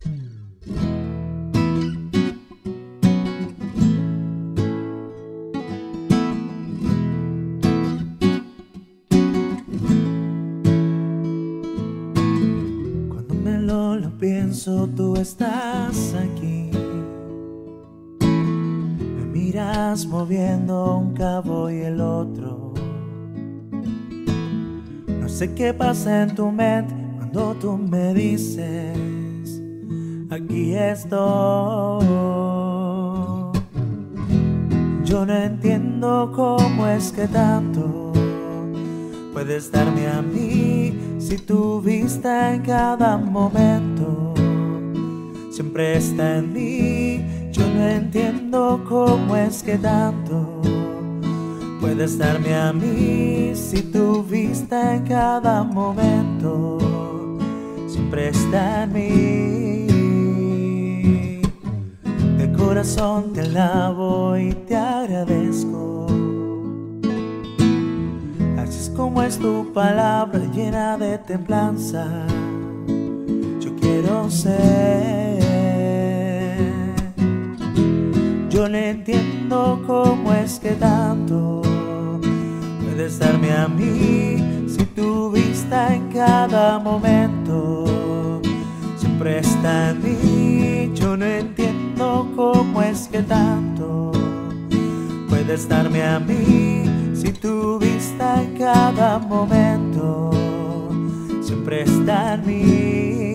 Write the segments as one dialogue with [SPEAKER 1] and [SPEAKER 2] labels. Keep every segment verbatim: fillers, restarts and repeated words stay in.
[SPEAKER 1] Cuando me lo, lo pienso, tú estás aquí. Me miras moviendo un cabo y el otro. No sé qué pasa en tu mente cuando tú me dices: aquí estoy. Yo no entiendo cómo es que tanto puedes darme a mí, si tu vista en cada momento siempre está en mí. Yo no entiendo cómo es que tanto puedes darme a mí, si tu vista en cada momento siempre está en mí. De corazón te alabo y te agradezco. Así es como es tu palabra, llena de templanza. Yo quiero ser. Yo no entiendo cómo es que tanto puedes darme a mí, si tu vista en cada momento siempre está en mí. Yo no entiendo cómo es que tanto puedes darme a mí, si tu vista en cada momento siempre está en mí.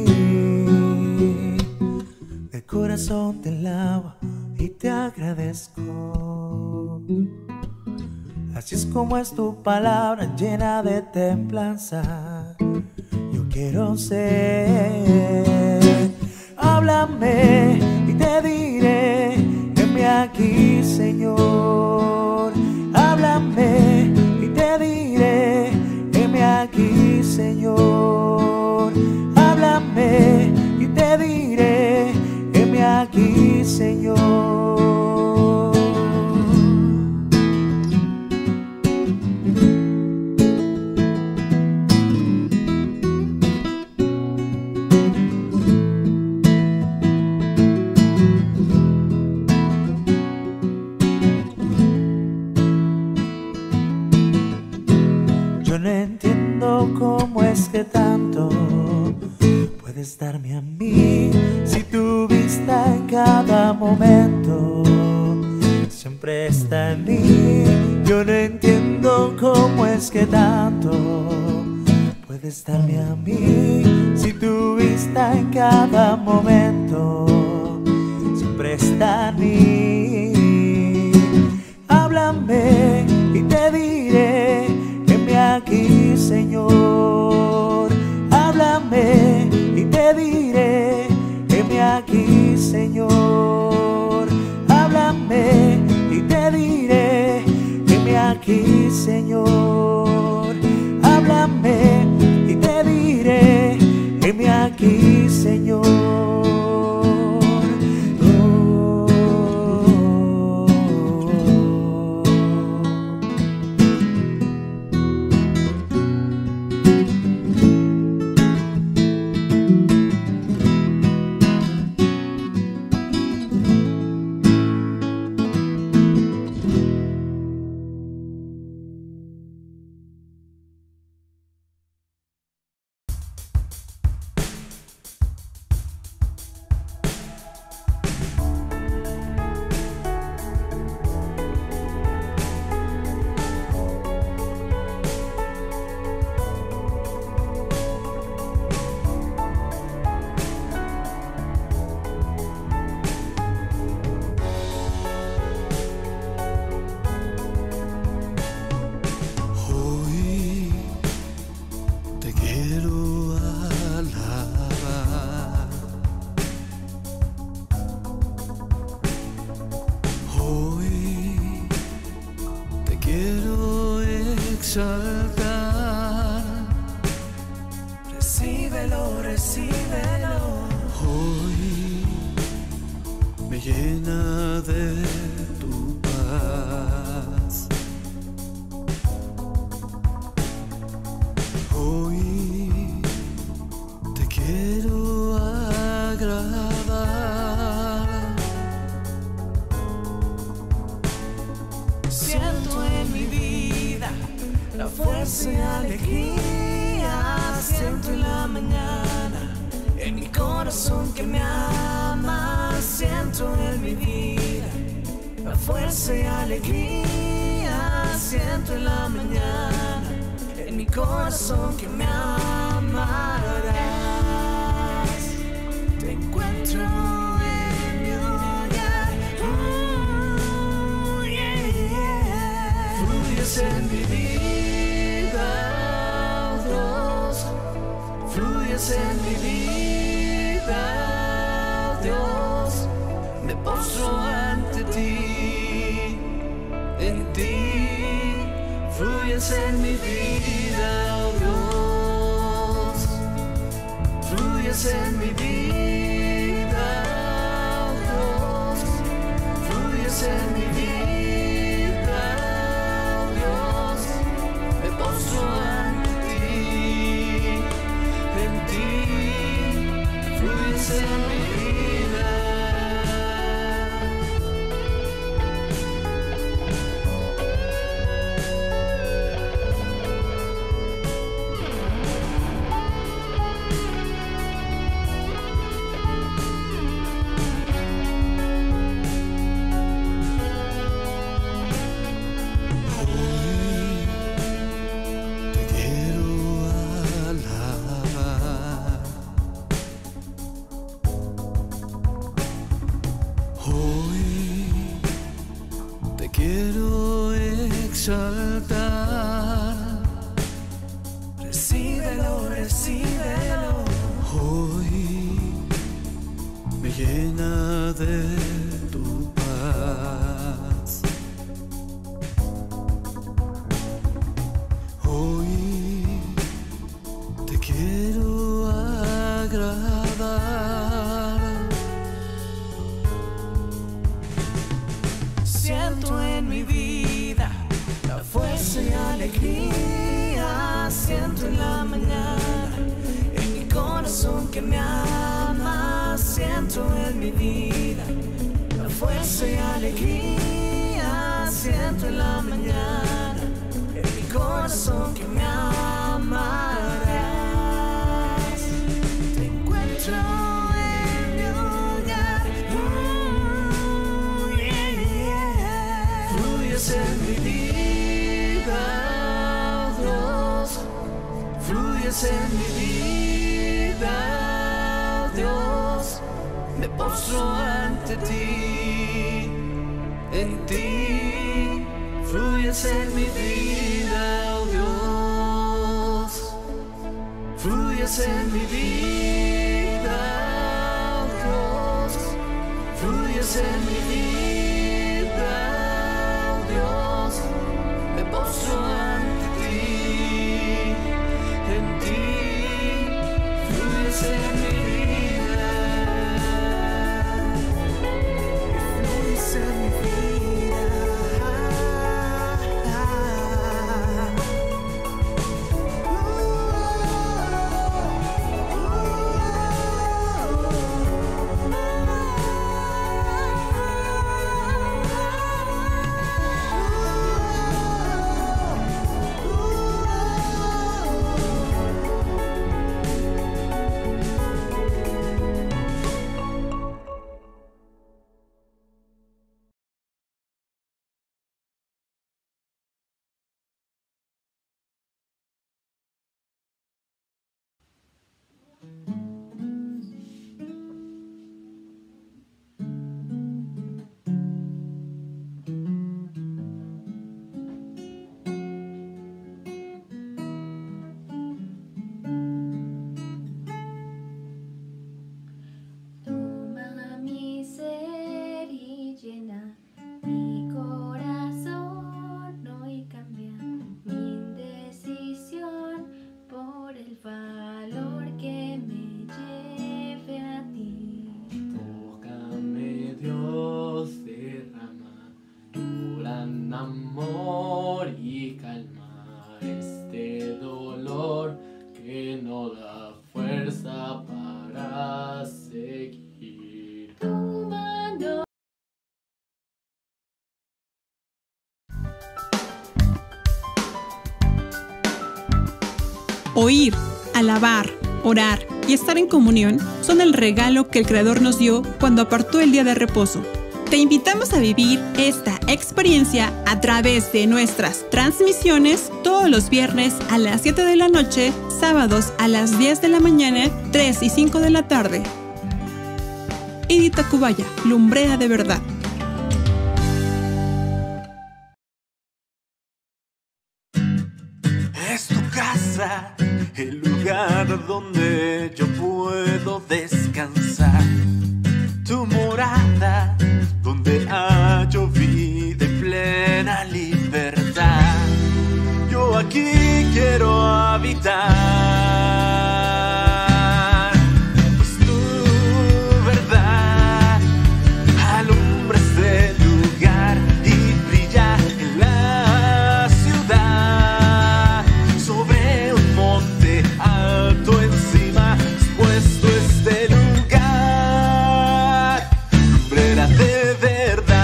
[SPEAKER 1] De corazón te alabo y te agradezco. Así es como es tu palabra, llena de templanza. Yo quiero ser. Háblame y te diré: heme aquí, Señor. Háblame y te diré: heme aquí, Señor. Háblame y te diré: heme aquí, Señor. Yo no entiendo cómo es que tanto puedes darme a mí, si tu vista en cada momento siempre está en mí. Yo no entiendo cómo es que tanto puedes darme a mí, si tu vista en cada momento siempre está en mí. Háblame y te diré: heme aquí, Señor. Háblame y te diré: heme aquí, Señor. Háblame y te diré: heme aquí, Señor. Háblame y te diré: heme aquí, Señor.
[SPEAKER 2] exaltar.
[SPEAKER 1] Recíbelo, recíbelo.
[SPEAKER 2] Hoy me llena de tu paz. Hoy te quiero agradar.
[SPEAKER 1] fuerza y alegría siento en la mañana, en mi corazón que me ama, siento en mi vida. La fuerza y alegría siento en la mañana, en mi corazón que me amarás. Te encuentro en mi hogar, oh, yeah, yeah. Fluyes en mi vida, oh Dios, fluyes en mi vida, oh Dios. Me postro ante ti, en ti fluyes en mi vida, oh Dios, fluyes en mi vida, oh Dios, fluyes en mi vida, oh Dios. Me postro ante ti, en ti fluyes en mi vida. Quiero exaltar, recíbelo, recíbelo. Hoy me llena de tu paz. Hoy te quiero agradar. Siento en mi vida la fuerza y alegría, siento en la mañana, en mi corazón que me ama, siento en mi vida la fuerza y alegría, siento en la mañana, en mi corazón que me amarás. Te encuentro en mi hogar, oh, yeah, yeah. Fluyes en mi vida, oh Dios, fluyes en mi vida, oh Dios. Me postro ante ti, en ti fluyes en mi vida, oh Dios, fluyes en mi vida, oh Dios, fluyes en mi vida, oh Dios. Me postro ante ti, en ti fluyes en mi vida. Fluyes en mi vida.
[SPEAKER 3] amor y calma este dolor que no da fuerza para seguir. Tu mano.
[SPEAKER 4] Oír, alabar, orar y estar en comunión son el regalo que el Creador nos dio cuando apartó el día de reposo. Te invitamos a vivir esta experiencia a través de nuestras transmisiones todos los viernes a las siete de la noche, sábados a las diez de la mañana, tres y cinco de la tarde. Idi Tacubaya, lumbrera de verdad.
[SPEAKER 1] Es tu casa, el lugar donde yo puedo descansar. Tu morada, donde hallo vida y plena libertad. Yo aquí quiero habitar, pues tu verdad alumbra este lugar y brilla en la ciudad. Sobre un monte alto encima, expuesto este lugar, lumbrera de verdad.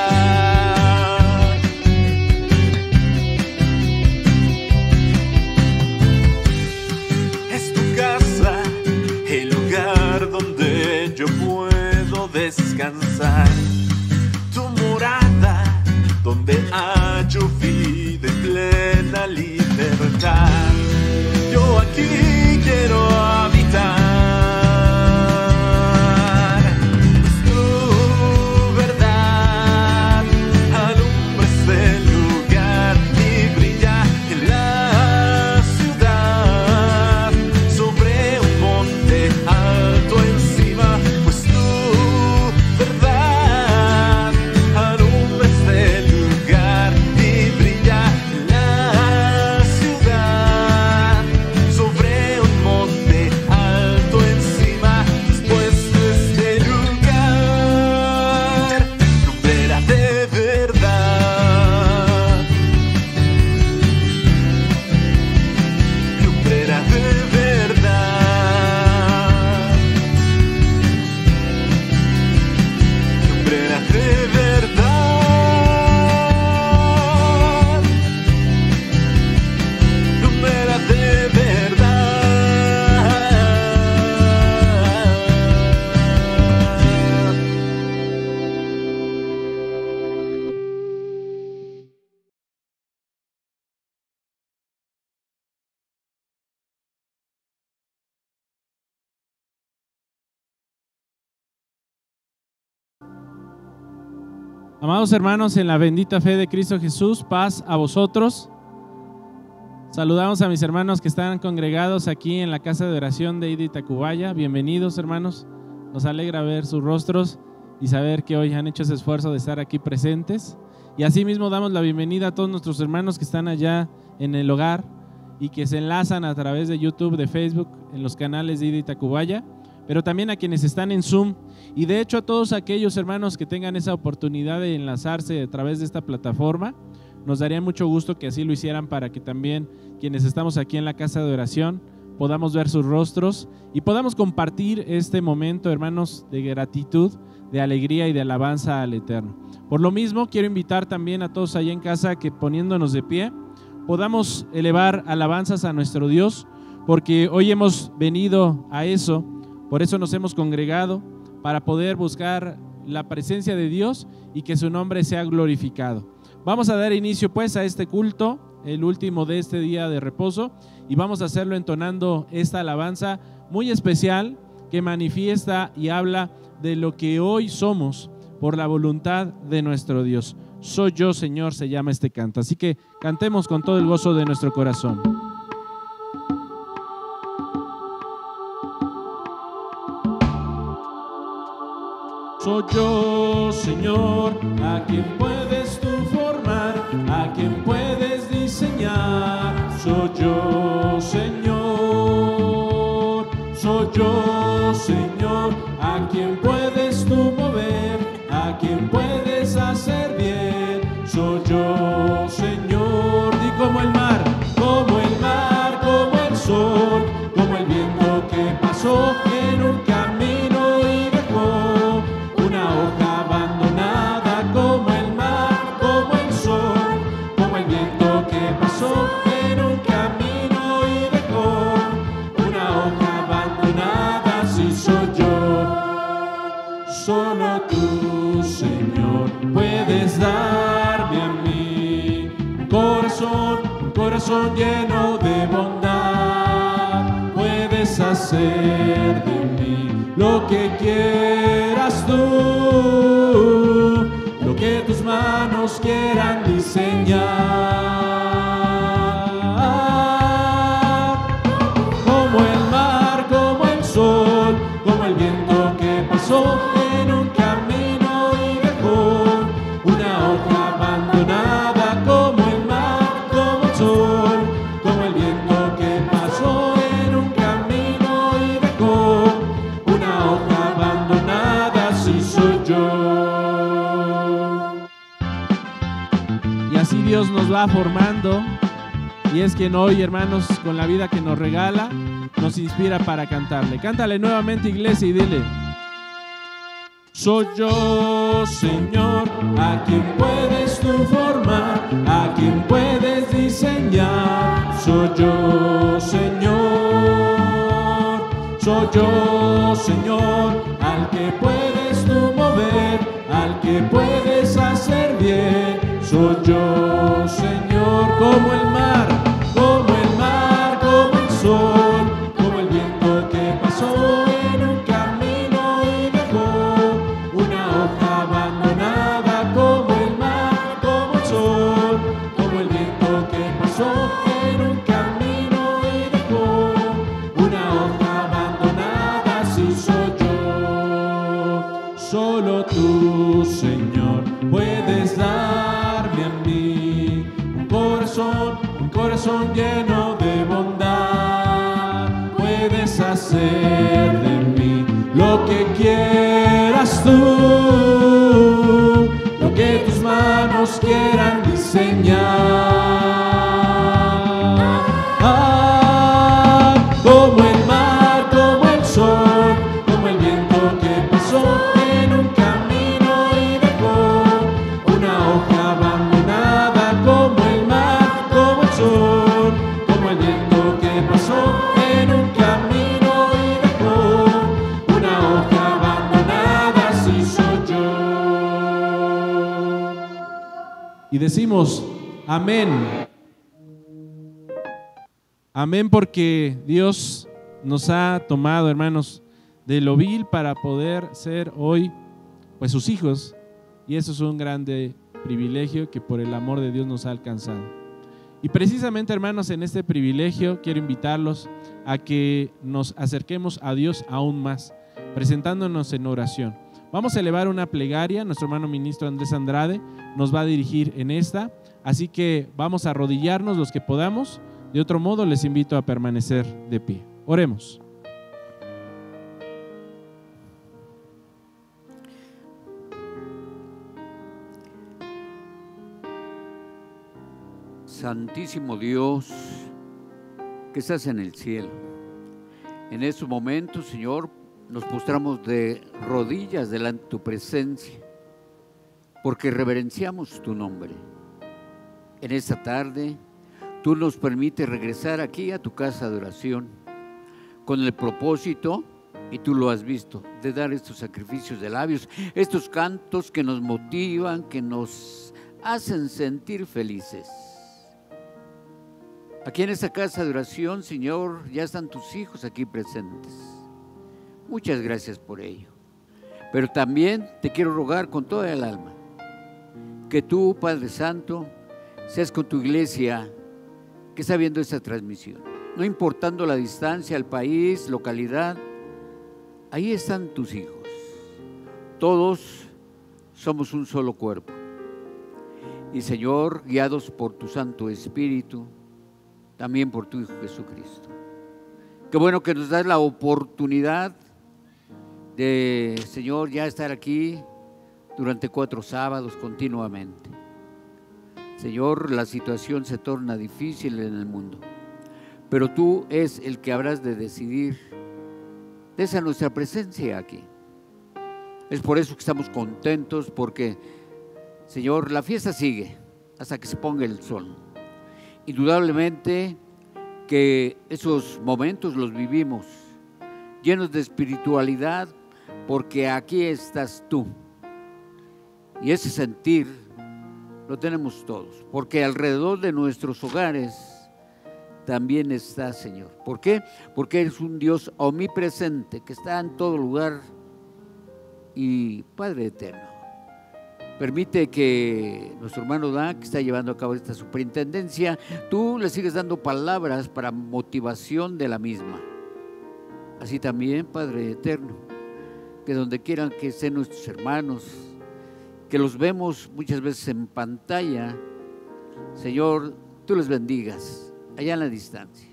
[SPEAKER 1] Es tu casa, el lugar donde yo puedo descansar. Tu morada, donde hallo vida y plena libertad. Yo aquí quiero habitar, pues tu verdad alumbra este lugar y brilla en la ciudad. Sobre un monte alto encima, pues tu verdad alumbra este lugar y brilla en la ciudad. Sobre un monte alto encima, expuesto este lugar, lumbrera de verdad, lumbrera de verdad, lumbrera de verdad, lumbrera de verdad.
[SPEAKER 5] Amados hermanos, en la bendita fe de Cristo Jesús, paz a vosotros. Saludamos a mis hermanos que están congregados aquí en la casa de oración de Idi Tacubaya. Bienvenidos, hermanos. Nos alegra ver sus rostros y saber que hoy han hecho ese esfuerzo de estar aquí presentes. Y asimismo damos la bienvenida a todos nuestros hermanos que están allá en el hogar y que se enlazan a través de YouTube, de Facebook, en los canales de Idi Tacubaya, pero también a quienes están en Zoom. Y de hecho a todos aquellos hermanos que tengan esa oportunidad de enlazarse a través de esta plataforma, nos daría mucho gusto que así lo hicieran para que también quienes estamos aquí en la casa de oración podamos ver sus rostros y podamos compartir este momento, hermanos, de gratitud, de alegría y de alabanza al Eterno. Por lo mismo, quiero invitar también a todos allá en casa que poniéndonos de pie, podamos elevar alabanzas a nuestro Dios, porque hoy hemos venido a eso, por eso nos hemos congregado, para poder buscar la presencia de Dios y que su nombre sea glorificado. Vamos a dar inicio pues a este culto, el último de este día de reposo, y vamos a hacerlo entonando esta alabanza muy especial que manifiesta y habla de lo que hoy somos por la voluntad de nuestro Dios. Soy yo, Señor, se llama este canto. Así que cantemos con todo el gozo de nuestro corazón. Soy yo, Señor, a quien puedes tú formar, a quien puedes diseñar. Soy yo, Señor, soy yo, Señor, a quien puedes tú mover, a quien puedes hacer bien. Soy yo, Señor, di como el mar, como el mar, como el sol, como el viento que pasó en un camino y dejó una hoja abandonada, como el mar, como el sol, como el viento que pasó en un camino y dejó corazón, un corazón lleno de bondad. Puedes hacer de mí lo que quieras tú, lo que tus manos quieran diseñar. Como el mar, como el sol, como el viento que pasó en un camino y dejó una hoja abandonada. Como el mar, como el sol, como el viento que pasó en un camino y dejó una hoja abandonada. Así soy yo. Y así Dios nos va formando, y es quien hoy, hermanos, con la vida que nos regala, nos inspira para cantarle. Cántale nuevamente, iglesia, y dile: soy yo, Señor, a quien puedes tú formar, a quien puedes diseñar. Soy yo, Señor, soy yo, Señor, al que puedes tú mover, al que puedes hacer bien. Soy yo, Señor, como el mar, como el mar, como el sol, como el viento que pasó en un camino y dejó una hoja abandonada. Como el mar, como el sol, como el viento que pasó en un camino y dejó una hoja abandonada. Así soy yo. Solo tú, Señor, puedes darme a mí un corazón, un corazón lleno de bondad. Puedes hacer de mí lo que quieras tú, lo que tus manos quieran diseñar. Ah, como el mar, como el sol, como el viento que pasó en un camino y dejó una hoja abandonada. Como el mar, como el sol, como el viento que pasó en un camino y dejó una hoja abandonada. Así soy yo. Y decimos amén. Amén, porque Dios nos ha tomado, hermanos, de lo vil para poder ser hoy, pues, sus hijos. Y eso es un grande privilegio que por el amor de Dios nos ha alcanzado. Y precisamente, hermanos, en este privilegio quiero invitarlos a que nos acerquemos a Dios aún más, presentándonos en oración. Vamos a elevar una plegaria. Nuestro hermano ministro Andrés Andrade nos va a dirigir en esta, así que vamos a arrodillarnos los que podamos. De otro modo, les invito a permanecer de pie. Oremos.
[SPEAKER 6] Santísimo Dios, que estás en el cielo, en estos momentos, Señor, nos postramos de rodillas delante de tu presencia, porque reverenciamos tu nombre. En esta tarde, tú nos permites regresar aquí a tu casa de oración, con el propósito, y tú lo has visto, de dar estos sacrificios de labios, estos cantos que nos motivan, que nos hacen sentir felices. Aquí en esta casa de oración, Señor, ya están tus hijos aquí presentes. Muchas gracias por ello. Pero también te quiero rogar con toda el alma que tú, Padre Santo, seas con tu iglesia que está viendo esta transmisión. No importando la distancia, el país, localidad, ahí están tus hijos. Todos somos un solo cuerpo. Y, Señor, guiados por tu Santo Espíritu, también por tu Hijo Jesucristo. Qué bueno que nos das la oportunidad de, Señor, ya estar aquí durante cuatro sábados continuamente. Señor, la situación se torna difícil en el mundo, pero tú es el que habrás de decidir de esa nuestra presencia aquí. Es por eso que estamos contentos, porque, Señor, la fiesta sigue hasta que se ponga el sol. Indudablemente que esos momentos los vivimos llenos de espiritualidad, porque aquí estás tú. Y ese sentir lo tenemos todos, porque alrededor de nuestros hogares también está, Señor. ¿Por qué? Porque eres un Dios omnipresente que está en todo lugar. Y Padre eterno, permite que nuestro hermano Dan, que está llevando a cabo esta superintendencia, tú le sigues dando palabras para motivación de la misma. Así también, Padre eterno, que donde quieran que estén nuestros hermanos, que los vemos muchas veces en pantalla, Señor, tú les bendigas allá en la distancia.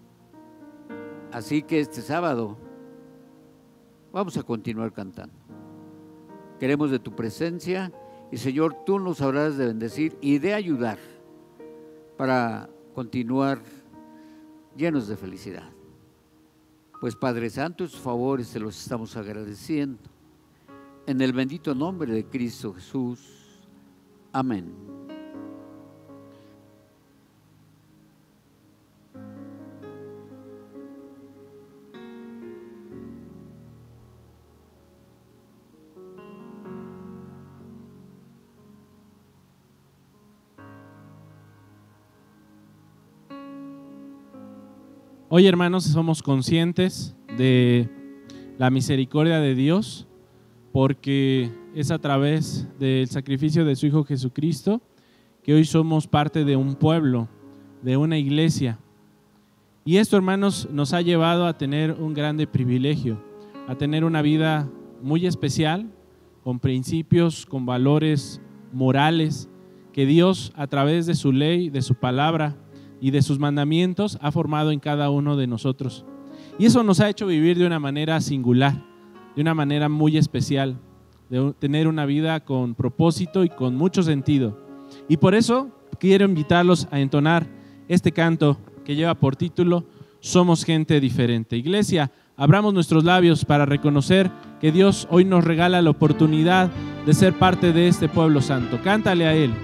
[SPEAKER 6] Así que este sábado vamos a continuar cantando. Queremos de tu presencia y, Señor, tú nos habrás de bendecir y de ayudar para continuar llenos de felicidad. Pues Padre Santo, sus favores te los estamos agradeciendo. En el bendito nombre de Cristo Jesús. Amén.
[SPEAKER 5] Hoy, hermanos, somos conscientes de la misericordia de Dios, porque es a través del sacrificio de su Hijo Jesucristo que hoy somos parte de un pueblo, de una iglesia. Y esto, hermanos, nos ha llevado a tener un grande privilegio, a tener una vida muy especial, con principios, con valores morales, que Dios, a través de su ley, de su palabra y de sus mandamientos, ha formado en cada uno de nosotros. Y eso nos ha hecho vivir de una manera singular, de una manera muy especial, de tener una vida con propósito y con mucho sentido. Y por eso quiero invitarlos a entonar este canto que lleva por título Somos gente diferente. Iglesia, abramos nuestros labios para reconocer que Dios hoy nos regala la oportunidad de ser parte de este pueblo santo. Cántale a Él.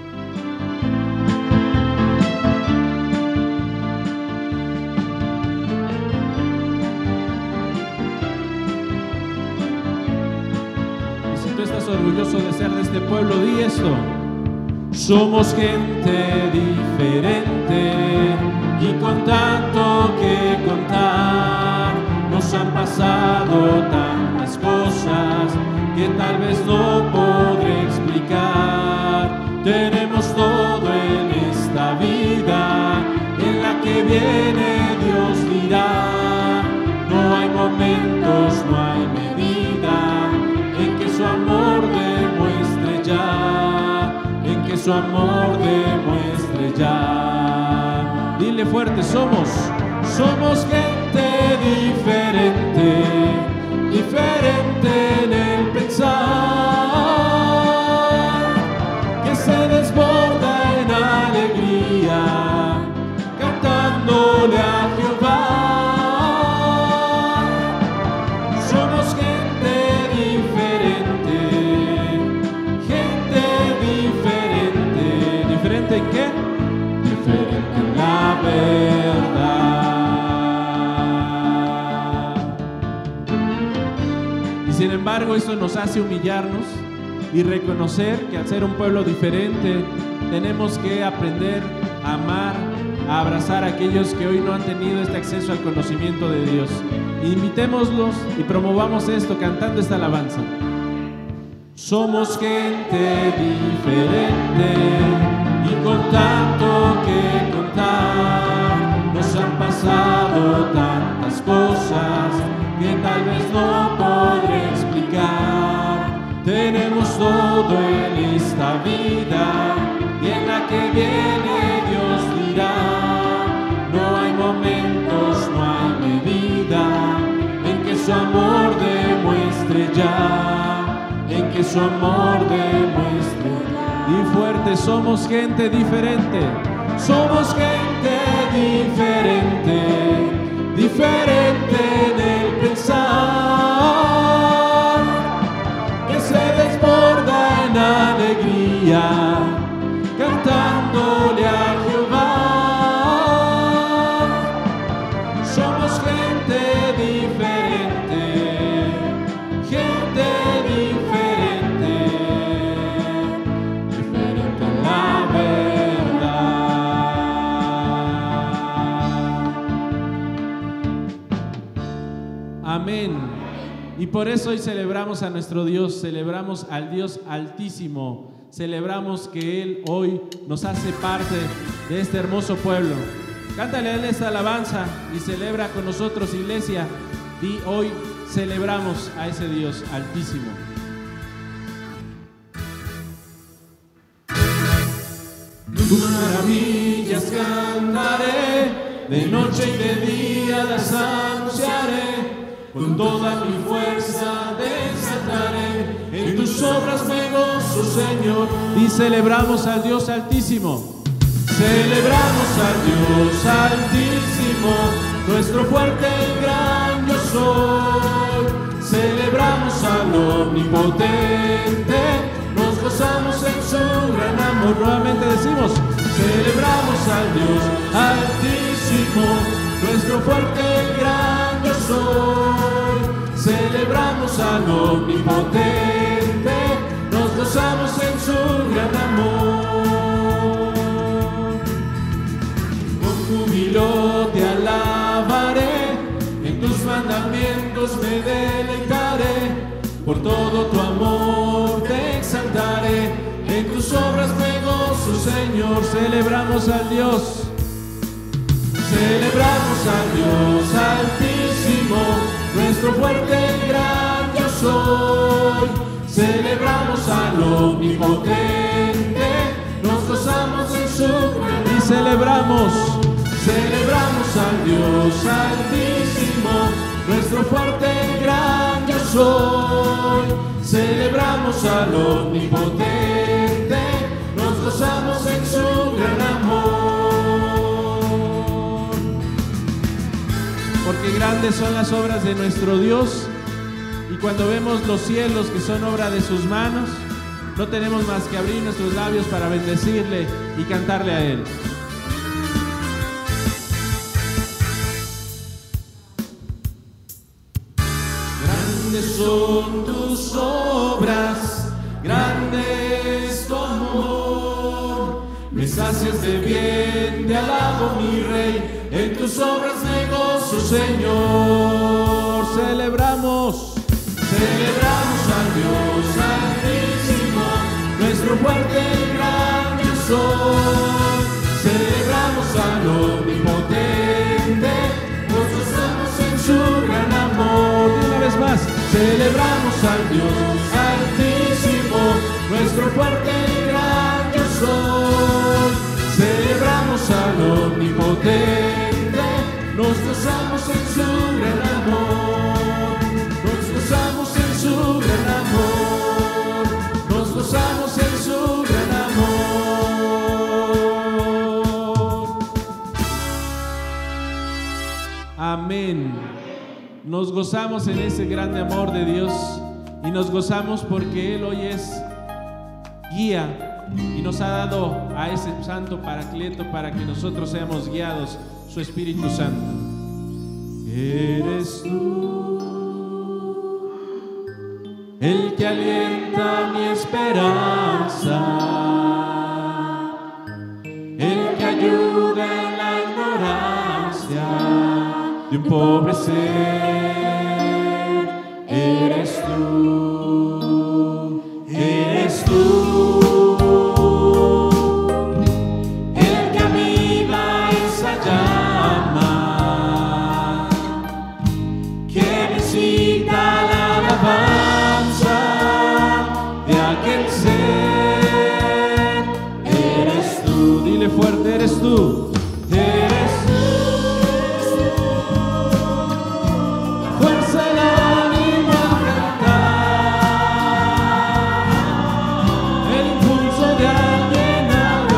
[SPEAKER 5] Orgulloso de ser de este pueblo, di esto. Somos gente diferente y con tanto que contar nos han pasado tantas cosas que tal vez no podré explicar. Tenemos todo en esta vida, en la que viene Dios dirá. No hay momentos, no hay medida en que su amor demuestre ya, en que su amor demuestre ya. Dile fuerte, somos, somos gente diferente, diferente en el pensar, que se desborda en alegría, cantándole a Jehová. Somos gente diferente, gente diferente. ¿Diferente en qué? Diferente en la verdad. Y sin embargo, eso nos hace humillarnos y reconocer que al ser un pueblo diferente tenemos que aprender a amar, a abrazar a aquellos que hoy no han tenido este acceso al conocimiento de Dios. Invitémoslos y promovamos esto cantando esta alabanza. Somos gente diferente y con tanto que contar nos han pasado tantas cosas que tal vez no podré explicar. Tenemos todo en esta vida y en la que viene Dios dirá. No hay momentos, no hay medida en que su amor demuestre ya, en que su amor demuestre. Y fuerte, somos gente diferente, somos gente diferente, diferente en el pensar, que se desborda en alegría, cantándole a Jehová. Somos gente diferente, gente diferente, diferente en la Amén. Y por eso hoy celebramos a nuestro Dios, celebramos al Dios Altísimo, celebramos que Él hoy nos hace parte de este hermoso pueblo. Cántale a Él esta alabanza y celebra con nosotros, iglesia, y hoy celebramos a ese Dios Altísimo.
[SPEAKER 3] Tus maravillas cantaré, de noche y de día las anunciaré, con toda mi fuerza desataré, en tus obras me gozo, Señor.
[SPEAKER 5] Y celebramos al Dios Altísimo.
[SPEAKER 3] Celebramos al Dios Altísimo, nuestro fuerte y gran yo soy. Celebramos al Omnipotente, nos gozamos en su gran amor.
[SPEAKER 5] Nuevamente decimos:
[SPEAKER 3] celebramos al Dios Altísimo, nuestro fuerte y gran yo soy. Celebramos al Omnipotente, nos gozamos en su gran amor. Con júbilo te alabaré, en tus mandamientos me deleitaré, por todo tu amor te exaltaré, en tus obras me gozo, Señor.
[SPEAKER 5] Celebramos al Dios.
[SPEAKER 3] Celebramos al Dios Altísimo, nuestro fuerte y gran yo soy. Celebramos al Omnipotente, nos gozamos en su gran.
[SPEAKER 5] Y celebramos.
[SPEAKER 3] Celebramos al Dios Altísimo, nuestro fuerte y gran yo soy. Celebramos al Omnipotente, nos gozamos en su gran amor.
[SPEAKER 5] Porque grandes son las obras de nuestro Dios, y cuando vemos los cielos que son obra de sus manos, no tenemos más que abrir nuestros labios para bendecirle y cantarle a Él.
[SPEAKER 3] Grandes son tus obras, grande es tu amor, me sacias de bien, te alabo mi Rey, en tus obras me gozo, Señor.
[SPEAKER 5] Celebramos.
[SPEAKER 3] Celebramos al Dios Altísimo, nuestro fuerte y gran yo soy. Celebramos al Omnipotente, nos gozamos en su gran amor.
[SPEAKER 5] Y una vez más.
[SPEAKER 3] Celebramos al Dios Altísimo, nuestro fuerte y gran yo soy. Celebramos al Omnipotente, nos gozamos en su gran amor. Nos gozamos en su gran amor, nos gozamos en su gran amor.
[SPEAKER 5] Amén. Nos gozamos en ese grande amor de Dios y nos gozamos porque Él hoy es guía y nos ha dado a ese santo paracleto para que nosotros seamos guiados, su Espíritu Santo.
[SPEAKER 3] Eres tú el que alienta mi esperanza, el que ayuda en la ignorancia de un pobre ser. Eres tú, eres tú, el que aviva esa llama que necesita la alabanza de aquel ser. Eres tú,
[SPEAKER 5] Dile fuerte: eres tú.
[SPEAKER 3] eres tú, fuerza del ánimo al cantar, el impulso de alguien al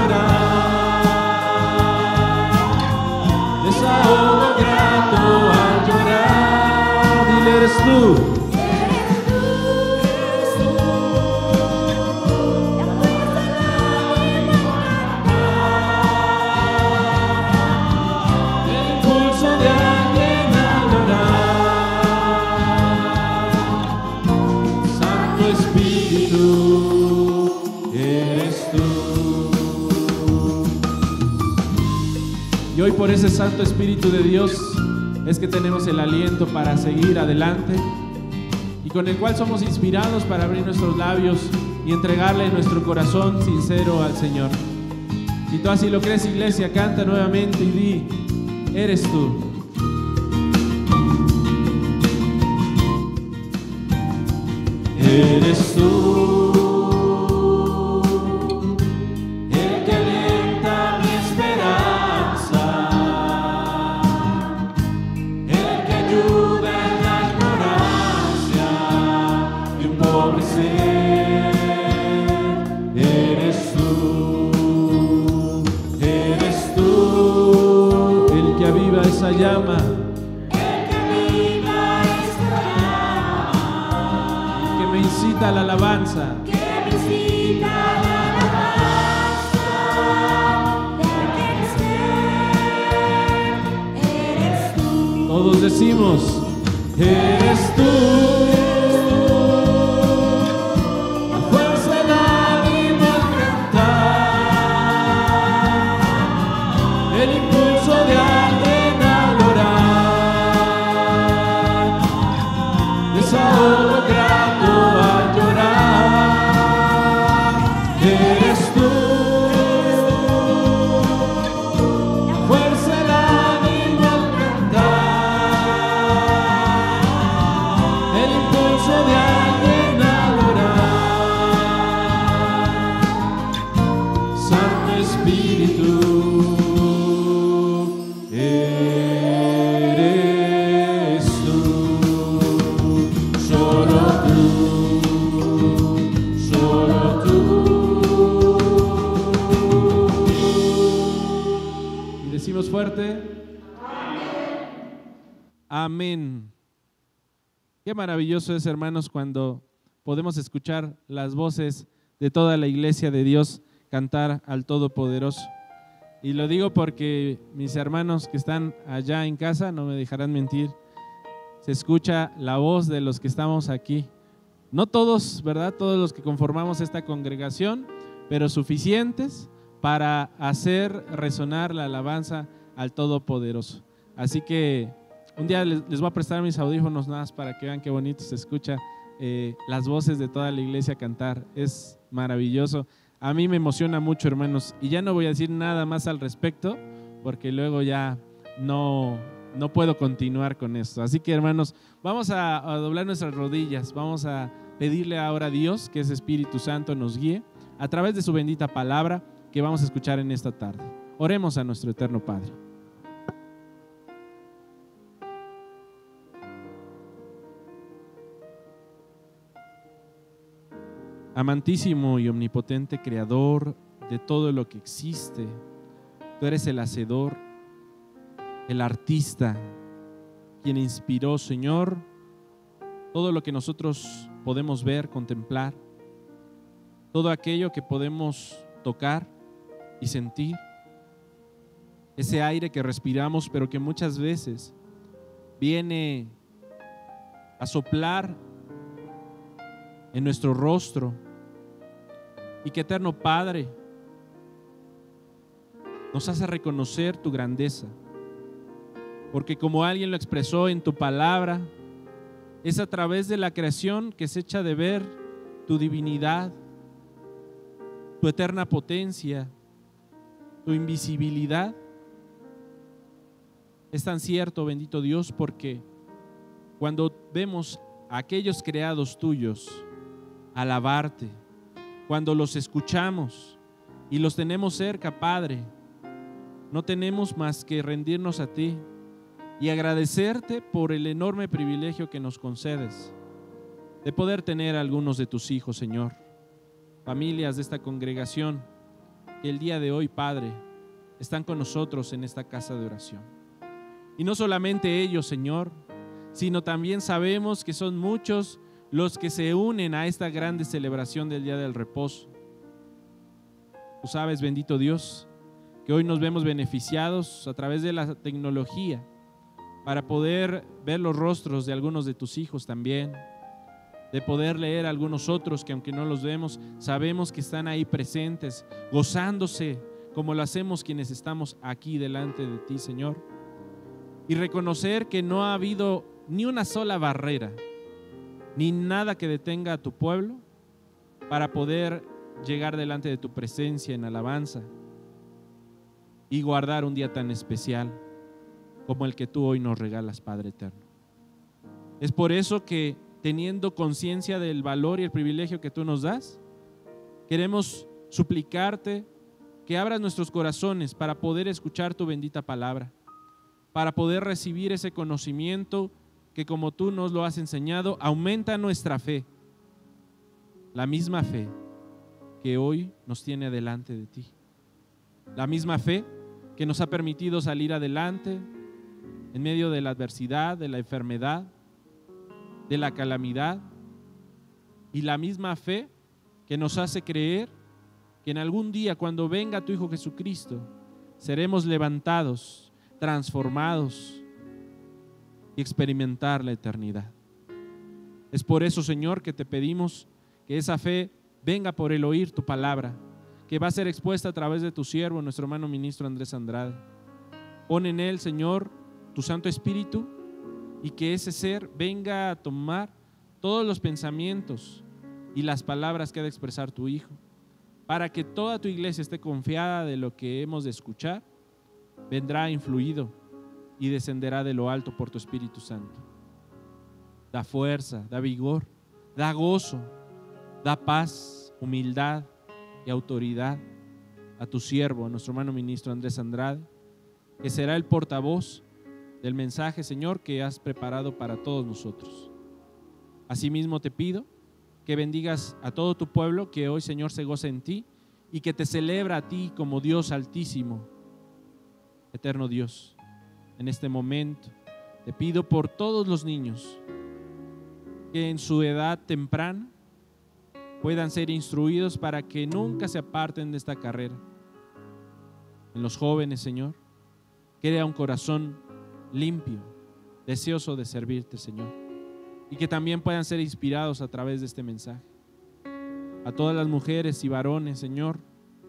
[SPEAKER 3] orar, desahogo grato al llorar.
[SPEAKER 5] Dile: eres tú. Y hoy, por ese Santo Espíritu de Dios, es que tenemos el aliento para seguir adelante y con el cual somos inspirados para abrir nuestros labios y entregarle nuestro corazón sincero al Señor. Si tú así lo crees, iglesia, canta nuevamente y di: eres tú.
[SPEAKER 3] Eres tú el que alienta mi esperanza, el que ayuda en la ignorancia de un pobre ser. Eres tú, eres tú
[SPEAKER 5] El que aviva esa llama, incita a la alabanza,
[SPEAKER 7] que me incita a la alabanza de aquel ser. Eres tú.
[SPEAKER 5] todos decimos:
[SPEAKER 3] eres tú, la fuerza del ánimo al cantar, el impulso de alguien al orar, desahogo grato al llorar. Eres tú, la fuerza del ánimo al cantar, el impulso de alguien al orar. Santo Espíritu, eres tú, solo tú, solo tú.
[SPEAKER 5] y decimos fuerte: amén. Qué maravilloso es, hermanos, cuando podemos escuchar las voces de toda la iglesia de Dios cantar al Todopoderoso. Y lo digo porque mis hermanos que están allá en casa no me dejarán mentir. Se escucha la voz de los que estamos aquí. No todos, ¿verdad? Todos los que conformamos esta congregación, pero suficientes para hacer resonar la alabanza al Todopoderoso. Así que un día les, les voy a prestar mis audífonos nada más para que vean qué bonito se escucha eh, las voces de toda la iglesia cantar. Es maravilloso. A mí me emociona mucho, hermanos, y ya no voy a decir nada más al respecto porque luego ya no, no puedo continuar con esto. Así que, hermanos, vamos a, a doblar nuestras rodillas, vamos a pedirle ahora a Dios que ese Espíritu Santo nos guíe a través de su bendita palabra que vamos a escuchar en esta tarde. Oremos a nuestro eterno Padre. Amantísimo y omnipotente Creador de todo lo que existe, tú eres el hacedor, el artista, quien inspiró, Señor, todo lo que nosotros podemos ver, contemplar, todo aquello que podemos tocar y sentir, ese aire que respiramos, pero que muchas veces viene a soplar en nuestro rostro. Y que, eterno Padre, nos hace reconocer tu grandeza, porque como alguien lo expresó en tu palabra, es a través de la creación que se echa de ver tu divinidad, tu eterna potencia, tu invisibilidad. Es tan cierto, bendito Dios, porque cuando vemos a aquellos creados tuyos alabarte, cuando los escuchamos y los tenemos cerca, Padre, no tenemos más que rendirnos a ti y agradecerte por el enorme privilegio que nos concedes de poder tener a algunos de tus hijos, Señor, familias de esta congregación que el día de hoy, Padre, están con nosotros en esta casa de oración. Y no solamente ellos, Señor, sino también sabemos que son muchos los que se unen a esta grande celebración del Día del Reposo. Tú sabes, bendito Dios, que hoy nos vemos beneficiados a través de la tecnología para poder ver los rostros de algunos de tus hijos también, de poder leer a algunos otros que aunque no los vemos, sabemos que están ahí presentes, gozándose como lo hacemos quienes estamos aquí delante de ti, Señor. y reconocer que no ha habido ni una sola barrera, ni nada que detenga a tu pueblo para poder llegar delante de tu presencia en alabanza y guardar un día tan especial como el que tú hoy nos regalas, Padre eterno. Es por eso que, teniendo conciencia del valor y el privilegio que tú nos das, queremos suplicarte que abras nuestros corazones para poder escuchar tu bendita palabra, para poder recibir ese conocimiento que, como tú nos lo has enseñado, aumenta nuestra fe, la misma fe que hoy nos tiene delante de ti, la misma fe que nos ha permitido salir adelante en medio de la adversidad, de la enfermedad, de la calamidad, y la misma fe que nos hace creer que en algún día, cuando venga tu Hijo Jesucristo, seremos levantados, transformados y experimentar la eternidad. Es por eso, Señor, que te pedimos que esa fe venga por el oír tu palabra, que va a ser expuesta a través de tu siervo, nuestro hermano ministro Andrés Andrade. Pon en él, Señor, tu Santo Espíritu, y que ese ser venga a tomar todos los pensamientos y las palabras que ha de expresar tu Hijo, para que toda tu iglesia esté confiada de lo que hemos de escuchar, vendrá influido y descenderá de lo alto por tu Espíritu Santo. Da fuerza, da vigor, da gozo, da paz, humildad y autoridad a tu siervo, a nuestro hermano ministro Andrés Andrade, que será el portavoz del mensaje, Señor, que has preparado para todos nosotros. Asimismo te pido que bendigas a todo tu pueblo que hoy, Señor, se goza en ti y que te celebra a ti como Dios altísimo, eterno Dios. En este momento te pido por todos los niños que en su edad temprana puedan ser instruidos para que nunca se aparten de esta carrera. En los jóvenes, Señor, crea un corazón limpio, deseoso de servirte, Señor, y que también puedan ser inspirados a través de este mensaje. A todas las mujeres y varones, Señor,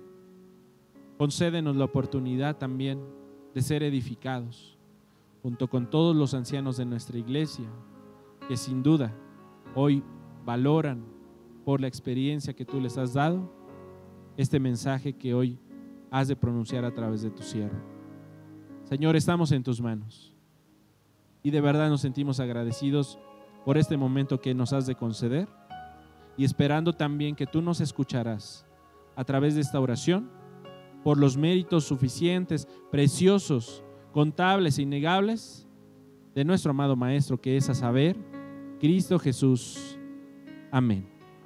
[SPEAKER 5] concédenos la oportunidad también de ser edificados, junto con todos los ancianos de nuestra iglesia, que sin duda hoy valoran, por la experiencia que tú les has dado, este mensaje que hoy has de pronunciar a través de tu siervo. Señor, estamos en tus manos y de verdad nos sentimos agradecidos por este momento que nos has de conceder, y esperando también que tú nos escucharás a través de esta oración por los méritos suficientes, preciosos, contables e innegables de nuestro amado Maestro, que es a saber, Cristo Jesús. Amén.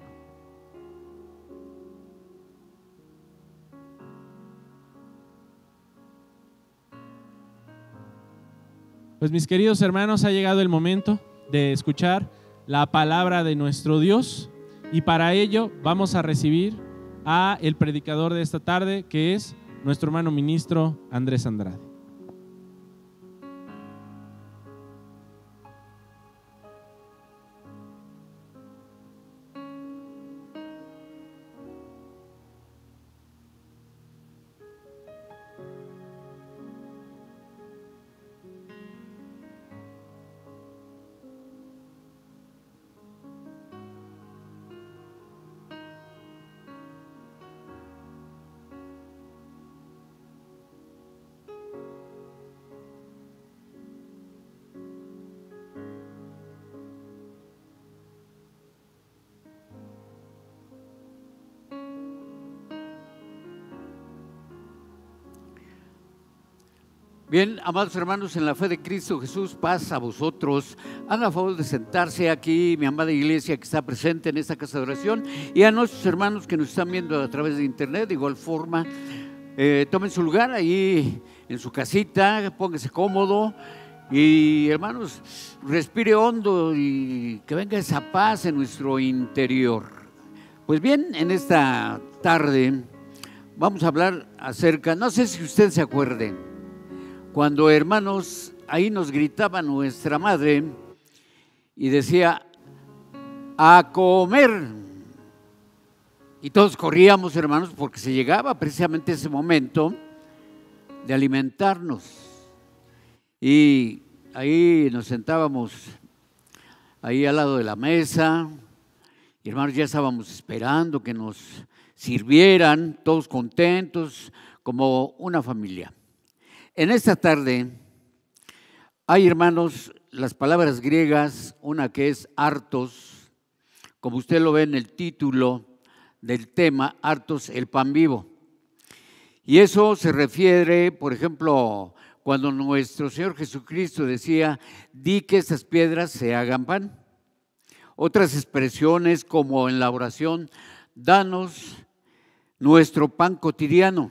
[SPEAKER 5] Pues mis queridos hermanos, ha llegado el momento de escuchar la palabra de nuestro Dios, y para ello vamos a recibir a el predicador de esta tarde, que es nuestro hermano ministro Andrés Andrade.
[SPEAKER 6] Bien, amados hermanos, en la fe de Cristo Jesús, paz a vosotros. Hagan favor de sentarse aquí, mi amada iglesia que está presente en esta casa de oración, y a nuestros hermanos que nos están viendo a través de internet. De igual forma, eh, tomen su lugar ahí en su casita, pónganse cómodo y, hermanos, respire hondo y que venga esa paz en nuestro interior. Pues bien, en esta tarde vamos a hablar acerca, no sé si ustedes se acuerden, cuando, hermanos, ahí nos gritaba nuestra madre y decía, a comer. Y todos corríamos, hermanos, porque se llegaba precisamente ese momento de alimentarnos. Y ahí nos sentábamos ahí al lado de la mesa, y hermanos, ya estábamos esperando que nos sirvieran, todos contentos, como una familia. En esta tarde hay, hermanos, las palabras griegas, una que es hartos, como usted lo ve en el título del tema, hartos, el pan vivo. Y eso se refiere, por ejemplo, cuando nuestro Señor Jesucristo decía, di que estas piedras se hagan pan. Otras expresiones como en la oración, danos nuestro pan cotidiano,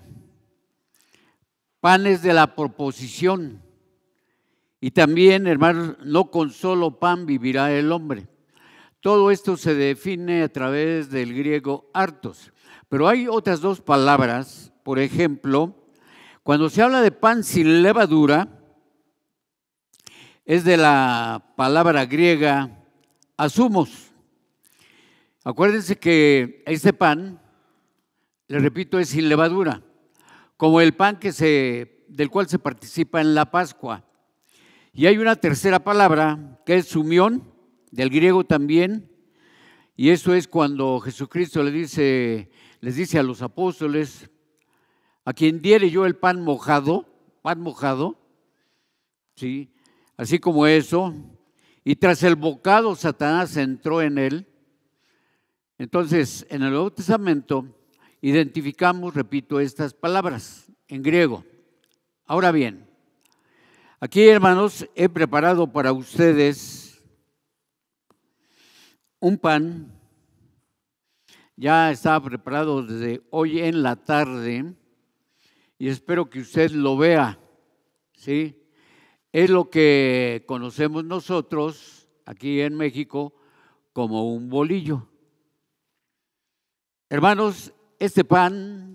[SPEAKER 6] panes de la proposición. Y también, hermanos, no con solo pan vivirá el hombre. Todo esto se define a través del griego hartos. Pero hay otras dos palabras, por ejemplo, cuando se habla de pan sin levadura, es de la palabra griega asumos. Acuérdense que este pan, le repito, es sin levadura, como el pan que se, del cual se participa en la Pascua. Y hay una tercera palabra que es sumión, del griego también, y eso es cuando Jesucristo le dice, les dice a los apóstoles, a quien diere yo el pan mojado, pan mojado, ¿sí? Así como eso, y tras el bocado Satanás entró en él. Entonces, en el Nuevo Testamento identificamos, repito, estas palabras en griego. Ahora bien, aquí, hermanos, he preparado para ustedes un pan. Ya está preparado desde hoy en la tarde y espero que usted lo vea, ¿sí? Es lo que conocemos nosotros aquí en México como un bolillo. Hermanos, este pan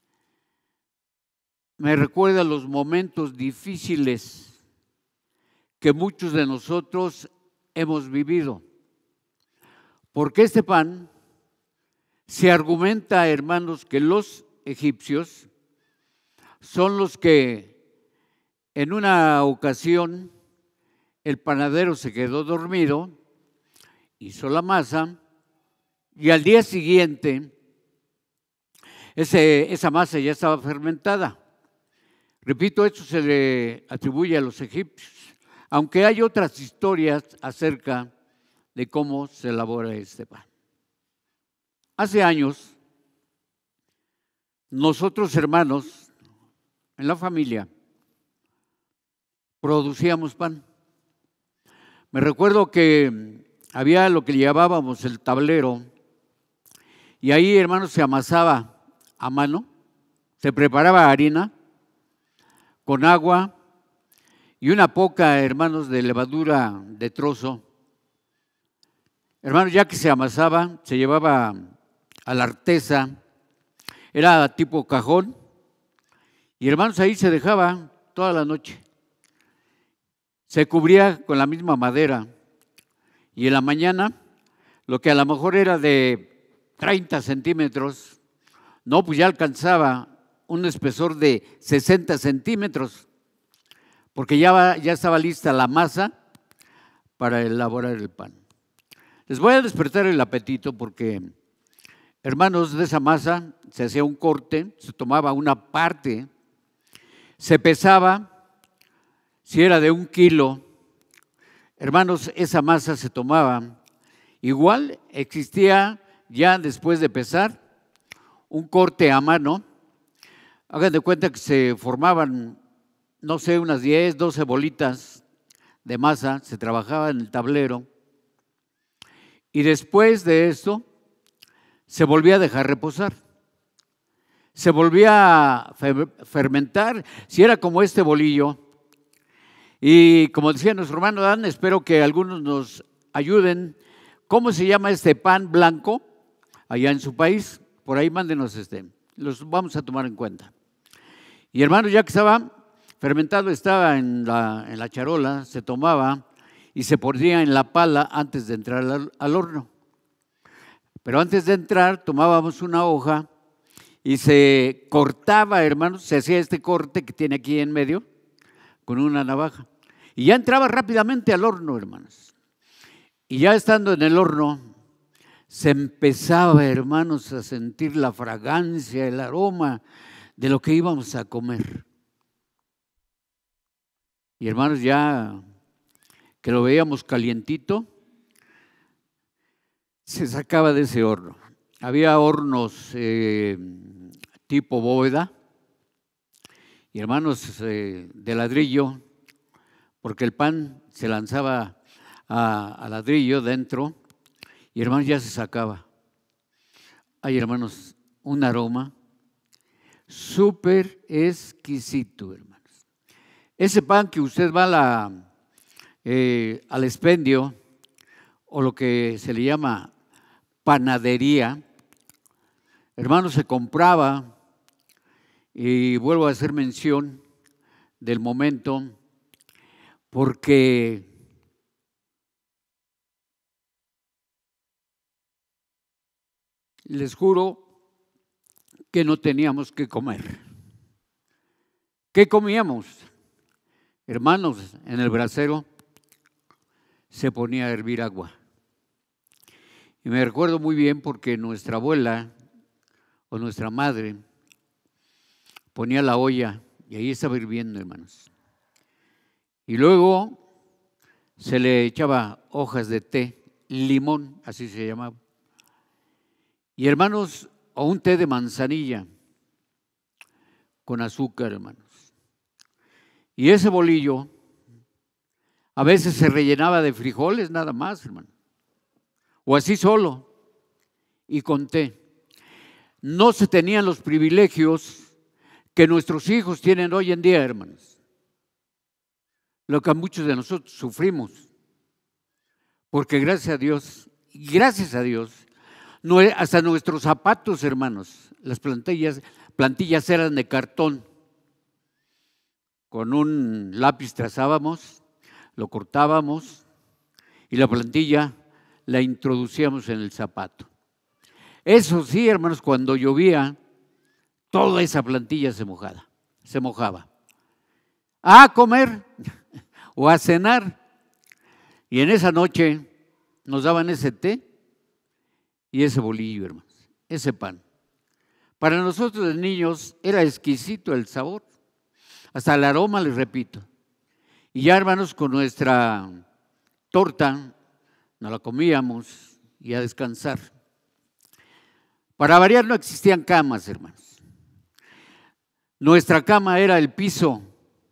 [SPEAKER 6] me recuerda los momentos difíciles que muchos de nosotros hemos vivido. Porque este pan se argumenta, hermanos, que los egipcios son los que en una ocasión el panadero se quedó dormido, hizo la masa y al día siguiente ese, esa masa ya estaba fermentada. Repito, esto se le atribuye a los egipcios, aunque hay otras historias acerca de cómo se elabora este pan. Hace años, nosotros hermanos, en la familia, producíamos pan. Me recuerdo que había lo que llamábamos el tablero, y ahí, hermanos, se amasaba a mano, se preparaba harina con agua y una poca, hermanos, de levadura de trozo. Hermanos, ya que se amasaba, se llevaba a la artesa, era tipo cajón, y hermanos, ahí se dejaba toda la noche. Se cubría con la misma madera, y en la mañana, lo que a lo mejor era de treinta centímetros, no, pues ya alcanzaba un espesor de sesenta centímetros, porque ya, va, ya estaba lista la masa para elaborar el pan. Les voy a despertar el apetito porque, hermanos, de esa masa se hacía un corte, se tomaba una parte, se pesaba, si era de un kilo, hermanos, esa masa se tomaba. Igual existía ya después de pesar un corte a mano. Hagan de cuenta que se formaban, no sé, unas diez, doce bolitas de masa, se trabajaba en el tablero. Y después de esto, se volvía a dejar reposar. Se volvía a fermentar, si era como este bolillo. Y como decía nuestro hermano Dan, espero que algunos nos ayuden. ¿Cómo se llama este pan blanco allá en su país? Por ahí mándenos este, los vamos a tomar en cuenta. Y hermanos, ya que estaba fermentado, estaba en la, en la charola, se tomaba y se ponía en la pala antes de entrar al, al horno. Pero antes de entrar tomábamos una hoja y se cortaba, hermanos, se hacía este corte que tiene aquí en medio con una navaja. Y ya entraba rápidamente al horno, hermanos. Y ya estando en el horno, se empezaba, hermanos, a sentir la fragancia, el aroma de lo que íbamos a comer. Y hermanos, ya que lo veíamos calientito, se sacaba de ese horno. Había hornos eh, tipo bóveda y hermanos eh, de ladrillo, porque el pan se lanzaba a, a ladrillo dentro y hermanos ya se sacaba. Hay hermanos un aroma súper exquisito, hermanos. Ese pan que usted va a la, eh, al expendio o lo que se le llama panadería, hermanos, se compraba, y vuelvo a hacer mención del momento, porque les juro que no teníamos que comer. ¿Qué comíamos? Hermanos, en el brasero se ponía a hervir agua. Y me recuerdo muy bien porque nuestra abuela o nuestra madre ponía la olla y ahí estaba hirviendo, hermanos. Y luego se le echaba hojas de té, limón, así se llamaba. Y hermanos, o un té de manzanilla con azúcar, hermanos. Y ese bolillo a veces se rellenaba de frijoles nada más, hermano. O así solo, y con té. No se tenían los privilegios que nuestros hijos tienen hoy en día, hermanos. Lo que muchos de nosotros sufrimos. Porque gracias a Dios, gracias a Dios, no, hasta nuestros zapatos, hermanos, las plantillas, plantillas eran de cartón. Con un lápiz trazábamos, lo cortábamos y la plantilla la introducíamos en el zapato. Eso sí, hermanos, cuando llovía, toda esa plantilla se mojaba, se mojaba. A comer o a cenar. Y en esa noche nos daban ese té y ese bolillo, hermanos, ese pan. Para nosotros de niños era exquisito el sabor, hasta el aroma, les repito. Y ya, hermanos, con nuestra torta nos la comíamos y a descansar. Para variar no existían camas, hermanos. Nuestra cama era el piso.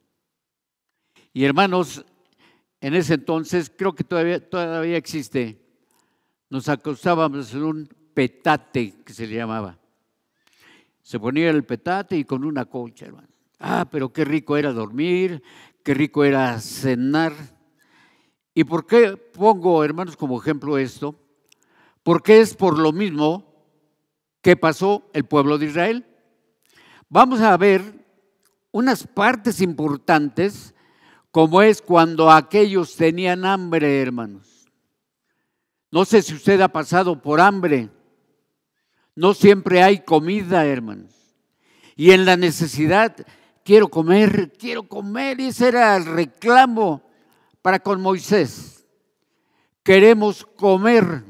[SPEAKER 6] Y hermanos, en ese entonces, creo que todavía, todavía existe, nos acostábamos en un petate que se le llamaba. Se ponía el petate y con una colcha, hermanos. Ah, pero qué rico era dormir, qué rico era cenar. ¿Y por qué pongo, hermanos, como ejemplo esto? Porque es por lo mismo que pasó el pueblo de Israel. Vamos a ver unas partes importantes, como es cuando aquellos tenían hambre, hermanos. No sé si usted ha pasado por hambre. No siempre hay comida, hermanos. Y en la necesidad, quiero comer, quiero comer. Y ese era el reclamo para con Moisés. Queremos comer.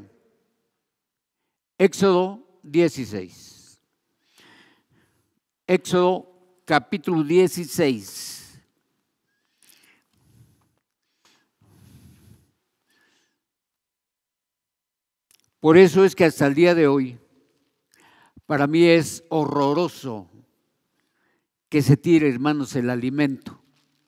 [SPEAKER 6] Éxodo dieciséis. Éxodo capítulo dieciséis. Por eso es que hasta el día de hoy, para mí es horroroso que se tire, hermanos, el alimento.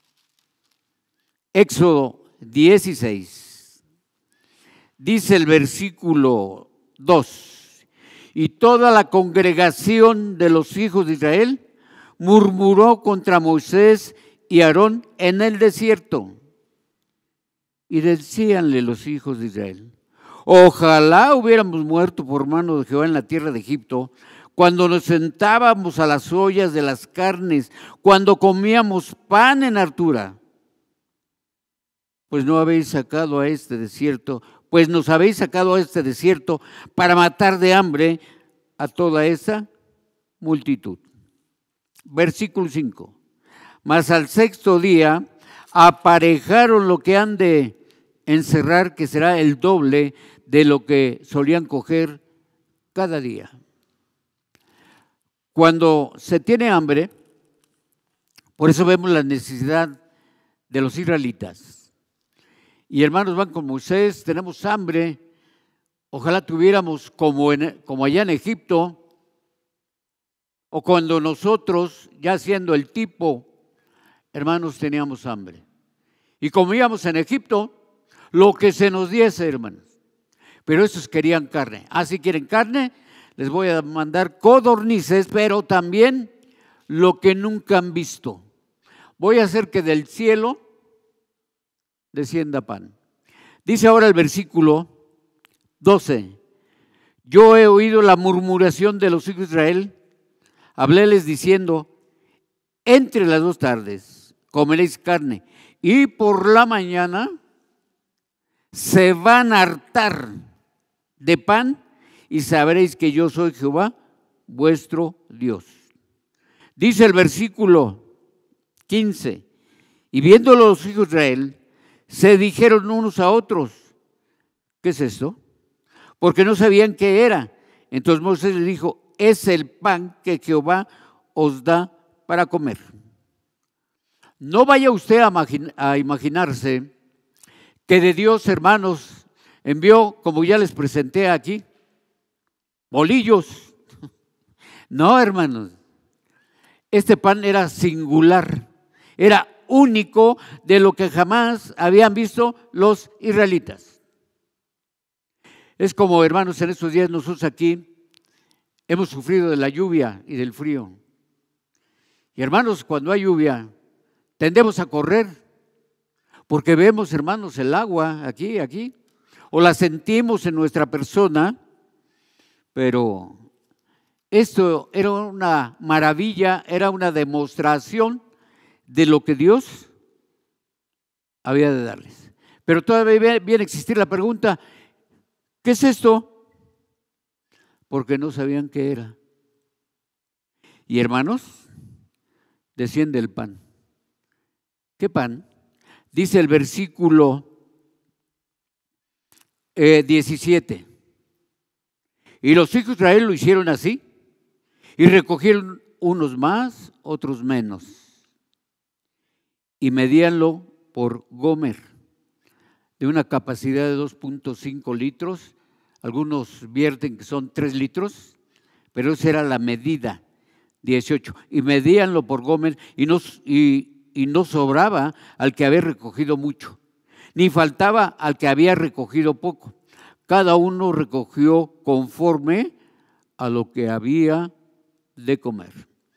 [SPEAKER 6] Éxodo dieciséis, dice el versículo dos: y toda la congregación de los hijos de Israel murmuró contra Moisés y Aarón en el desierto. Y decíanle los hijos de Israel: ojalá hubiéramos muerto por mano de Jehová en la tierra de Egipto, cuando nos sentábamos a las ollas de las carnes, cuando comíamos pan en hartura. Pues no habéis sacado a este desierto, pues nos habéis sacado a este desierto para matar de hambre a toda esa multitud. Versículo cinco. Mas al sexto día aparejaron lo que han de encerrar, que será el doble de lo que solían coger cada día. Cuando se tiene hambre, por eso vemos la necesidad de los israelitas. Y hermanos van con Moisés, tenemos hambre, ojalá tuviéramos como, en, como allá en Egipto, o cuando nosotros, ya siendo el tipo, hermanos, teníamos hambre. Y como íbamos en Egipto, lo que se nos diese, hermanos. Pero esos querían carne. Ah, si quieren carne, les voy a mandar codornices, pero también lo que nunca han visto. Voy a hacer que del cielo descienda pan. Dice ahora el versículo doce. Yo he oído la murmuración de los hijos de Israel. Habléles diciendo, entre las dos tardes comeréis carne y por la mañana se van a hartar de pan y sabréis que yo soy Jehová, vuestro Dios. Dice el versículo quince, y viendo los hijos de Israel, se dijeron unos a otros, ¿qué es esto? Porque no sabían qué era. Entonces Moisés les dijo, es el pan que Jehová os da para comer. No vaya usted a, imagin- a imaginarse que de Dios, hermanos, envió, como ya les presenté aquí, bolillos. No, hermanos. Este pan era singular, era único de lo que jamás habían visto los israelitas. Es como, hermanos, en estos días nosotros aquí hemos sufrido de la lluvia y del frío. Y hermanos, cuando hay lluvia, tendemos a correr, porque vemos, hermanos, el agua aquí, aquí, o la sentimos en nuestra persona, pero esto era una maravilla, era una demostración de lo que Dios había de darles. Pero todavía viene a existir la pregunta, ¿qué es esto? Porque no sabían qué era. Y hermanos, desciende el pan. ¿Qué pan? Dice el versículo eh, diecisiete. Y los hijos de Israel lo hicieron así, y recogieron unos más, otros menos, y medíanlo por gomer, de una capacidad de dos punto cinco litros. Algunos vierten que son tres litros, pero esa era la medida, dieciocho. Y medíanlo por gomer y no, y, y no sobraba al que había recogido mucho, ni faltaba al que había recogido poco. Cada uno recogió conforme a lo que había de comer.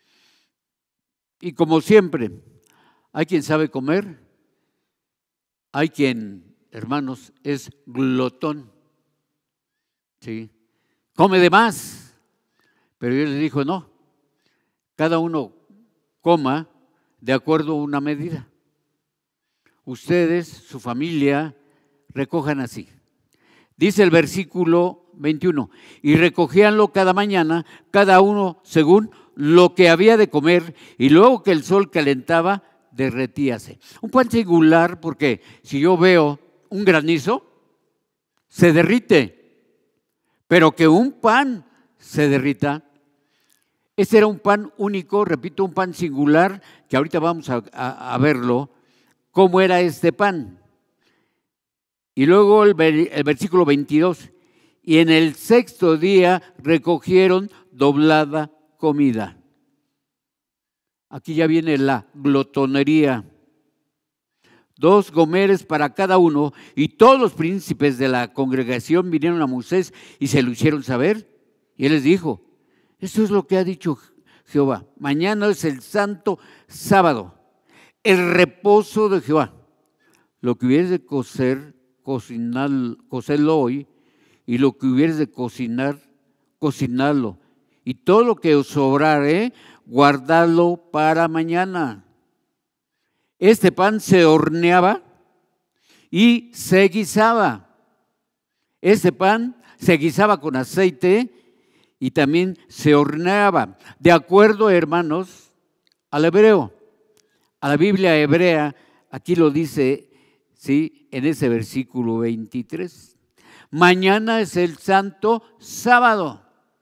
[SPEAKER 6] Y como siempre, hay quien sabe comer, hay quien, hermanos, es glotón. ¿Sí? Come de más, pero Dios les dijo, no, cada uno coma de acuerdo a una medida. Ustedes, su familia, recojan así. Dice el versículo veintiuno, y recogíanlo cada mañana, cada uno según lo que había de comer, y luego que el sol calentaba, derretíase. Un pan singular, porque si yo veo un granizo, se derrite, pero que un pan se derrita. Este era un pan único, repito, un pan singular, que ahorita vamos a, a, a verlo, cómo era este pan. Y luego el, el versículo veintidós, y en el sexto día recogieron doblada comida. Aquí ya viene la glotonería. Dos gomeres para cada uno, y todos los príncipes de la congregación vinieron a Moisés y se lo hicieron saber. Y él les dijo, esto es lo que ha dicho Jehová, mañana es el santo sábado, el reposo de Jehová. Lo que hubieres de cocer, cocinar, cocerlo hoy, y lo que hubieres de cocinar, cocinarlo. Y todo lo que os sobrare, guardadlo para mañana. Este pan se horneaba y se guisaba. Este pan se guisaba con aceite y también se horneaba. De acuerdo, hermanos, al hebreo, a la Biblia hebrea, Aquí lo dice, ¿sí? En ese versículo veintitrés. Mañana es el santo sábado.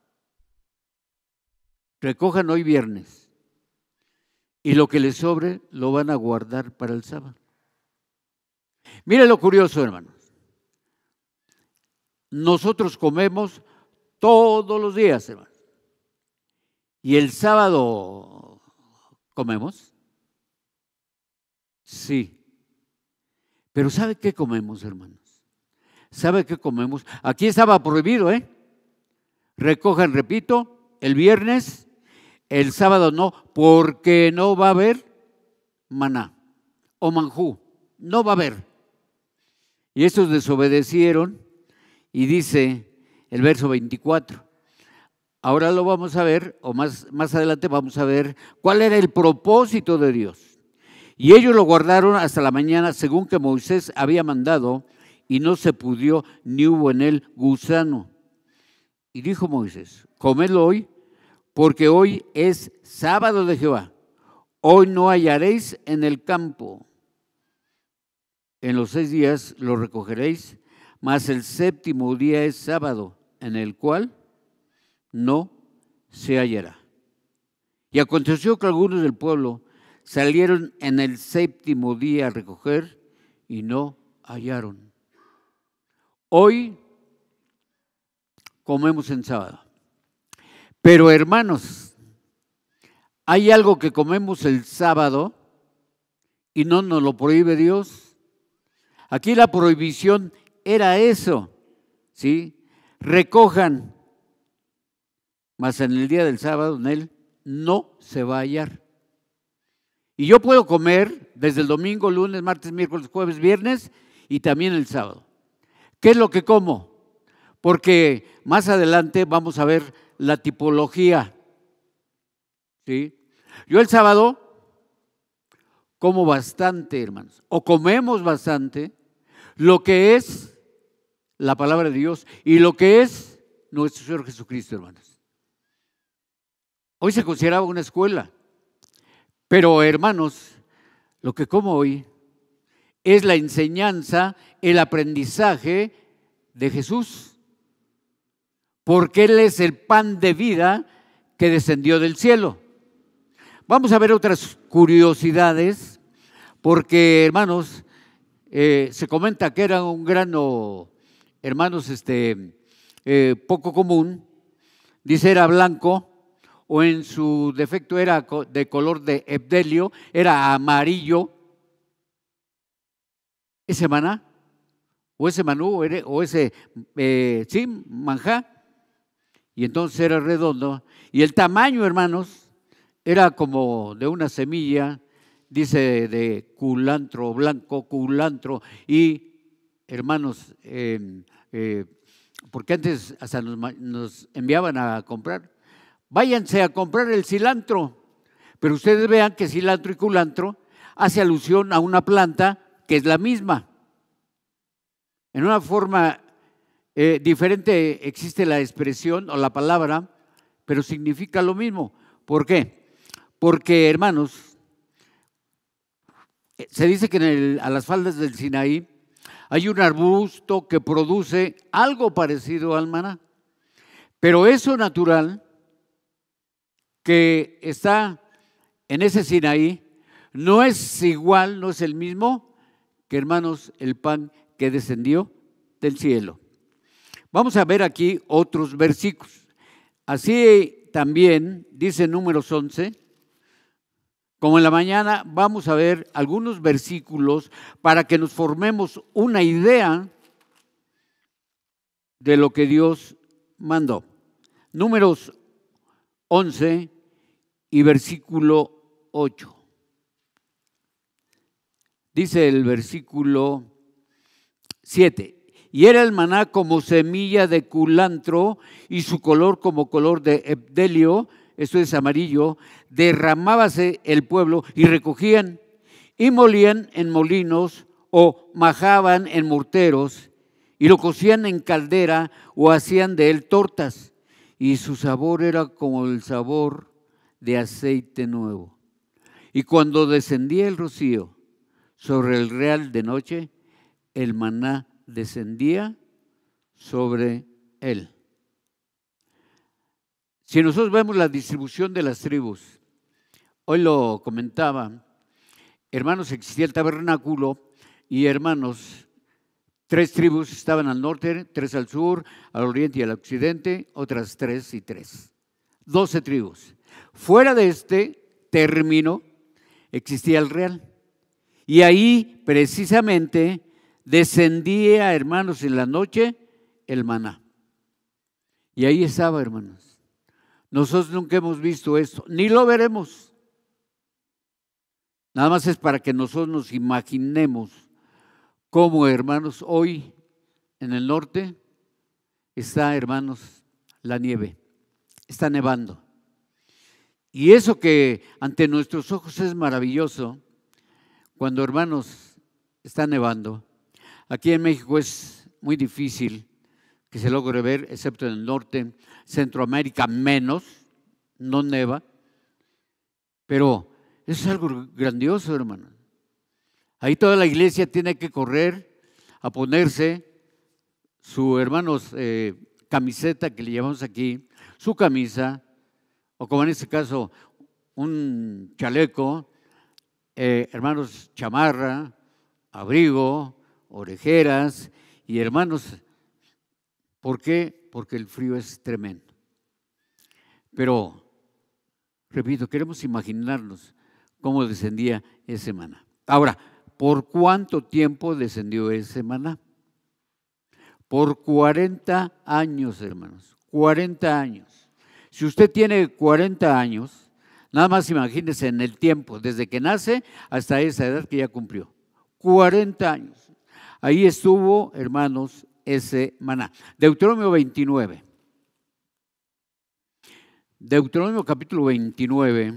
[SPEAKER 6] Recojan hoy viernes. Y lo que les sobre lo van a guardar para el sábado. Mire lo curioso, hermanos. Nosotros comemos todos los días, hermanos. ¿Y el sábado comemos? Sí. Pero ¿sabe qué comemos, hermanos? ¿Sabe qué comemos? Aquí estaba prohibido, ¿eh? Recojan, repito, el viernes, el sábado no, porque no va a haber maná o manjú. No va a haber. Y estos desobedecieron y dice el verso veinticuatro. Ahora lo vamos a ver, o más, más adelante vamos a ver cuál era el propósito de Dios. Y ellos lo guardaron hasta la mañana según que Moisés había mandado y no se pudrió ni hubo en él gusano. Y dijo Moisés, comedlo hoy porque hoy es sábado de Jehová. Hoy no hallaréis en el campo. En los seis días lo recogeréis, mas el séptimo día es sábado, en el cual no se hallará. Y aconteció que algunos del pueblo salieron en el séptimo día a recoger y no hallaron. Hoy comemos en sábado. Pero hermanos, hay algo que comemos el sábado y no nos lo prohíbe Dios. Aquí la prohibición era eso, ¿sí? Recojan, mas en el día del sábado en él no se va a hallar. Y yo puedo comer desde el domingo, lunes, martes, miércoles, jueves, viernes y también el sábado. ¿Qué es lo que como? Porque más adelante vamos a ver la tipología, ¿sí? Yo el sábado como bastante, hermanos, o comemos bastante lo que es la palabra de Dios y lo que es nuestro Señor Jesucristo, hermanos. Hoy se consideraba una escuela, pero hermanos, lo que como hoy es la enseñanza, el aprendizaje de Jesús, porque Él es el pan de vida que descendió del cielo. Vamos a ver otras curiosidades, porque hermanos, eh, se comenta que era un grano, hermanos, este, eh, poco común, dice era blanco, o en su defecto era de color de ebdelio, era amarillo. Ese maná, o ese manú, o ese, eh, sí, manjá, y entonces era redondo. Y el tamaño, hermanos, era como de una semilla, dice de culantro blanco, culantro, y hermanos, eh, eh, porque antes hasta nos, nos enviaban a comprar, váyanse a comprar el cilantro, pero ustedes vean que cilantro y culantro hace alusión a una planta que es la misma. En una forma eh, diferente existe la expresión o la palabra, pero significa lo mismo. ¿Por qué? Porque, hermanos, se dice que en el, a las faldas del Sinaí hay un arbusto que produce algo parecido al maná, pero eso natural que está en ese Sinaí no es igual, no es el mismo que, hermanos, el pan que descendió del cielo. Vamos a ver aquí otros versículos. Así también dice Números once, como en la mañana vamos a ver algunos versículos para que nos formemos una idea de lo que Dios mandó. Números once y versículo ocho. Dice el versículo siete. Y era el maná como semilla de culantro y su color como color de ebdelio, esto es amarillo, derramábase el pueblo y recogían y molían en molinos o majaban en morteros y lo cocían en caldera o hacían de él tortas y su sabor era como el sabor de aceite nuevo. Y cuando descendía el rocío sobre el real de noche, el maná descendía sobre él. Si nosotros vemos la distribución de las tribus, hoy lo comentaba, hermanos, existía el tabernáculo y hermanos, tres tribus estaban al norte, tres al sur, al oriente y al occidente, otras tres y tres. Doce tribus. Fuera de este término existía el real. Y ahí precisamente descendía, hermanos, en la noche el maná. Y ahí estaba, hermanos. Nosotros nunca hemos visto esto, ni lo veremos. Nada más es para que nosotros nos imaginemos cómo, hermanos, hoy en el norte está, hermanos, la nieve. Está nevando. Y eso que ante nuestros ojos es maravilloso, cuando, hermanos, está nevando. Aquí en México es muy difícil que se logre ver, excepto en el norte, Centroamérica menos, no neva, pero eso es algo grandioso, hermano. Ahí toda la iglesia tiene que correr a ponerse su, hermanos, eh, camiseta que le llevamos aquí, su camisa, o como en este caso, un chaleco, eh, hermanos, chamarra, abrigo, orejeras, y hermanos, ¿por qué? Porque el frío es tremendo. Pero, repito, queremos imaginarnos cómo descendía ese maná. Ahora, ¿por cuánto tiempo descendió ese maná? Por cuarenta años, hermanos, cuarenta años. Si usted tiene cuarenta años, nada más imagínese en el tiempo, desde que nace hasta esa edad que ya cumplió. cuarenta años. Ahí estuvo, hermanos, ese maná. Deuteronomio veintinueve. Deuteronomio capítulo veintinueve.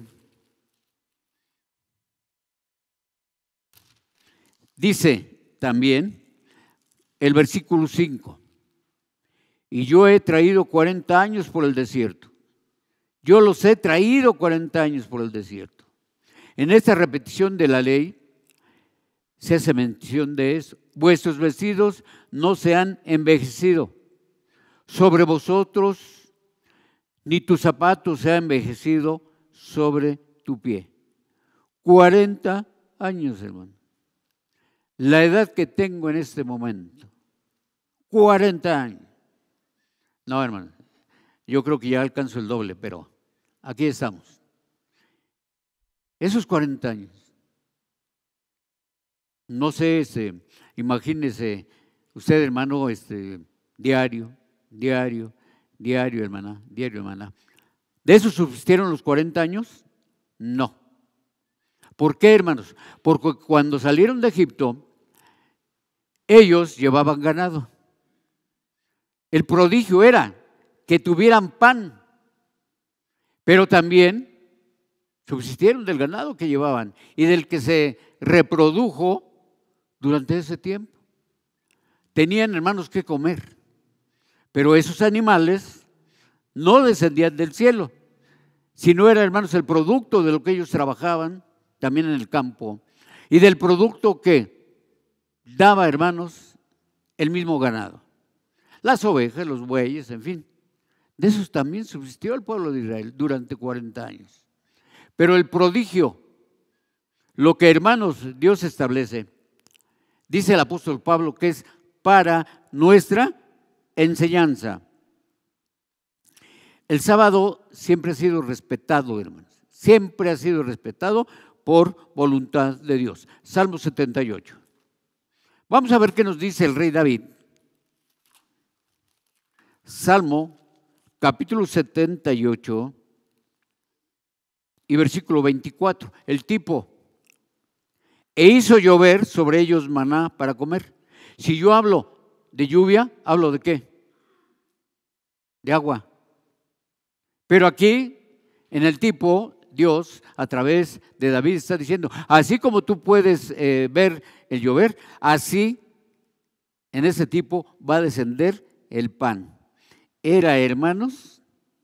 [SPEAKER 6] Dice también el versículo cinco. Y yo he traído cuarenta años por el desierto. Yo los he traído cuarenta años por el desierto. En esta repetición de la ley se hace mención de eso. Vuestros vestidos no se han envejecido sobre vosotros, ni tu zapato se ha envejecido sobre tu pie. cuarenta años, hermano. La edad que tengo en este momento, cuarenta años. No, hermano, yo creo que ya alcanzo el doble, pero aquí estamos. Esos cuarenta años. No sé, este, imagínese usted, hermano, este, diario, diario, diario, hermana, diario, hermana. ¿De eso subsistieron los cuarenta años? No. ¿Por qué, hermanos? Porque cuando salieron de Egipto, ellos llevaban ganado. El prodigio era que tuvieran pan, pero también subsistieron del ganado que llevaban y del que se reprodujo durante ese tiempo. Tenían, hermanos, que comer, pero esos animales no descendían del cielo, sino era, hermanos, el producto de lo que ellos trabajaban también en el campo y del producto que daba, hermanos, el mismo ganado. Las ovejas, los bueyes, en fin. De esos también subsistió el pueblo de Israel durante cuarenta años. Pero el prodigio, lo que, hermanos, Dios establece, dice el apóstol Pablo que es para nuestra enseñanza. El sábado siempre ha sido respetado, hermanos. Siempre ha sido respetado por voluntad de Dios. Salmo setenta y ocho. Vamos a ver qué nos dice el rey David. Salmo capítulo setenta y ocho y versículo veinticuatro. El tipo, e hizo llover sobre ellos maná para comer. Si yo hablo de lluvia, ¿hablo de qué? De agua. Pero aquí, en el tipo, Dios, a través de David, está diciendo, así como tú puedes eh, ver el llover, así en ese tipo va a descender el pan. Era, hermanos,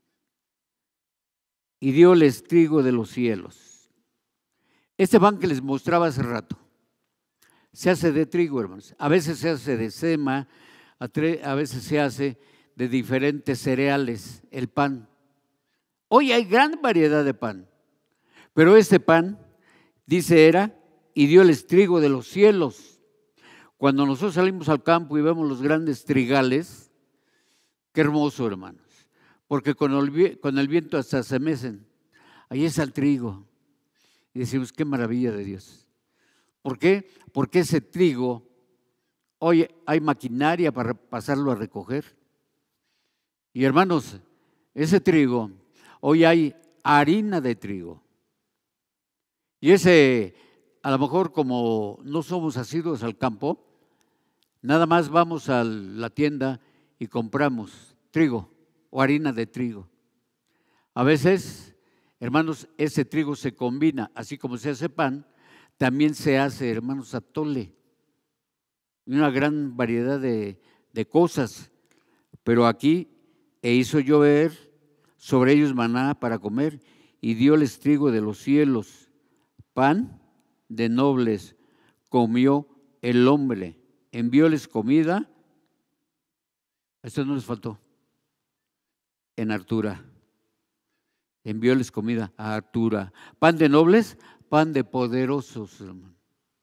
[SPEAKER 6] y dióles trigo de los cielos. Este pan que les mostraba hace rato, se hace de trigo, hermanos. A veces se hace de sema, a veces se hace de diferentes cereales, el pan. Hoy hay gran variedad de pan, pero este pan, dice, era y dio-les trigo de los cielos. Cuando nosotros salimos al campo y vemos los grandes trigales, qué hermoso, hermanos, porque con el, con el viento hasta se mecen. Ahí está el trigo. Y decimos, qué maravilla de Dios. ¿Por qué? Porque ese trigo, hoy hay maquinaria para pasarlo a recoger. Y hermanos, ese trigo, hoy hay harina de trigo. Y ese, a lo mejor como no somos asiduos al campo, nada más vamos a la tienda y compramos trigo o harina de trigo. A veces, hermanos, ese trigo se combina, así como se hace pan, también se hace, hermanos, atole. Una gran variedad de, de cosas. Pero aquí, e hizo llover sobre ellos maná para comer, y dióles trigo de los cielos, pan de nobles, comió el hombre, envióles comida. Esto no les faltó. En hartura. Envióles comida a hartura. Pan de nobles, pan de poderosos, hermano.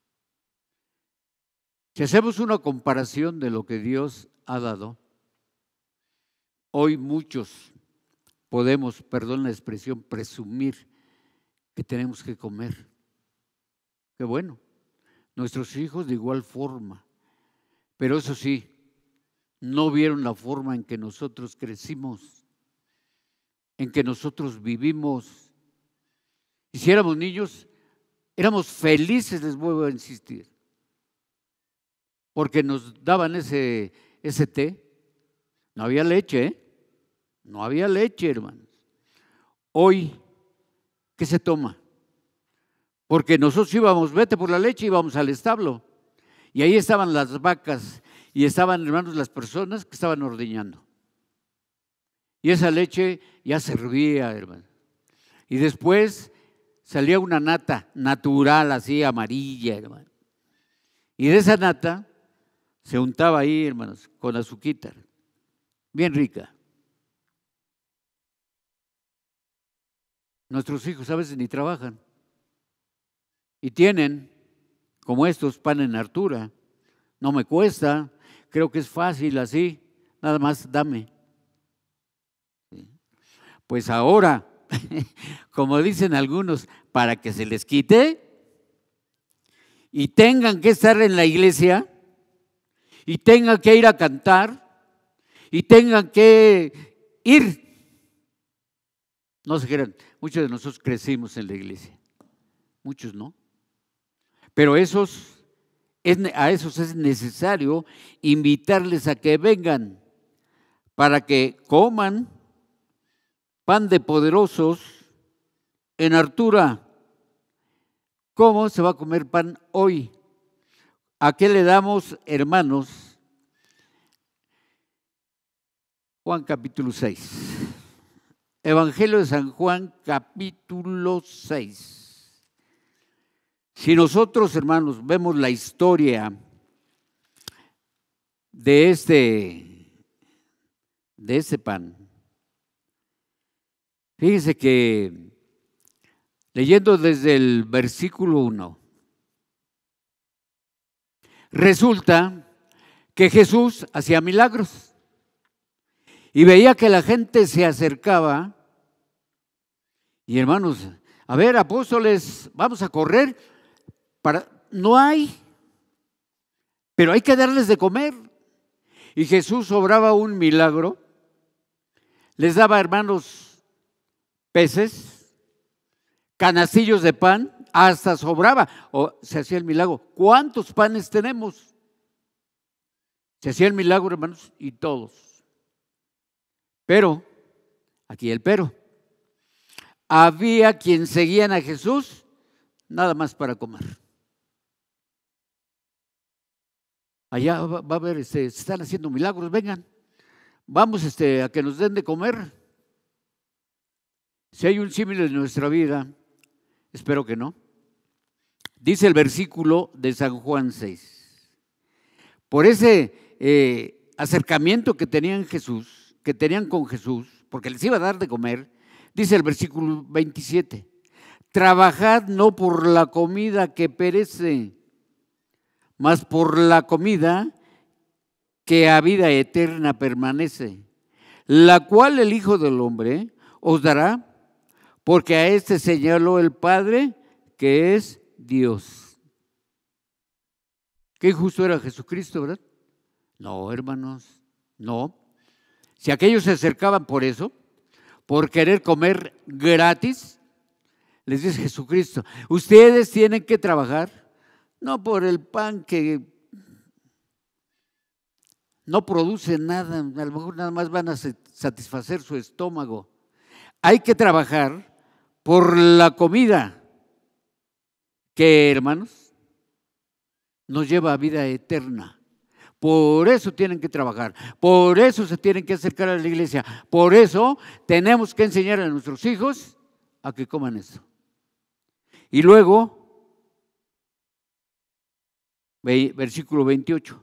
[SPEAKER 6] Si hacemos una comparación de lo que Dios ha dado, hoy muchos podemos, perdón la expresión, presumir que tenemos que comer. Qué bueno. Nuestros hijos de igual forma. Pero eso sí, no vieron la forma en que nosotros crecimos, en que nosotros vivimos. Y si éramos niños, éramos felices, les vuelvo a insistir, porque nos daban ese, ese té. No había leche, ¿eh? No había leche, hermanos. Hoy, ¿qué se toma? Porque nosotros íbamos, vete por la leche, íbamos al establo. Y ahí estaban las vacas y estaban, hermanos, las personas que estaban ordeñando. Y esa leche ya servía, hermano. Y después salía una nata natural, así amarilla, hermano. Y de esa nata se untaba ahí, hermanos, con azuquita, bien rica. Nuestros hijos a veces ni trabajan y tienen, como estos, pan en hartura. No me cuesta, creo que es fácil así, nada más dame. Pues ahora, como dicen algunos, para que se les quite y tengan que estar en la iglesia y tengan que ir a cantar y tengan que ir. No se crean, muchos de nosotros crecimos en la iglesia, muchos no. Pero esos, a esos es necesario invitarles a que vengan para que coman pan de poderosos en hartura. ¿Cómo se va a comer pan hoy? ¿A qué le damos, hermanos? Juan capítulo seis. Evangelio de San Juan capítulo seis. Si nosotros, hermanos, vemos la historia de este, de este pan, fíjense que leyendo desde el versículo uno, resulta que Jesús hacía milagros y veía que la gente se acercaba. Y hermanos, a ver, apóstoles, vamos a correr. Para, no hay, pero hay que darles de comer. Y Jesús obraba un milagro, les daba, hermanos, peces, canastillos de pan, hasta sobraba, o se hacía el milagro. ¿Cuántos panes tenemos? Se hacía el milagro, hermanos, y todos. Pero, aquí el pero, había quien seguían a Jesús nada más para comer. Allá va, va a haber, este, se están haciendo milagros, vengan, vamos este, a que nos den de comer. Si hay un símil en nuestra vida, espero que no, Dice el versículo de San Juan seis. Por ese eh, acercamiento que tenían Jesús, que tenían con Jesús, porque les iba a dar de comer, dice el versículo veintisiete, trabajad no por la comida que perece, mas por la comida que a vida eterna permanece, la cual el Hijo del Hombre os dará, porque a este señaló el Padre, que es Dios. Qué injusto era Jesucristo, ¿verdad? No, hermanos, no. Si aquellos se acercaban por eso, por querer comer gratis, les dice Jesucristo, ustedes tienen que trabajar, no por el pan que no produce nada, a lo mejor nada más van a satisfacer su estómago. Hay que trabajar por la comida que, hermanos, nos lleva a vida eterna. Por eso tienen que trabajar, por eso se tienen que acercar a la iglesia, por eso tenemos que enseñar a nuestros hijos a que coman eso. Y luego, versículo veintiocho.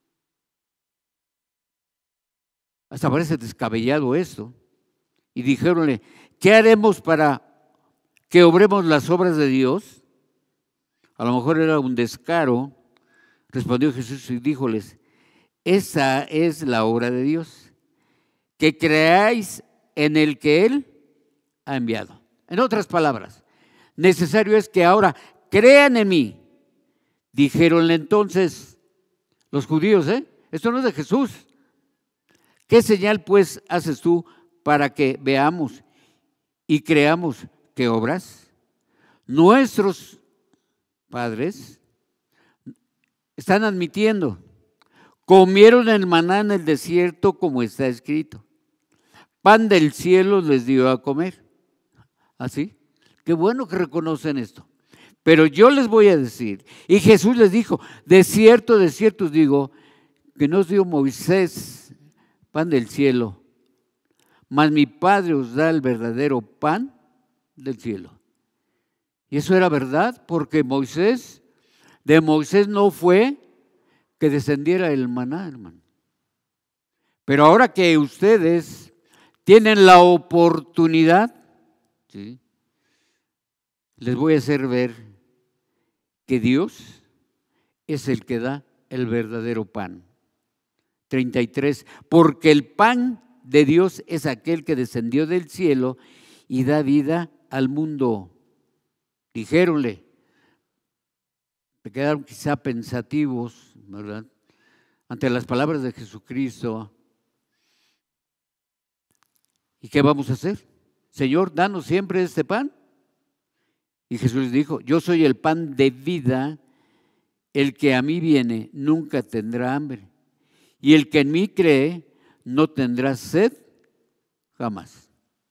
[SPEAKER 6] Hasta parece descabellado esto. Y dijéronle, ¿qué haremos para que obremos las obras de Dios? A lo mejor era un descaro. Respondió Jesús y díjoles, esa es la obra de Dios, que creáis en el que Él ha enviado. En otras palabras, necesario es que ahora crean en mí. Dijéronle entonces los judíos, ¿eh? Esto no es de Jesús. ¿Qué señal pues haces tú para que veamos y creamos que obras? Nuestros padres están admitiendo, comieron el maná en el desierto como está escrito. Pan del cielo les dio a comer. ¿Así? Qué bueno que reconocen esto. Pero yo les voy a decir, y Jesús les dijo, de cierto, de cierto os digo, que no os dio Moisés pan del cielo, mas mi Padre os da el verdadero pan del cielo. Y eso era verdad, porque Moisés, de Moisés no fue que descendiera el maná, hermano. Pero ahora que ustedes tienen la oportunidad, ¿sí?, les voy a hacer ver que Dios es el que da el verdadero pan. treinta y tres, porque el pan de Dios es aquel que descendió del cielo y da vida al mundo. Dijéronle, se quedaron quizá pensativos, ¿verdad?, ante las palabras de Jesucristo. ¿Y qué vamos a hacer? Señor, danos siempre este pan. Y Jesús les dijo, yo soy el pan de vida, el que a mí viene nunca tendrá hambre, y el que en mí cree no tendrá sed jamás.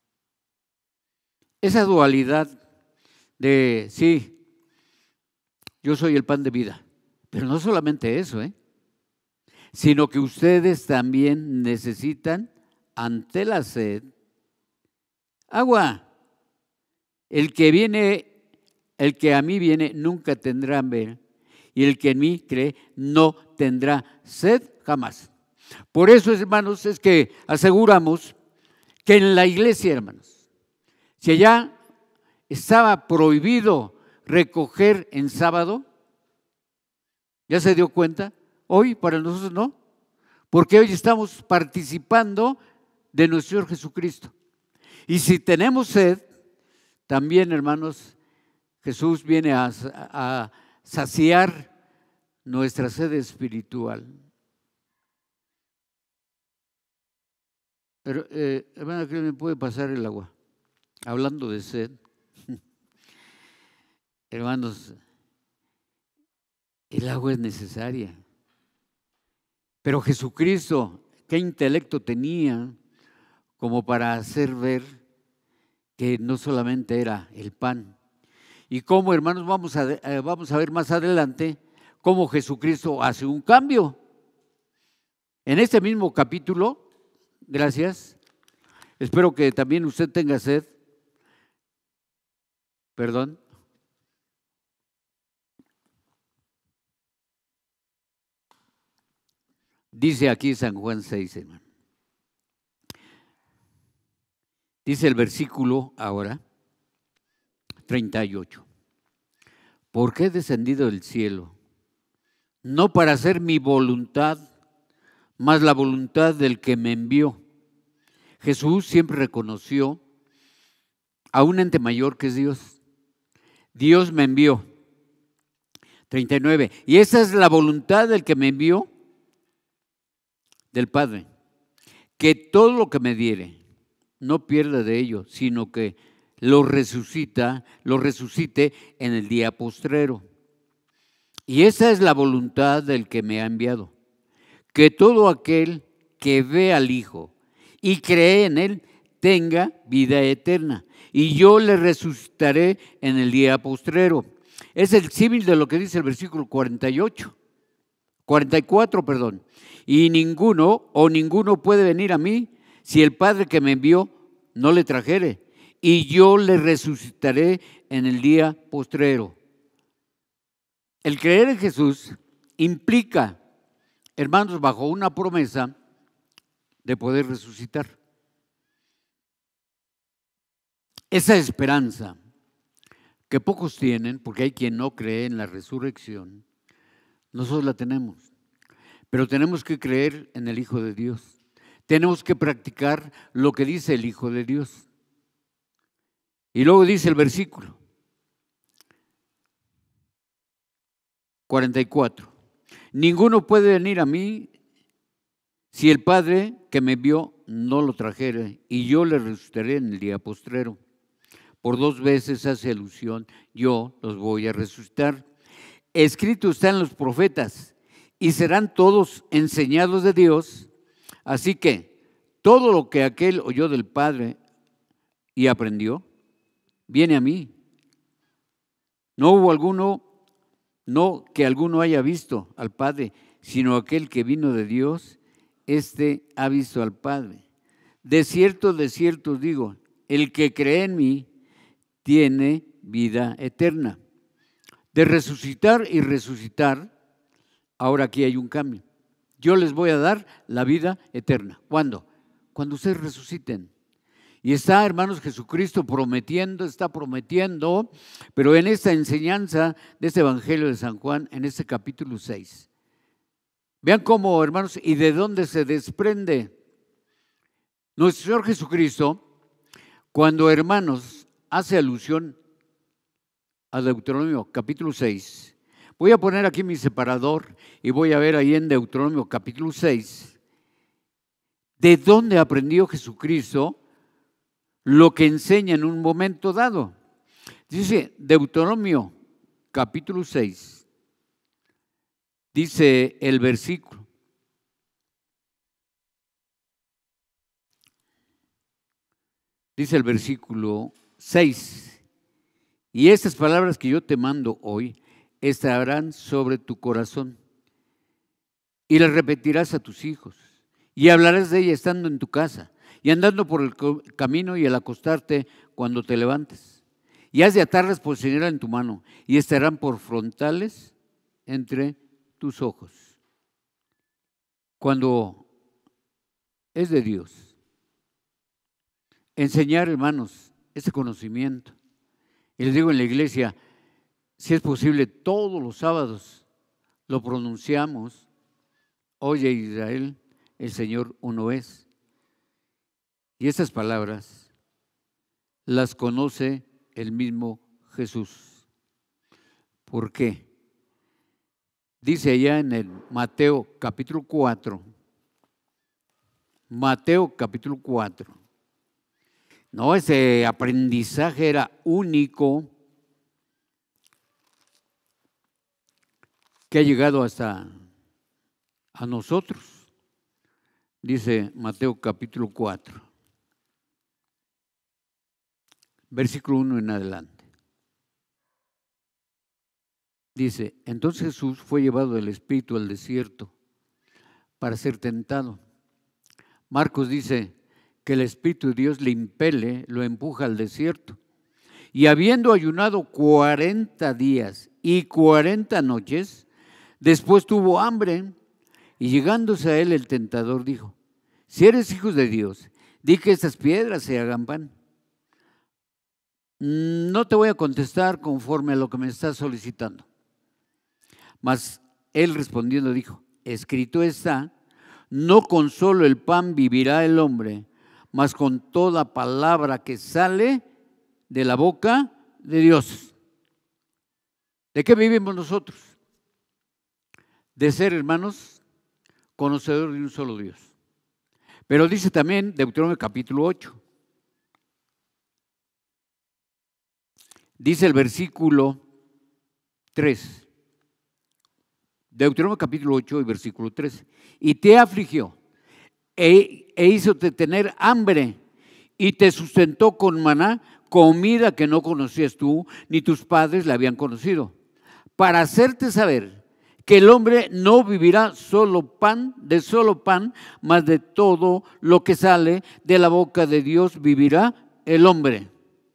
[SPEAKER 6] Esa dualidad de, sí, yo soy el pan de vida, pero no solamente eso, ¿eh? sino que ustedes también necesitan, ante la sed, agua. El que viene, el que a mí viene nunca tendrá hambre, y el que en mí cree no tendrá sed jamás. Por eso, hermanos, es que aseguramos que en la iglesia, hermanos, si allá estaba prohibido recoger en sábado, ¿ya se dio cuenta? Hoy para nosotros no, porque hoy estamos participando de nuestro Señor Jesucristo. Y si tenemos sed, también, hermanos, Jesús viene a, a saciar nuestra sed espiritual. Pero, eh, hermana, ¿qué me puede pasar el agua? Hablando de sed, hermanos, el agua es necesaria. Pero Jesucristo, ¿qué intelecto tenía como para hacer ver que no solamente era el pan? Y cómo, hermanos, vamos a, eh, vamos a ver más adelante cómo Jesucristo hace un cambio. En este mismo capítulo, gracias, espero que también usted tenga sed, perdón. Dice aquí San Juan seis, hermano. Dice el versículo ahora, treinta y ocho. Porque he descendido del cielo, no para hacer mi voluntad, mas la voluntad del que me envió. Jesús siempre reconoció a un ente mayor que es Dios. Dios me envió. treinta y nueve. Y esa es la voluntad del que me envió, del Padre, que todo lo que me diere no pierda de ello, sino que lo resucita, lo resucite en el día postrero. Y esa es la voluntad del que me ha enviado, que todo aquel que ve al Hijo y cree en Él tenga vida eterna, y yo le resucitaré en el día postrero. Es el símil de lo que dice el versículo cuarenta y ocho, cuarenta y cuatro, perdón. Y ninguno o ninguno puede venir a mí si el Padre que me envió no le trajere, y yo le resucitaré en el día postrero. El creer en Jesús implica, hermanos, bajo una promesa de poder resucitar. Esa esperanza que pocos tienen, porque hay quien no cree en la resurrección, nosotros la tenemos. Pero tenemos que creer en el Hijo de Dios. Tenemos que practicar lo que dice el Hijo de Dios. Y luego dice el versículo cuarenta y cuatro. Ninguno puede venir a mí si el Padre que me envió no lo trajere, y yo le resucitaré en el día postrero. Por dos veces hace alusión, yo los voy a resucitar. Escrito está en los profetas, y serán todos enseñados de Dios. Así que todo lo que aquel oyó del Padre y aprendió, viene a mí. No hubo alguno, no que alguno haya visto al Padre, sino aquel que vino de Dios, éste ha visto al Padre. De cierto, de cierto os digo, el que cree en mí tiene vida eterna. De resucitar y resucitar, ahora aquí hay un cambio. Yo les voy a dar la vida eterna. ¿Cuándo? Cuando ustedes resuciten. Y está, hermanos, Jesucristo prometiendo, está prometiendo, pero en esta enseñanza de este Evangelio de San Juan, en este capítulo seis. Vean cómo, hermanos, y de dónde se desprende nuestro Señor Jesucristo, cuando, hermanos, hace alusión a Deuteronomio capítulo seis. Voy a poner aquí mi separador y voy a ver ahí en Deuteronomio capítulo seis, de dónde aprendió Jesucristo lo que enseña en un momento dado. Dice Deuteronomio capítulo seis, dice el versículo. Dice el versículo seis, y estas palabras que yo te mando hoy estarán sobre tu corazón, y las repetirás a tus hijos, y hablarás de ellas estando en tu casa, y andando por el camino, y al acostarte cuando te levantes. Y has de atarlas por señal en tu mano, y estarán por frontales entre tus ojos. Cuando es de Dios, enseñar, hermanos, ese conocimiento. Y les digo en la iglesia, si es posible, todos los sábados lo pronunciamos. Oye Israel, el Señor uno es. Y estas palabras las conoce el mismo Jesús. ¿Por qué? Dice allá en el Mateo capítulo cuatro, Mateo capítulo cuatro. No, ese aprendizaje era único que ha llegado hasta a nosotros. Dice Mateo capítulo cuatro, versículo uno en adelante. Dice, entonces Jesús fue llevado del Espíritu al desierto para ser tentado. Marcos dice que el Espíritu de Dios le impele, lo empuja al desierto. Y habiendo ayunado cuarenta días y cuarenta noches, después tuvo hambre, Y llegándose a él el tentador dijo: si eres hijo de Dios, di que estas piedras se hagan pan. No te voy a contestar conforme a lo que me estás solicitando. Mas él respondiendo dijo: escrito está, no con solo el pan vivirá el hombre, mas con toda palabra que sale de la boca de Dios. ¿De qué vivimos nosotros? De ser, hermanos, conocedores de un solo Dios. Pero dice también Deuteronomio capítulo ocho. Dice el versículo tres. Deuteronomio capítulo ocho y versículo tres. Y te afligió e, e hízote tener hambre y te sustentó con maná, comida que no conocías tú ni tus padres la habían conocido, para hacerte saber que el hombre no vivirá solo pan, de solo pan, mas de todo lo que sale de la boca de Dios vivirá el hombre.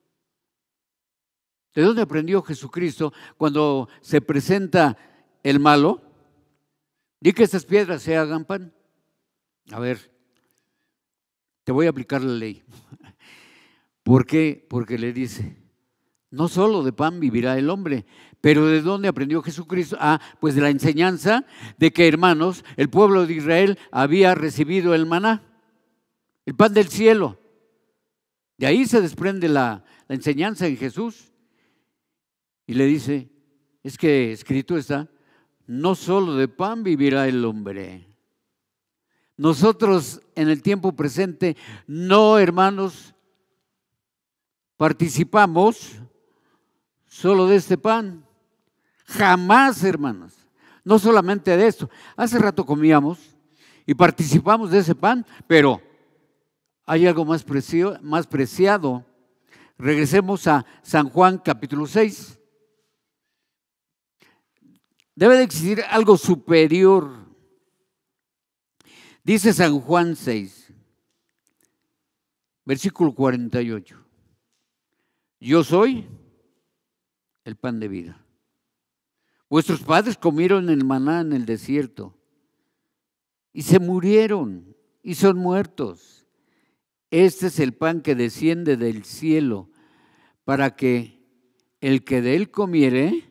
[SPEAKER 6] ¿De dónde aprendió Jesucristo cuando se presenta el malo? Di que estas piedras se hagan pan. A ver, te voy a aplicar la ley. ¿Por qué? Porque le dice, no solo de pan vivirá el hombre. Pero ¿de dónde aprendió Jesucristo? Ah, pues de la enseñanza de que, hermanos, el pueblo de Israel había recibido el maná, el pan del cielo. De ahí se desprende la, la enseñanza en Jesús. Y le dice, es que escrito está, no solo de pan vivirá el hombre. Nosotros en el tiempo presente, no, hermanos, participamos solo de este pan. Jamás, hermanos, no solamente de esto. Hace rato comíamos y participamos de ese pan, pero hay algo más, precio, más preciado. Regresemos a San Juan capítulo seis. Debe de existir algo superior. Dice San Juan seis, versículo cuarenta y ocho. Yo soy el pan de vida. Vuestros padres comieron el maná en el desierto y se murieron y son muertos. Este es el pan que desciende del cielo para que el que de él comiere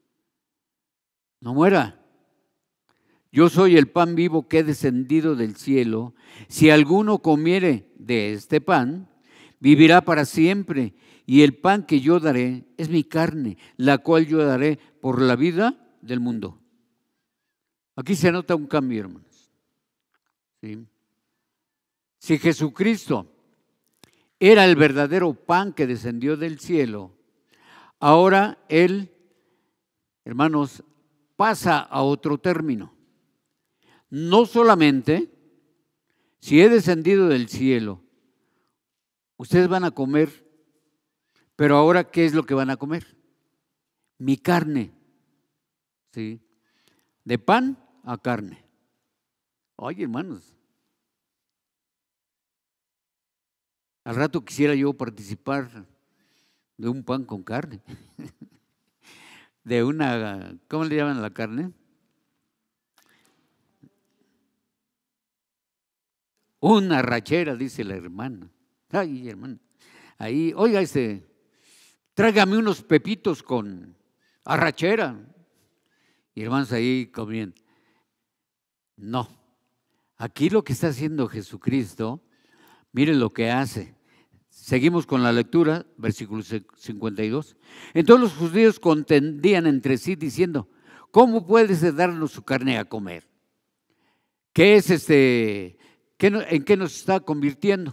[SPEAKER 6] no muera. Yo soy el pan vivo que he descendido del cielo. Si alguno comiere de este pan, vivirá para siempre. Y el pan que yo daré es mi carne, la cual yo daré por la vida del mundo. Aquí se nota un cambio, hermanos. ¿Sí? Si Jesucristo era el verdadero pan que descendió del cielo, ahora Él, hermanos, pasa a otro término. No solamente, si he descendido del cielo, ustedes van a comer, pero ahora, ¿qué es lo que van a comer? Mi carne. ¿Sí? De pan a carne. Oye, hermanos, al rato quisiera yo participar de un pan con carne. De una, ¿cómo le llaman a la carne? Una arrachera, dice la hermana. Ay, hermana. Ahí, oiga, este, tráigame unos pepitos con arrachera. Y hermanos ahí comiendo. No. Aquí lo que está haciendo Jesucristo, miren lo que hace. Seguimos con la lectura, versículo cincuenta y dos. Entonces los judíos contendían entre sí diciendo, ¿cómo puedes darnos su carne a comer? ¿Qué es este? ¿Qué no, ¿En qué nos está convirtiendo?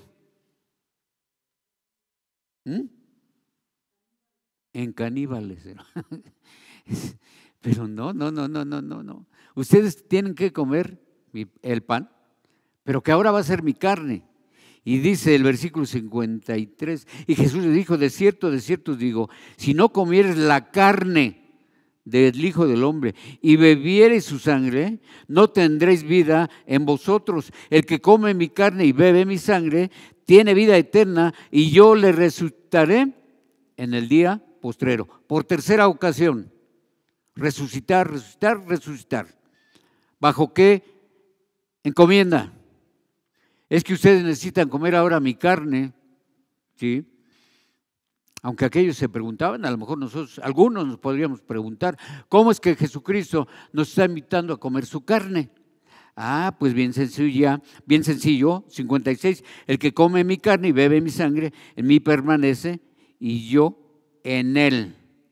[SPEAKER 6] ¿Mm? En caníbales. Pero no, no, no, no, no, no, no. Ustedes tienen que comer el pan, pero que ahora va a ser mi carne. Y dice el versículo cincuenta y tres, y Jesús le dijo, de cierto, de cierto os digo, si no comieres la carne del Hijo del Hombre y bebiereis su sangre, no tendréis vida en vosotros. El que come mi carne y bebe mi sangre, tiene vida eterna, y yo le resucitaré en el día postrero. Por tercera ocasión, resucitar, resucitar, resucitar. ¿Bajo qué encomienda. Es que ustedes necesitan comer ahora mi carne, ¿sí? Aunque aquellos se preguntaban, a lo mejor nosotros, algunos nos podríamos preguntar, ¿cómo es que Jesucristo nos está invitando a comer su carne? Ah, pues bien sencillo, bien sencillo, cincuenta y seis, el que come mi carne y bebe mi sangre, en mí permanece y yo en él.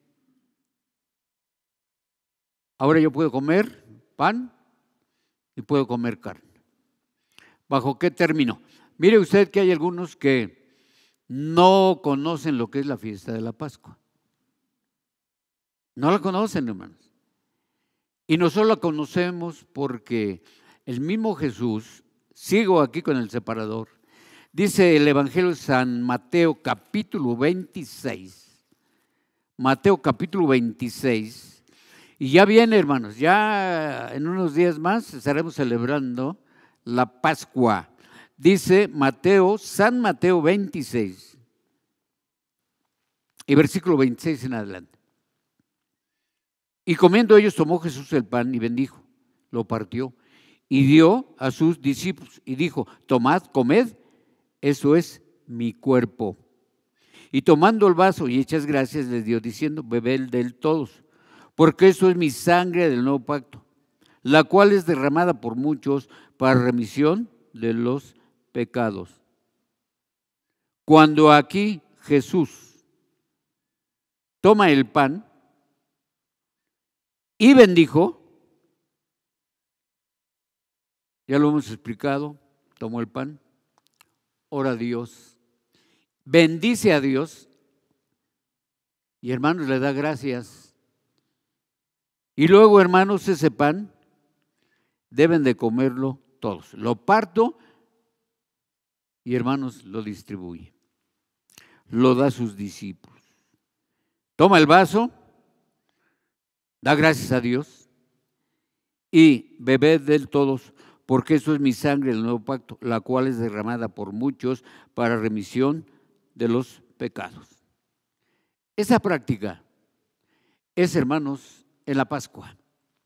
[SPEAKER 6] Ahora yo puedo comer pan y puedo comer carne. ¿Bajo qué término? Mire usted que hay algunos que no conocen lo que es la fiesta de la Pascua. No la conocen, hermanos. Y nosotros la conocemos porque el mismo Jesús, sigo aquí con el separador, dice el Evangelio de San Mateo capítulo veintiséis, Mateo capítulo veintiséis, y ya viene, hermanos, ya en unos días más estaremos celebrando la Pascua. Dice Mateo, San Mateo veintiséis, y versículo veintiséis en adelante. Y comiendo ellos, tomó Jesús el pan y bendijo, lo partió y dio a sus discípulos y dijo: tomad, comed, eso es mi cuerpo. Y tomando el vaso y hechas gracias les dio diciendo: bebed de él todos, porque eso es mi sangre del nuevo pacto, la cual es derramada por muchos para remisión de los pecados. Cuando aquí Jesús toma el pan y bendijo, ya lo hemos explicado, tomó el pan, ora a Dios, bendice a Dios y, hermanos, le da gracias. Y luego, hermanos, ese pan deben de comerlo todos. Lo parto y, hermanos, lo distribuye. Lo da a sus discípulos. Toma el vaso, da gracias a Dios y bebed de él todos, porque eso es mi sangre del nuevo pacto, la cual es derramada por muchos para remisión de los pecados. Esa práctica es, hermanos, en la Pascua.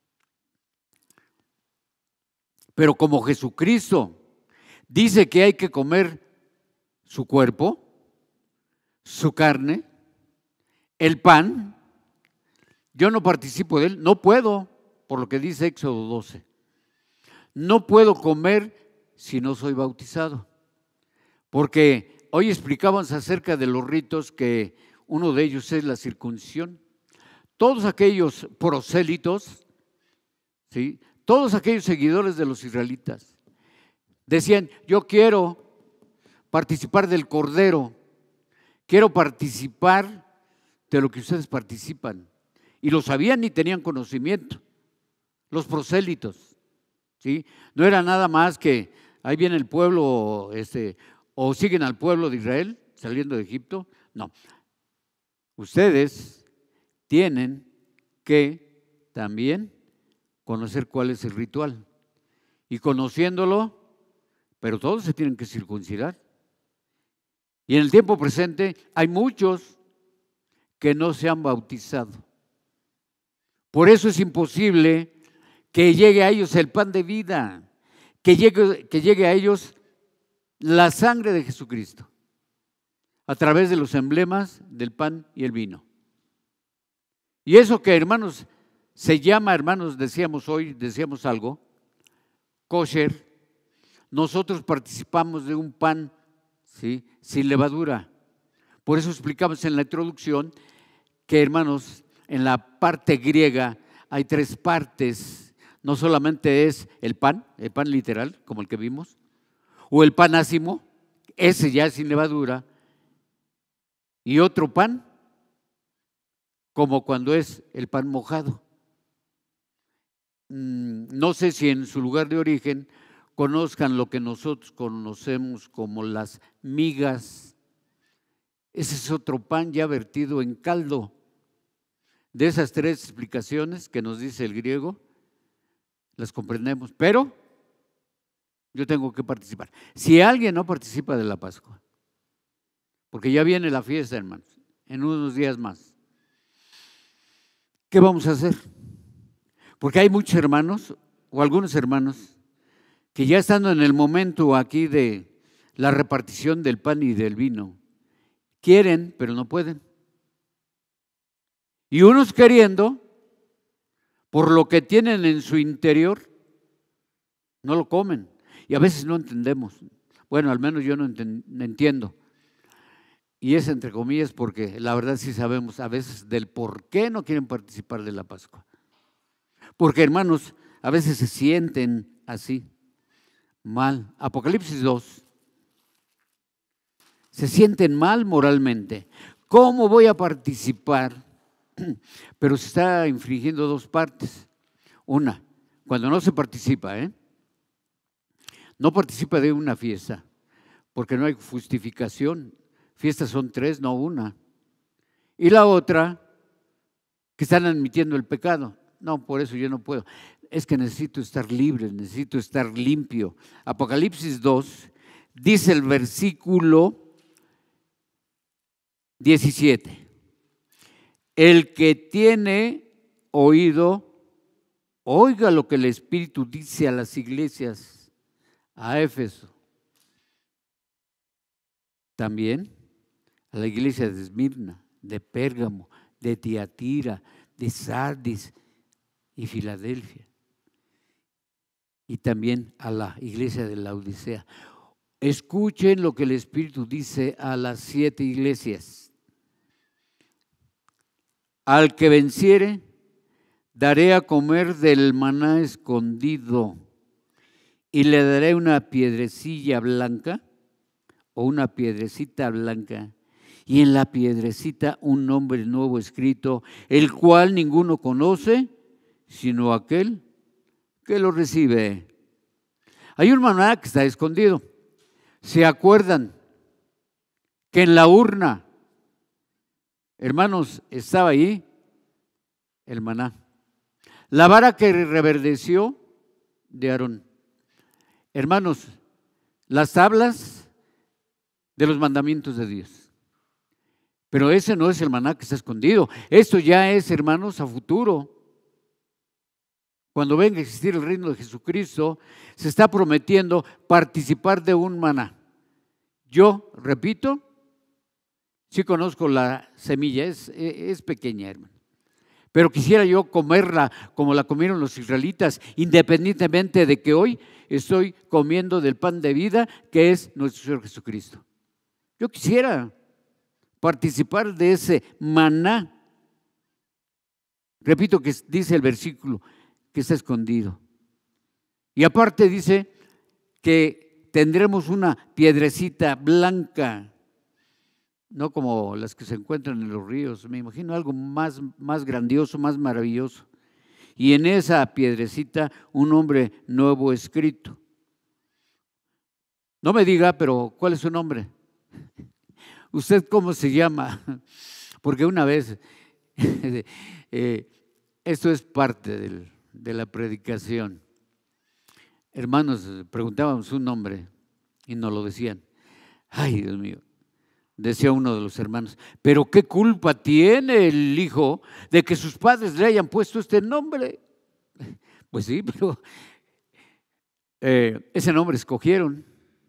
[SPEAKER 6] Pero como Jesucristo dice que hay que comer su cuerpo, su carne, el pan, yo no participo de él, no puedo, por lo que dice Éxodo doce. No puedo comer si no soy bautizado, porque hoy explicábamos acerca de los ritos, que uno de ellos es la circuncisión. Todos aquellos prosélitos, ¿sí?, todos aquellos seguidores de los israelitas decían: yo quiero participar del Cordero, quiero participar de lo que ustedes participan. Y lo sabían y tenían conocimiento, los prosélitos, ¿sí? No era nada más que ahí viene el pueblo, este, o siguen al pueblo de Israel saliendo de Egipto. No, ustedes tienen que también conocer cuál es el ritual. Y conociéndolo, pero todos se tienen que circuncidar. Y en el tiempo presente hay muchos que no se han bautizado. Por eso es imposible que llegue a ellos el pan de vida, que llegue, que llegue a ellos la sangre de Jesucristo a través de los emblemas del pan y el vino. Y eso que, hermanos, se llama, hermanos, decíamos hoy, decíamos algo, kosher. Nosotros participamos de un pan, ¿sí?, sin levadura. Por eso explicamos en la introducción que, hermanos, en la parte griega hay tres partes. No solamente es el pan, el pan literal, como el que vimos, o el pan ácimo, ese ya es sin levadura, y otro pan, como cuando es el pan mojado. No sé si en su lugar de origen conozcan lo que nosotros conocemos como las migas. Ese es otro pan ya vertido en caldo. De esas tres explicaciones que nos dice el griego, las comprendemos, pero yo tengo que participar. Si alguien no participa de la Pascua, porque ya viene la fiesta, hermanos, en unos días más, ¿qué vamos a hacer? Porque hay muchos hermanos, o algunos hermanos, que ya estando en el momento aquí de la repartición del pan y del vino, quieren, pero no pueden. Y unos queriendo, por lo que tienen en su interior, no lo comen. Y a veces no entendemos. Bueno, al menos yo no entiendo. Y es entre comillas porque la verdad sí sabemos a veces del por qué no quieren participar de la Pascua. Porque, hermanos, a veces se sienten así, mal. Apocalipsis dos. Se sienten mal moralmente. ¿Cómo voy a participar? Pero se está infringiendo dos partes. Una, cuando no se participa, ¿eh? No participa de una fiesta, porque no hay justificación. Fiestas son tres, no una. Y la otra, que están admitiendo el pecado. No, por eso yo no puedo. Es que necesito estar libre, necesito estar limpio. Apocalipsis dos, dice el versículo diecisiete. El que tiene oído, oiga lo que el Espíritu dice a las iglesias. A Éfeso, también a la iglesia de Esmirna, de Pérgamo, de Tiatira, de Sardis y Filadelfia, y también a la iglesia de Laodicea. Escuchen lo que el Espíritu dice a las siete iglesias. Al que venciere, daré a comer del maná escondido, y le daré una piedrecilla blanca o una piedrecita blanca, y en la piedrecita un nombre nuevo escrito, el cual ninguno conoce, sino aquel que lo recibe. Hay un maná que está escondido. ¿Se acuerdan que en la urna, hermanos, estaba ahí el maná? La vara que reverdeció de Aarón. Hermanos, las tablas de los mandamientos de Dios. Pero ese no es el maná que está escondido. Esto ya es, hermanos, a futuro. Cuando venga a existir el reino de Jesucristo, se está prometiendo participar de un maná. Yo, repito, sí conozco la semilla, es, es pequeña, hermano. Pero quisiera yo comerla como la comieron los israelitas, independientemente de que hoy estoy comiendo del pan de vida que es nuestro Señor Jesucristo. Yo quisiera participar de ese maná. Repito que dice el versículo que está escondido. Y aparte dice que tendremos una piedrecita blanca, no como las que se encuentran en los ríos. Me imagino algo más, más grandioso, más maravilloso. Y en esa piedrecita un nombre nuevo escrito. No me diga, pero ¿cuál es su nombre? ¿Usted cómo se llama? Porque una vez, eh, esto es parte del, de la predicación. Hermanos, preguntábamos un nombre y nos lo decían. Ay, Dios mío. Decía uno de los hermanos, pero ¿qué culpa tiene el hijo de que sus padres le hayan puesto este nombre? Pues sí, pero eh, ese nombre escogieron.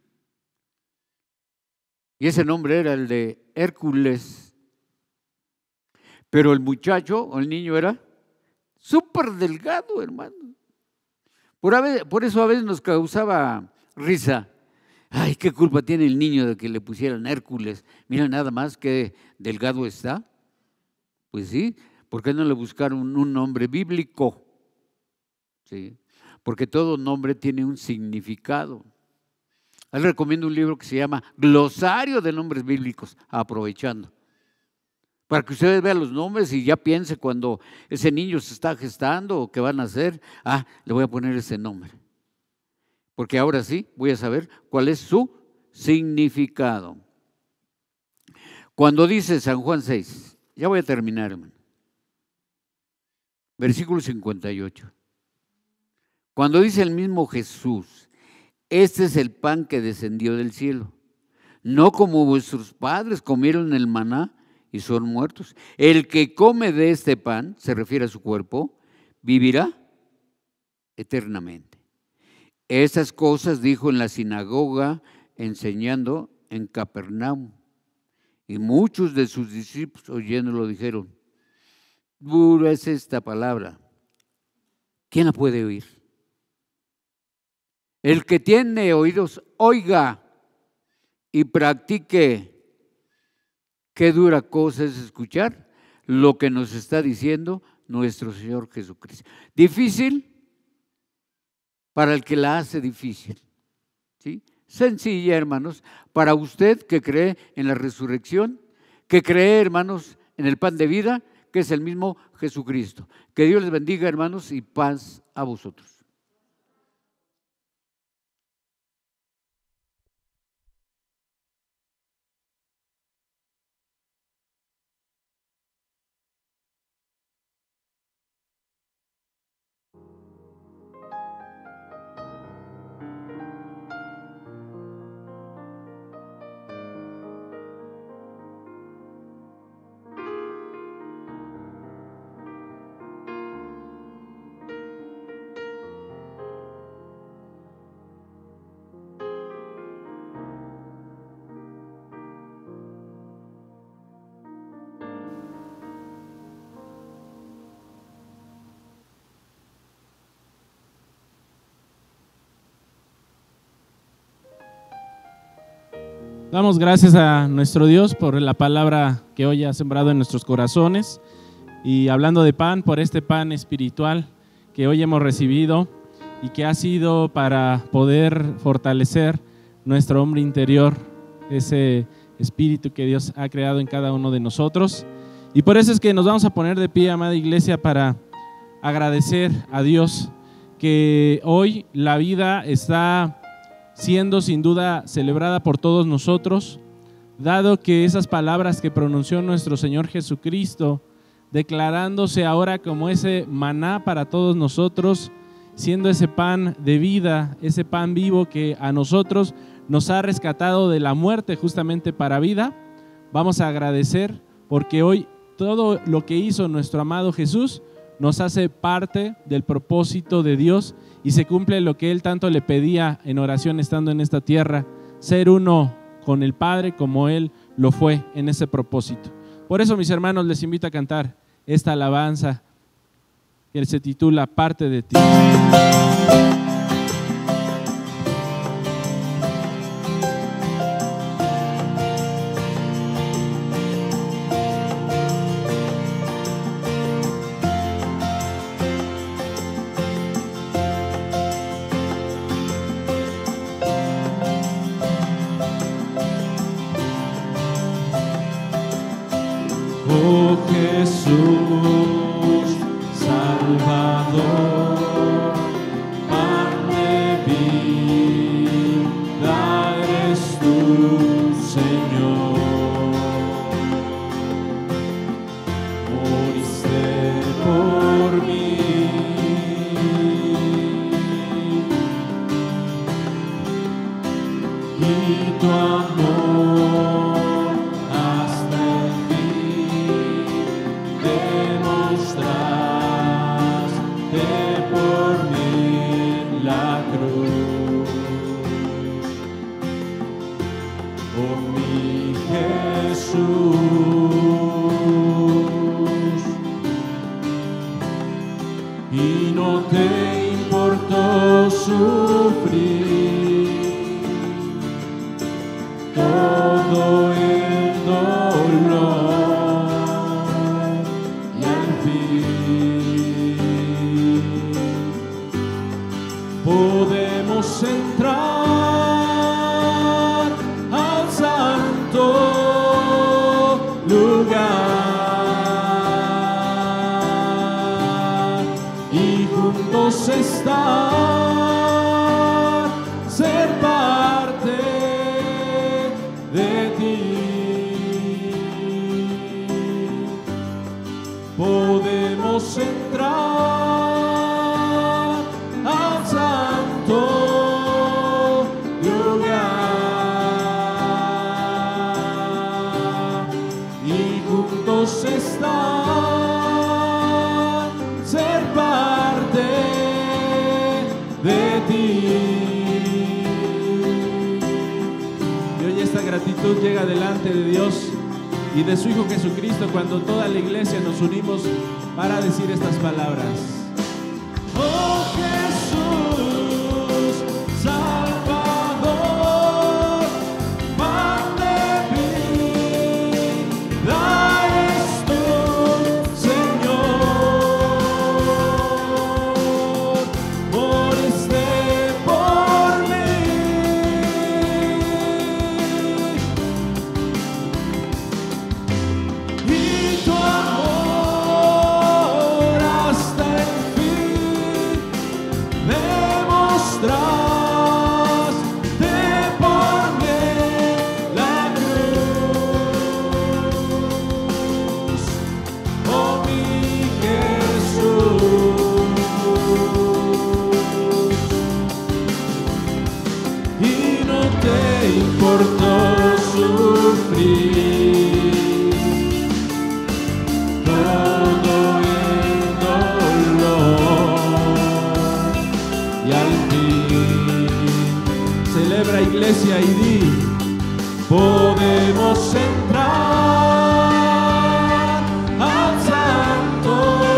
[SPEAKER 6] Y ese nombre era el de Hércules. Pero el muchacho o el niño era súper delgado, hermano. Por, a veces, por eso a veces nos causaba risa. Ay, ¿qué culpa tiene el niño de que le pusieran Hércules? Mira nada más que delgado está. Pues sí, ¿por qué no le buscaron un nombre bíblico? Sí, porque todo nombre tiene un significado. Les recomiendo un libro que se llama Glosario de Nombres Bíblicos, aprovechando. Para que ustedes vean los nombres y ya piense cuando ese niño se está gestando o que van a hacer, ah, le voy a poner ese nombre. Porque ahora sí voy a saber cuál es su significado. Cuando dice San Juan seis, ya voy a terminar, hermano. Versículo cincuenta y ocho. Cuando dice el mismo Jesús, este es el pan que descendió del cielo, no como vuestros padres comieron el maná y son muertos. El que come de este pan, se refiere a su cuerpo, vivirá eternamente. Esas cosas dijo en la sinagoga, enseñando en Capernaum. Y muchos de sus discípulos, oyéndolo, dijeron: dura es esta palabra, ¿quién la puede oír? El que tiene oídos, oiga y practique. Qué dura cosa es escuchar lo que nos está diciendo nuestro Señor Jesucristo. Difícil para el que la hace difícil, ¿sí? Sencilla, hermanos, para usted que cree en la resurrección, que cree, hermanos, en el pan de vida, que es el mismo Jesucristo. Que Dios les bendiga, hermanos, y paz a vosotros.
[SPEAKER 5] Damos gracias a nuestro Dios por la palabra que hoy ha sembrado en nuestros corazones, y hablando de pan, por este pan espiritual que hoy hemos recibido y que ha sido para poder fortalecer nuestro hombre interior, ese espíritu que Dios ha creado en cada uno de nosotros. Y por eso es que nos vamos a poner de pie, amada iglesia, para agradecer a Dios que hoy la vida está siendo sin duda celebrada por todos nosotros, dado que esas palabras que pronunció nuestro Señor Jesucristo, declarándose ahora como ese maná para todos nosotros, siendo ese pan de vida, ese pan vivo que a nosotros nos ha rescatado de la muerte justamente para vida, vamos a agradecer porque hoy todo lo que hizo nuestro amado Jesús nos hace parte del propósito de Dios y se cumple lo que Él tanto le pedía en oración estando en esta tierra, ser uno con el Padre como Él lo fue en ese propósito. Por eso, mis hermanos, les invito a cantar esta alabanza que se titula Parte de ti.
[SPEAKER 3] Oh Jesús, Salvador, pan de vida eres tú, Señor. Moriste por mí y tu amor y no te importó sufrir todo el dolor y al fin podemos entrar al santo lugar estar, ser parte de ti. Podemos entrar al santo
[SPEAKER 5] gratitud llega delante de Dios y de su Hijo Jesucristo cuando toda la iglesia nos unimos para decir estas palabras. Oh Jesús, Salvador, pan de vida eres tú, Señor, moriste por mí. Y tu amor hasta el fin demostraste por mí la cruz, oh mi Jesús. Y no te importó sufrir todo el dolor. Y al fin, celebra iglesia y di, podemos entrar al santo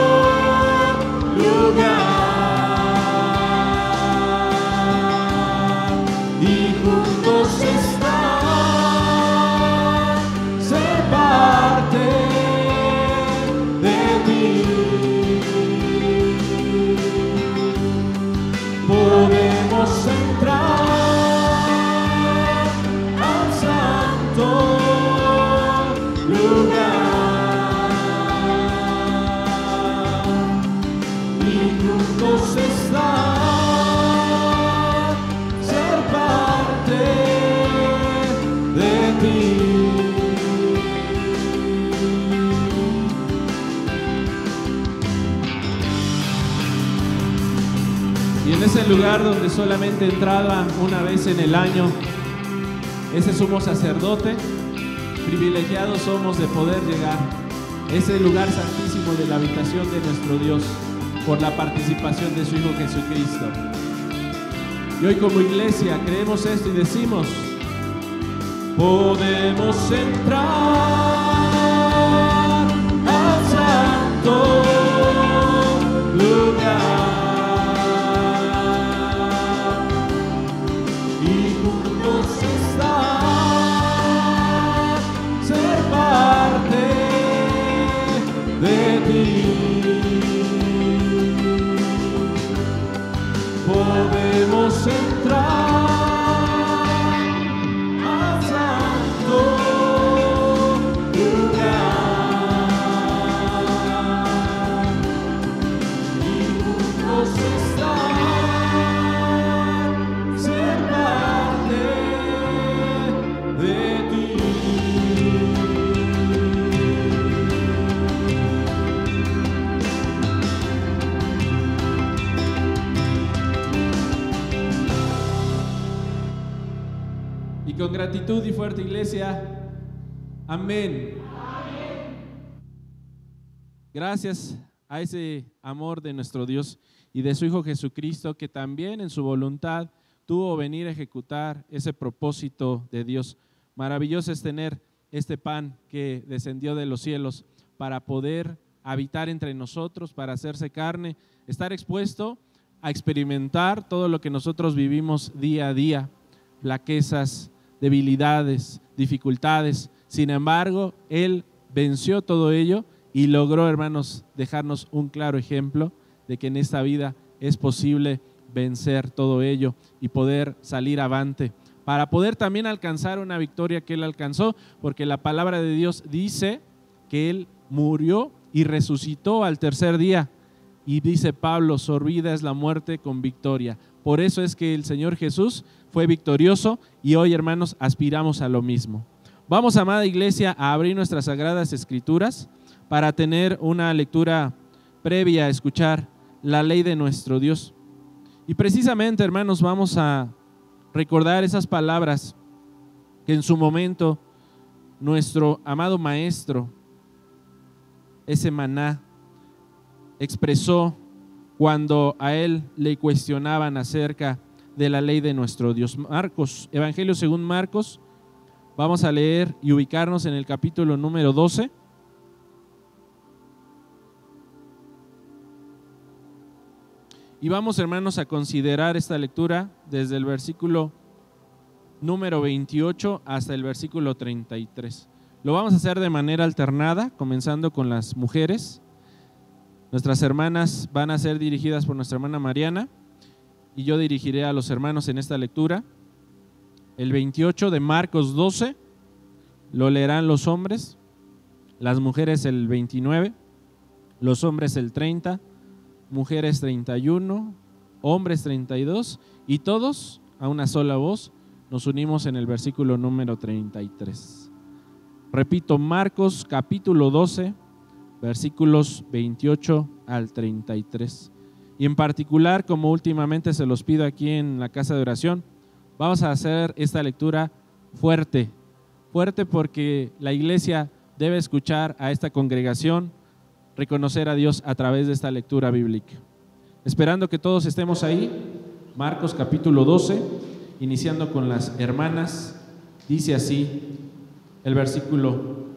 [SPEAKER 5] lugar y juntos estar, ser parte de ti. Podemos entrar al santo lugar y juntos estar, ser parte de ti. Y en ese lugar donde solamente entraba una vez en el año ese sumo sacerdote, privilegiados somos de poder llegar a ese lugar santísimo de la habitación de nuestro Dios por la participación de su Hijo Jesucristo. Y hoy como iglesia creemos esto y decimos, podemos entrar al santo lugar y juntos estar, ser parte de ti. Podemos entrar al santo lugar y juntos estar, ser parte de ti. Y con gratitud y fuerte iglesia, amén. Gracias a ese amor de nuestro Dios y de su Hijo Jesucristo, que también en su voluntad tuvo venir a ejecutar ese propósito de Dios. Maravilloso es tener este pan que descendió de los cielos para poder habitar entre nosotros, para hacerse carne, estar expuesto a experimentar todo lo que nosotros vivimos día a día, flaquezas, debilidades, dificultades. Sin embargo, Él venció todo ello y logró, hermanos, dejarnos un claro ejemplo de que en esta vida es posible vencer todo ello y poder salir avante, para poder también alcanzar una victoria que Él alcanzó, porque la palabra de Dios dice que Él murió y resucitó al tercer día. Y dice Pablo, sorbida es la muerte con victoria. Por eso es que el Señor Jesús fue victorioso y hoy, hermanos, aspiramos a lo mismo. Vamos, amada iglesia, a abrir nuestras sagradas escrituras para tener una lectura previa a escuchar la ley de nuestro Dios. Y precisamente, hermanos, vamos a recordar esas palabras que en su momento nuestro amado Maestro, ese maná, expresó cuando a él le cuestionaban acerca de la ley de nuestro Dios. Marcos, Evangelio según Marcos, Vamos a leer y ubicarnos en el capítulo número doce. Y vamos, hermanos, a considerar esta lectura desde el versículo número veintiocho hasta el versículo treinta y tres. Lo vamos a hacer de manera alternada, comenzando con las mujeres. Nuestras hermanas van a ser dirigidas por nuestra hermana Mariana y yo dirigiré a los hermanos en esta lectura. El veintiocho de Marcos doce lo leerán los hombres, las mujeres el veintinueve, los hombres el treinta, mujeres treinta y uno, hombres treinta y dos, y todos a una sola voz nos unimos en el versículo número treinta y tres. Repito, Marcos capítulo doce, versículos veintiocho al treinta y tres. Y en particular, como últimamente se los pido aquí en la casa de oración, vamos a hacer esta lectura fuerte, fuerte porque la iglesia debe escuchar a esta congregación, reconocer a Dios a través de esta lectura bíblica. Esperando que todos estemos ahí, Marcos capítulo doce, iniciando con las hermanas, dice así el versículo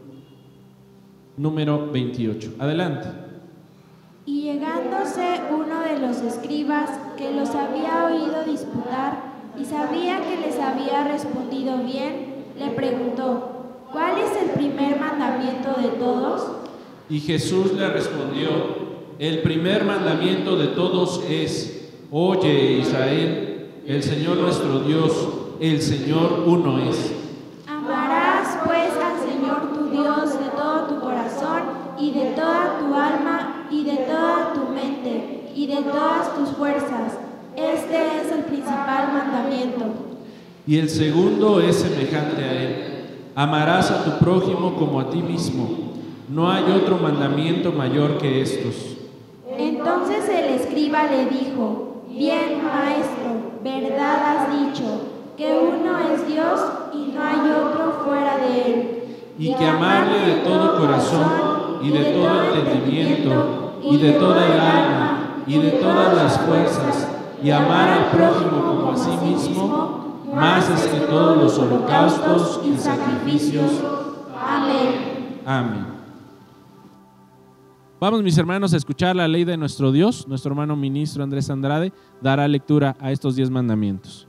[SPEAKER 5] número veintiocho. Adelante.
[SPEAKER 7] Y llegándose uno de los escribas que los había oído disputar y sabía que les había respondido bien, le preguntó: ¿cuál es el primer mandamiento de todos?
[SPEAKER 5] Y Jesús le respondió: el primer mandamiento de todos es: oye, Israel, el Señor nuestro Dios, el Señor uno es.
[SPEAKER 7] Amarás pues al Señor tu Dios de todo tu corazón y de toda tu alma y de toda tu mente y de todas tus fuerzas. Este es el principal mandamiento.
[SPEAKER 5] Y el segundo es semejante a él: amarás a tu prójimo como a ti mismo. No hay otro mandamiento mayor que estos.
[SPEAKER 7] Entonces el escriba le dijo: bien, maestro, verdad has dicho, que uno es Dios y no hay otro fuera de él.
[SPEAKER 5] Y que amarle de todo corazón y de todo entendimiento y de toda el alma y de todas las fuerzas, y amar al prójimo como a sí mismo, más es que todos los holocaustos y sacrificios.
[SPEAKER 7] Amén.
[SPEAKER 5] Amén. Vamos, mis hermanos, a escuchar la ley de nuestro Dios. Nuestro hermano ministro Andrés Andrade dará lectura a estos diez mandamientos.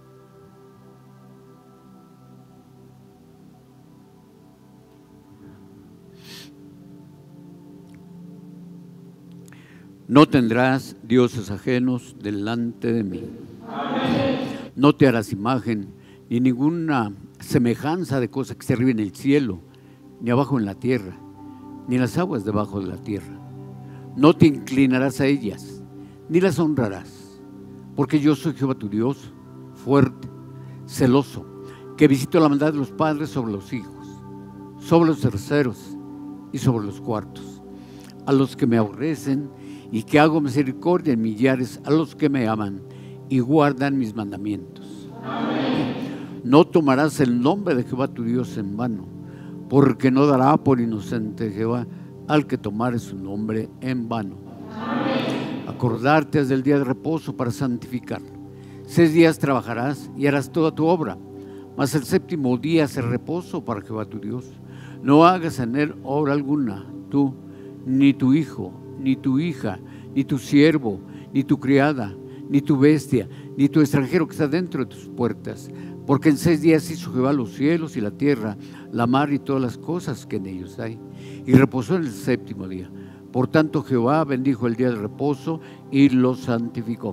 [SPEAKER 6] No tendrás dioses ajenos delante de mí. Amén. No te harás imagen ni ninguna semejanza de cosa que esté arriba en el cielo, ni abajo en la tierra, ni en las aguas debajo de la tierra. No te inclinarás a ellas, ni las honrarás, porque yo soy Jehová tu Dios, fuerte, celoso, que visito la maldad de los padres sobre los hijos, sobre los terceros y sobre los cuartos, a los que me aborrecen, y que hago misericordia en millares a los que me aman y guardan mis mandamientos. Amén. No tomarás el nombre de Jehová tu Dios en vano, porque no dará por inocente Jehová al que tomare su nombre en vano. Amén. Acordarte has del día de reposo para santificarlo. Seis días trabajarás y harás toda tu obra, mas el séptimo día es el reposo para Jehová tu Dios. No hagas en él obra alguna, tú, ni tu hijo, ni tu hija, ni tu siervo, ni tu criada, ni tu bestia, ni tu extranjero que está dentro de tus puertas. Porque en seis días hizo Jehová los cielos y la tierra, la mar y todas las cosas que en ellos hay. Y reposó en el séptimo día. Por tanto Jehová bendijo el día de reposo y lo santificó.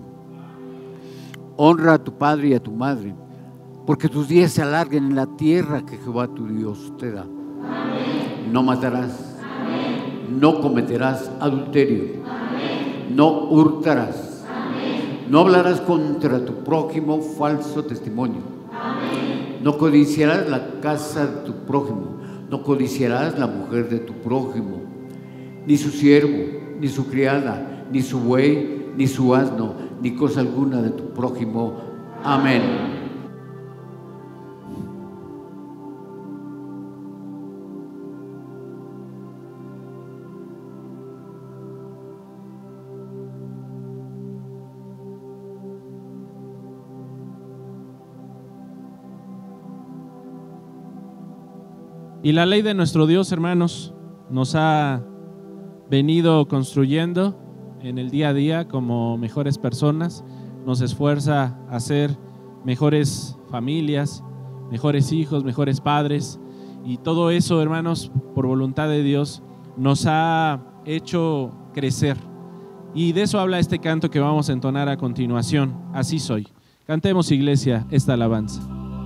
[SPEAKER 6] Honra a tu padre y a tu madre, porque tus días se alarguen en la tierra que Jehová tu Dios te da. Amén. No matarás. No cometerás adulterio. Amén. No hurtarás. Amén. No hablarás contra tu prójimo falso testimonio. Amén. No codiciarás la casa de tu prójimo. No codiciarás la mujer de tu prójimo, ni su siervo, ni su criada, ni su buey, ni su asno, ni cosa alguna de tu prójimo. Amén.
[SPEAKER 5] Y la ley de nuestro Dios, hermanos, nos ha venido construyendo en el día a día como mejores personas, nos esfuerza a ser mejores familias, mejores hijos, mejores padres, y todo eso, hermanos, por voluntad de Dios, nos ha hecho crecer. Y de eso habla este canto que vamos a entonar a continuación. Así soy. Cantemos, iglesia, esta alabanza.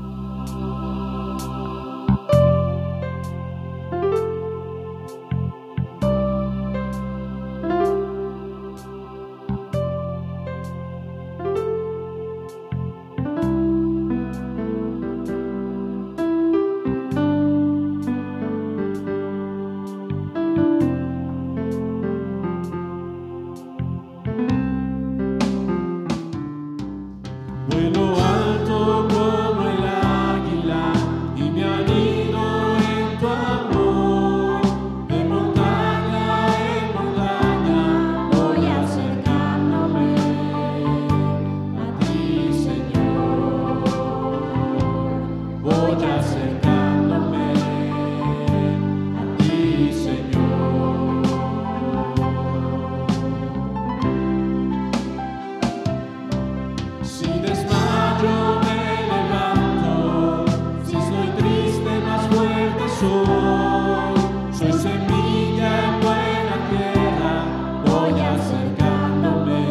[SPEAKER 3] Vuelo alto como el águila y me anido en tu amor. De montaña en montaña voy acercándome a ti, Señor. Voy acercándome a ti, Señor. Si desmayo me levanto, si estoy triste más fuerte soy. Soy semilla en buena tierra, voy acercándome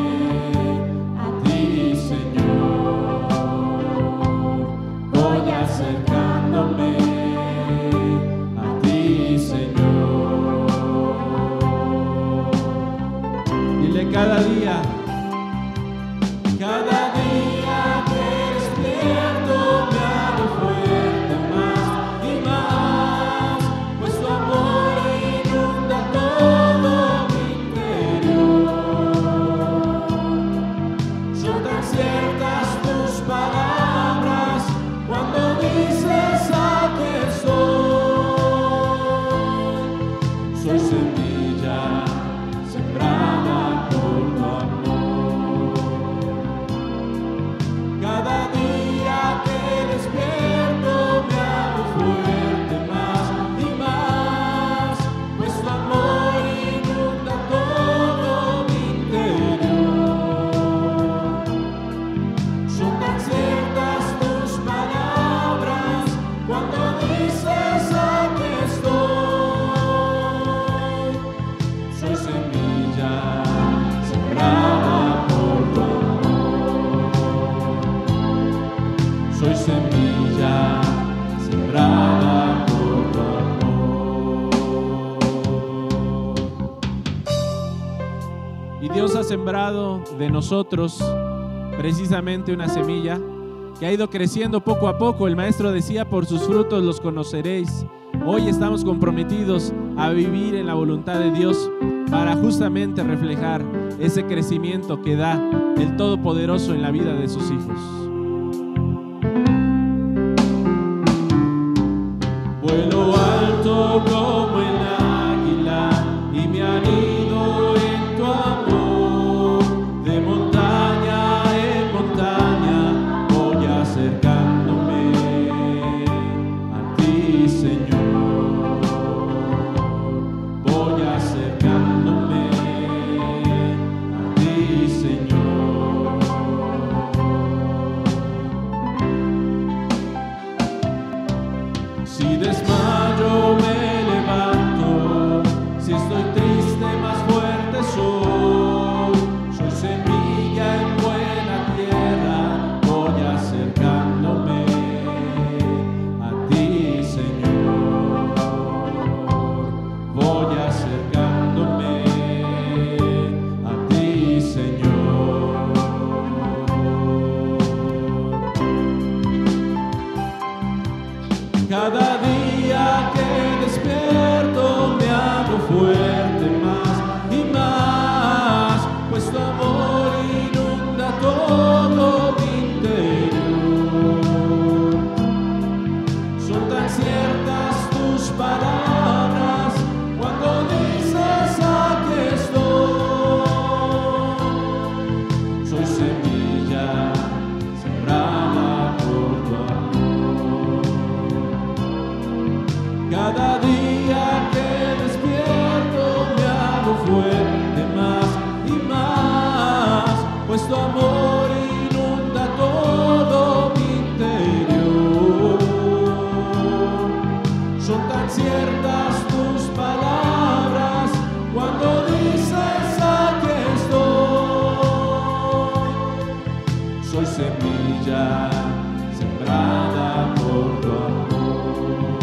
[SPEAKER 3] a ti, Señor. Voy acercándome a ti, Señor.
[SPEAKER 5] Dile: cada día,
[SPEAKER 3] Cada día que despierto me hago fuerte más y más, pues tu amor inunda todo mi interior. Son tan ciertas tus palabras cuando dices: aquí estoy. Soy semilla sembrada por tu amor. Cada día que despierto me hago fuerte más y más, pues tu amor inunda todo mi interior. Son tan ciertas tus palabras cuando dices: aquí estoy. Soy semilla sembrada por tu amor. Soy semilla sembrada por tu amor.
[SPEAKER 5] y Dios ha sembrado de nosotros precisamente una semilla que ha ido creciendo poco a poco. El maestro decía: por sus frutos los conoceréis. Hoy estamos comprometidos a vivir en la voluntad de Dios para justamente reflejar ese crecimiento que da el Todopoderoso en la vida de sus hijos.
[SPEAKER 3] Vuelo alto como el águila y me anido en tu amor. De montaña en montaña voy acercándome a ti, Señor. Voy acercándome a ti, Señor. Si desmayo me levanto, si estoy triste más fuerte soy. Soy semilla en buena tierra, voy acercándome a ti, Señor. Voy acercándome a ti, Señor. Cada día que despierto me hago fuerte más y más, pues tu amor inunda todo mi interior. Son tan ciertas tus palabras cuando dices: aquí estoy. Soy semilla sembrada por tu amor. regada por tu amor.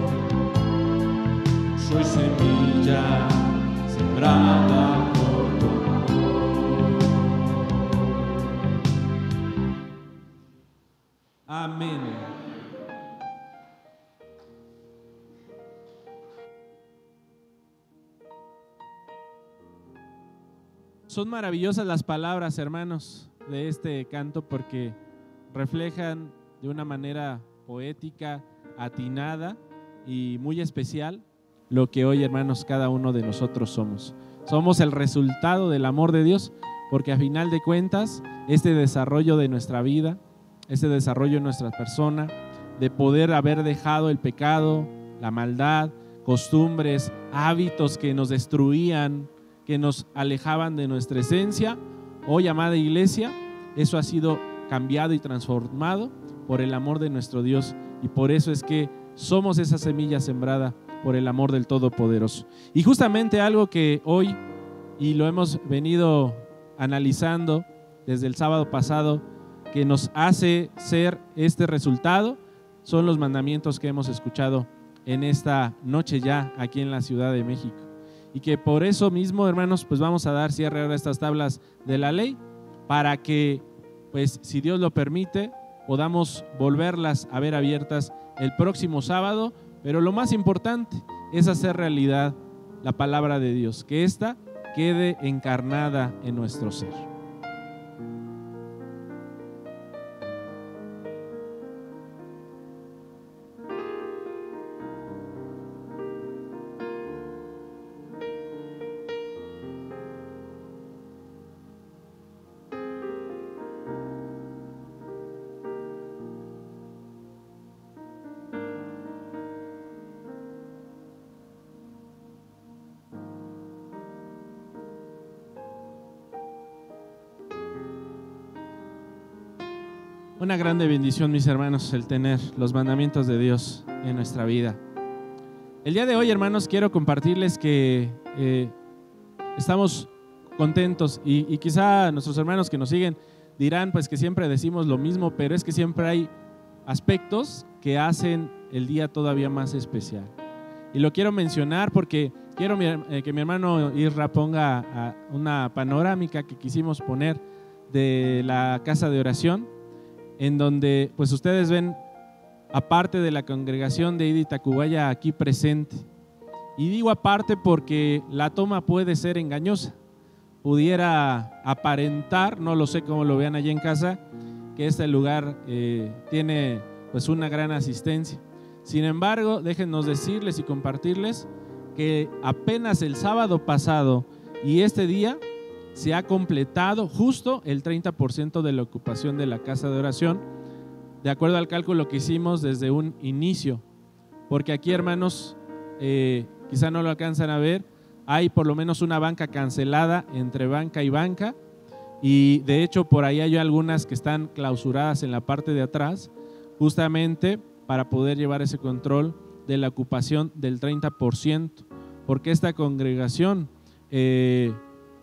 [SPEAKER 3] Soy semilla sembrada por tu amor. Amén.
[SPEAKER 5] Son maravillosas las palabras, hermanos, de este canto porque reflejan de una manera poética, atinada y muy especial lo que hoy, hermanos, cada uno de nosotros somos. Somos el resultado del amor de Dios, porque a final de cuentas, este desarrollo de nuestra vida, este desarrollo de nuestra persona, de poder haber dejado el pecado, la maldad, costumbres, hábitos que nos destruían, que nos alejaban de nuestra esencia, hoy, amada iglesia, eso ha sido cambiado y transformado por el amor de nuestro Dios, y por eso es que somos esa semilla sembrada por el amor del Todopoderoso. Y justamente algo que hoy, y lo hemos venido analizando desde el sábado pasado, que nos hace ser este resultado, son los mandamientos que hemos escuchado en esta noche ya aquí en la Ciudad de México. Y que por eso mismo, hermanos, pues vamos a dar cierre ahora a estas tablas de la ley para que, pues si Dios lo permite, podamos volverlas a ver abiertas el próximo sábado, pero lo más importante es hacer realidad la palabra de Dios, que ésta quede encarnada en nuestro ser. Una grande bendición, mis hermanos, el tener los mandamientos de Dios en nuestra vida. El día de hoy, hermanos, quiero compartirles que eh, estamos contentos y, y quizá nuestros hermanos que nos siguen dirán pues que siempre decimos lo mismo, pero es que siempre hay aspectos que hacen el día todavía más especial. Y lo quiero mencionar porque quiero eh, que mi hermano Isra ponga a una panorámica que quisimos poner de la casa de oración, en donde pues ustedes ven aparte de la congregación de Ida y Tacubaya aquí presente. Y digo aparte porque la toma puede ser engañosa, pudiera aparentar, no lo sé cómo lo vean allá en casa, que este lugar eh, tiene pues una gran asistencia. Sin embargo, déjennos decirles y compartirles que apenas el sábado pasado y este día se ha completado justo el treinta por ciento de la ocupación de la casa de oración, de acuerdo al cálculo que hicimos desde un inicio. Porque aquí, hermanos, eh, quizá no lo alcanzan a ver, hay por lo menos una banca cancelada entre banca y banca, y de hecho por ahí hay algunas que están clausuradas en la parte de atrás, justamente para poder llevar ese control de la ocupación del treinta por ciento, porque esta congregación eh,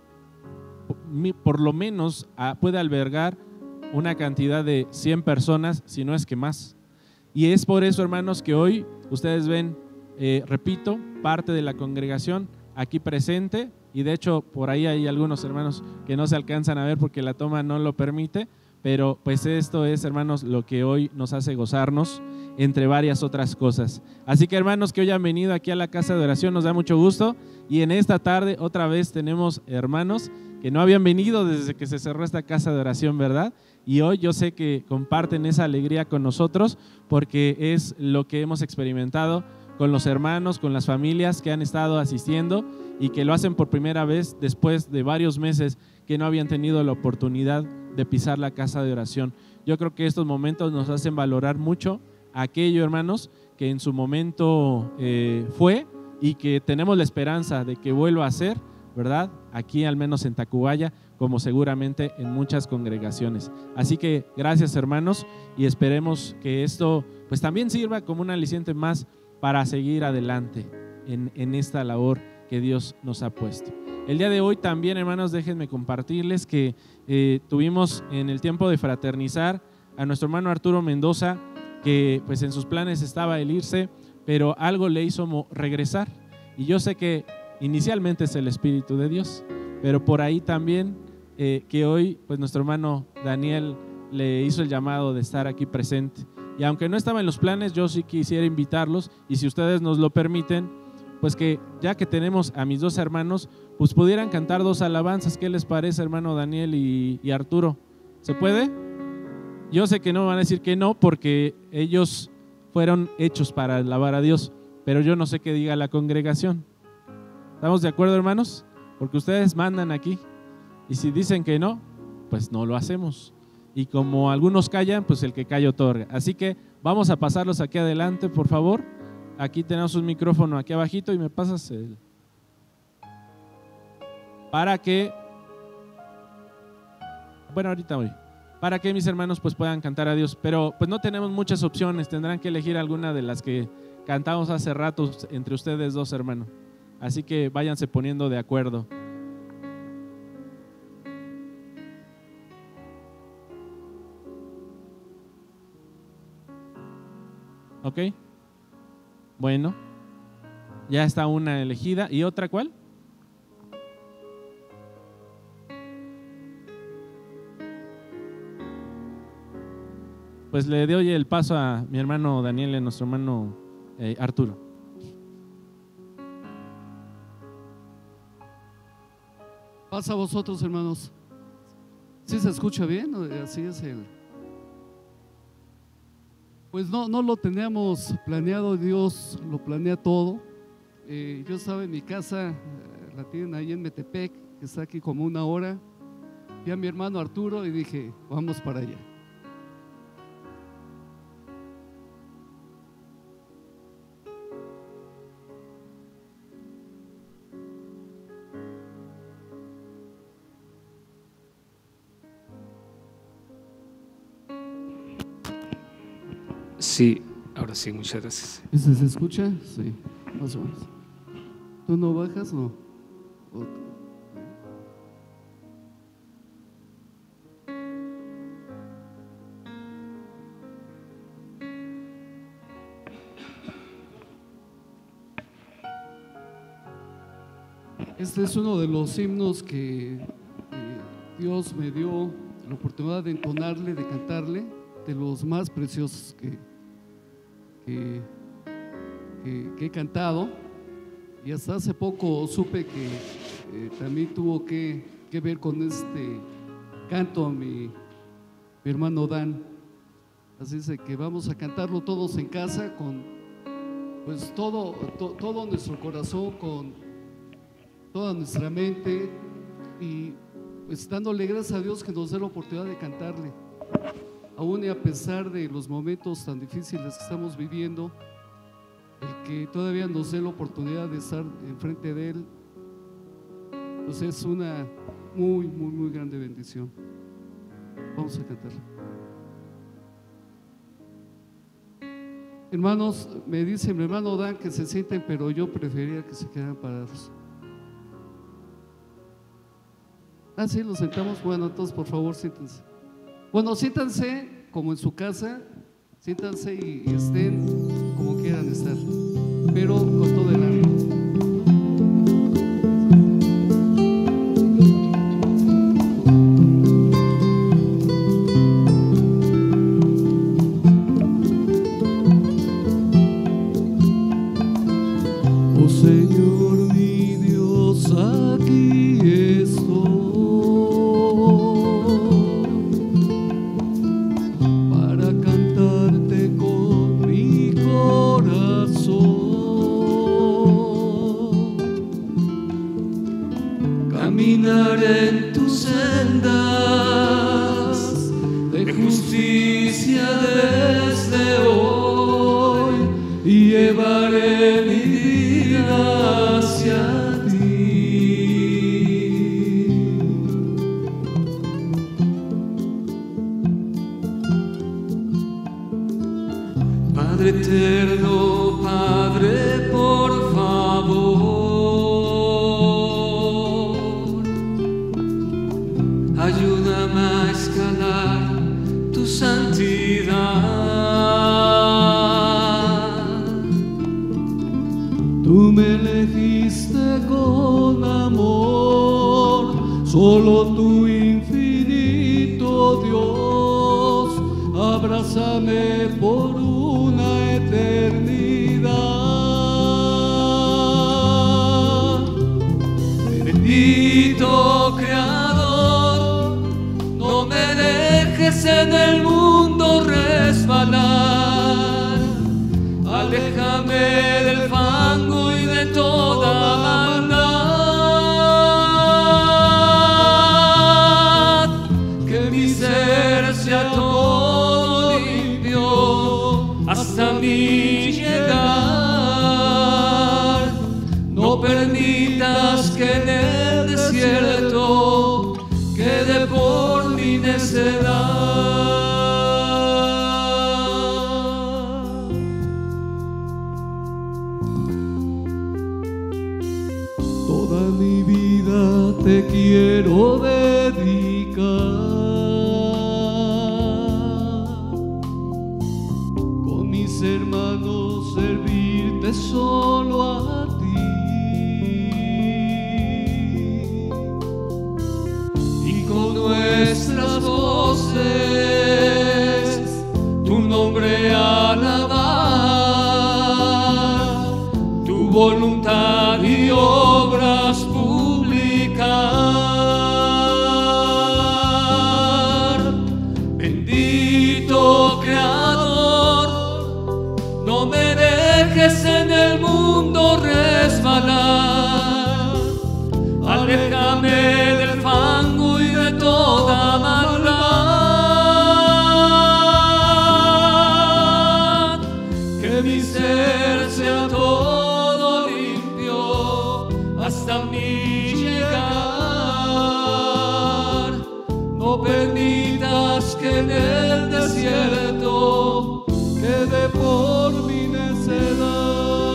[SPEAKER 5] por lo menos puede albergar una cantidad de cien personas, si no es que más. Y es por eso, hermanos, que hoy ustedes ven, eh, repito, parte de la congregación aquí presente, y de hecho por ahí hay algunos hermanos que no se alcanzan a ver porque la toma no lo permite, pero pues esto es, hermanos, lo que hoy nos hace gozarnos, entre varias otras cosas. Así que, hermanos, que hoy han venido aquí a la casa de oración, nos da mucho gusto, y en esta tarde otra vez tenemos hermanos que no habían venido desde que se cerró esta casa de oración, ¿verdad? Y hoy yo sé que comparten esa alegría con nosotros porque es lo que hemos experimentado con los hermanos, con las familias que han estado asistiendo y que lo hacen por primera vez después de varios meses que no habían tenido la oportunidad de pisar la casa de oración. Yo creo que estos momentos nos hacen valorar mucho aquello, hermanos, que en su momento eh, fue y que tenemos la esperanza de que vuelva a ser, ¿verdad? Aquí al menos en Tacubaya, como seguramente en muchas congregaciones. Así que gracias, hermanos, y esperemos que esto pues también sirva como un aliciente más para seguir adelante en, en esta labor que Dios nos ha puesto. El día de hoy también, hermanos, déjenme compartirles que eh, tuvimos en el tiempo de fraternizar a nuestro hermano Arturo Mendoza que pues en sus planes estaba el irse, pero algo le hizo regresar. Y yo sé que inicialmente es el Espíritu de Dios, pero por ahí también eh, que hoy pues nuestro hermano Daniel le hizo el llamado de estar aquí presente. Y aunque no estaba en los planes, yo sí quisiera invitarlos, y si ustedes nos lo permiten, pues que ya que tenemos a mis dos hermanos, pues pudieran cantar dos alabanzas. ¿Qué les parece, hermano Daniel y, y Arturo? ¿Se puede? Yo sé que no van a decir que no, porque ellos fueron hechos para alabar a Dios, pero yo no sé qué diga la congregación. ¿Estamos de acuerdo, hermanos? Porque ustedes mandan aquí, y si dicen que no, pues no lo hacemos. Y como algunos callan, pues el que calla otorga. Así que vamos a pasarlos aquí adelante, por favor. Aquí tenemos un micrófono aquí abajito y me pasas el... Para que... Bueno, ahorita voy. Para que mis hermanos pues puedan cantar a Dios. Pero pues no tenemos muchas opciones. Tendrán que elegir alguna de las que cantamos hace rato entre ustedes dos, hermanos. Así que váyanse poniendo de acuerdo. ¿Ok? Bueno, ya está una elegida. ¿Y otra cuál? Pues le doy el paso a mi hermano Daniel y a nuestro hermano eh, Arturo.
[SPEAKER 2] Pasa a vosotros, hermanos. ¿Sí se escucha bien? Así es el... Pues no, no lo teníamos planeado, Dios lo planea todo. Eh, yo estaba en mi casa, la tienen ahí en Metepec, que está aquí como una hora. Vi a mi hermano Arturo y dije, vamos para allá.
[SPEAKER 8] Sí, ahora sí, muchas gracias.
[SPEAKER 2] ¿Ese se escucha? Sí, más o menos. ¿Tú no bajas o...? o Este es uno de los himnos que eh, Dios me dio la oportunidad de entonarle, de cantarle, de los más preciosos que, que, que, que he cantado. Y hasta hace poco supe que eh, también tuvo que, que ver con este canto a mi, mi hermano Dan. Así es que vamos a cantarlo todos en casa con pues todo, to, todo nuestro corazón, con toda nuestra mente, y pues dándole gracias a Dios que nos dé la oportunidad de cantarle, aún y a pesar de los momentos tan difíciles que estamos viviendo, el que todavía nos dé la oportunidad de estar enfrente de Él, pues es una muy, muy, muy grande bendición. Vamos a cantarle. Hermanos, me dice mi hermano Dan que se sienten, pero yo preferiría que se quedaran parados. Ah, sí, los sentamos. Bueno, entonces por favor siéntense. Bueno, siéntanse como en su casa, siéntanse y, y estén como quieran estar, pero con todo el ánimo. Oh Señor mi Dios, aquí estoy para cantarte con mi corazón. Caminaré en tus sendas de justicia desde hoy y llevaré mi vida hacia ti. Padre eterno, Padre, por favor, ayúdame a escalar tu santidad. solo tú infinito Dios, abrázame por una eternidad. Bendito Creador, no me dejes en el mundo resbalar, aléjame del fango y de toda maldad, que mi ser sea todo limpio hasta mi llegar. No permitas que en el desierto quede por mi necedad. Toda mi vida te quiero dedicar, con mis hermanos servirte solo a ti, y con nuestras voces tu nombre alabar, tu voluntad y obras publicar. Bendito Creador, no me dejes en el mundo resbalar, aléjame del fango y de toda maldad, que mi ser sea todo limpio hasta mi llegar. No permitas que en el desierto quede por mi necedad.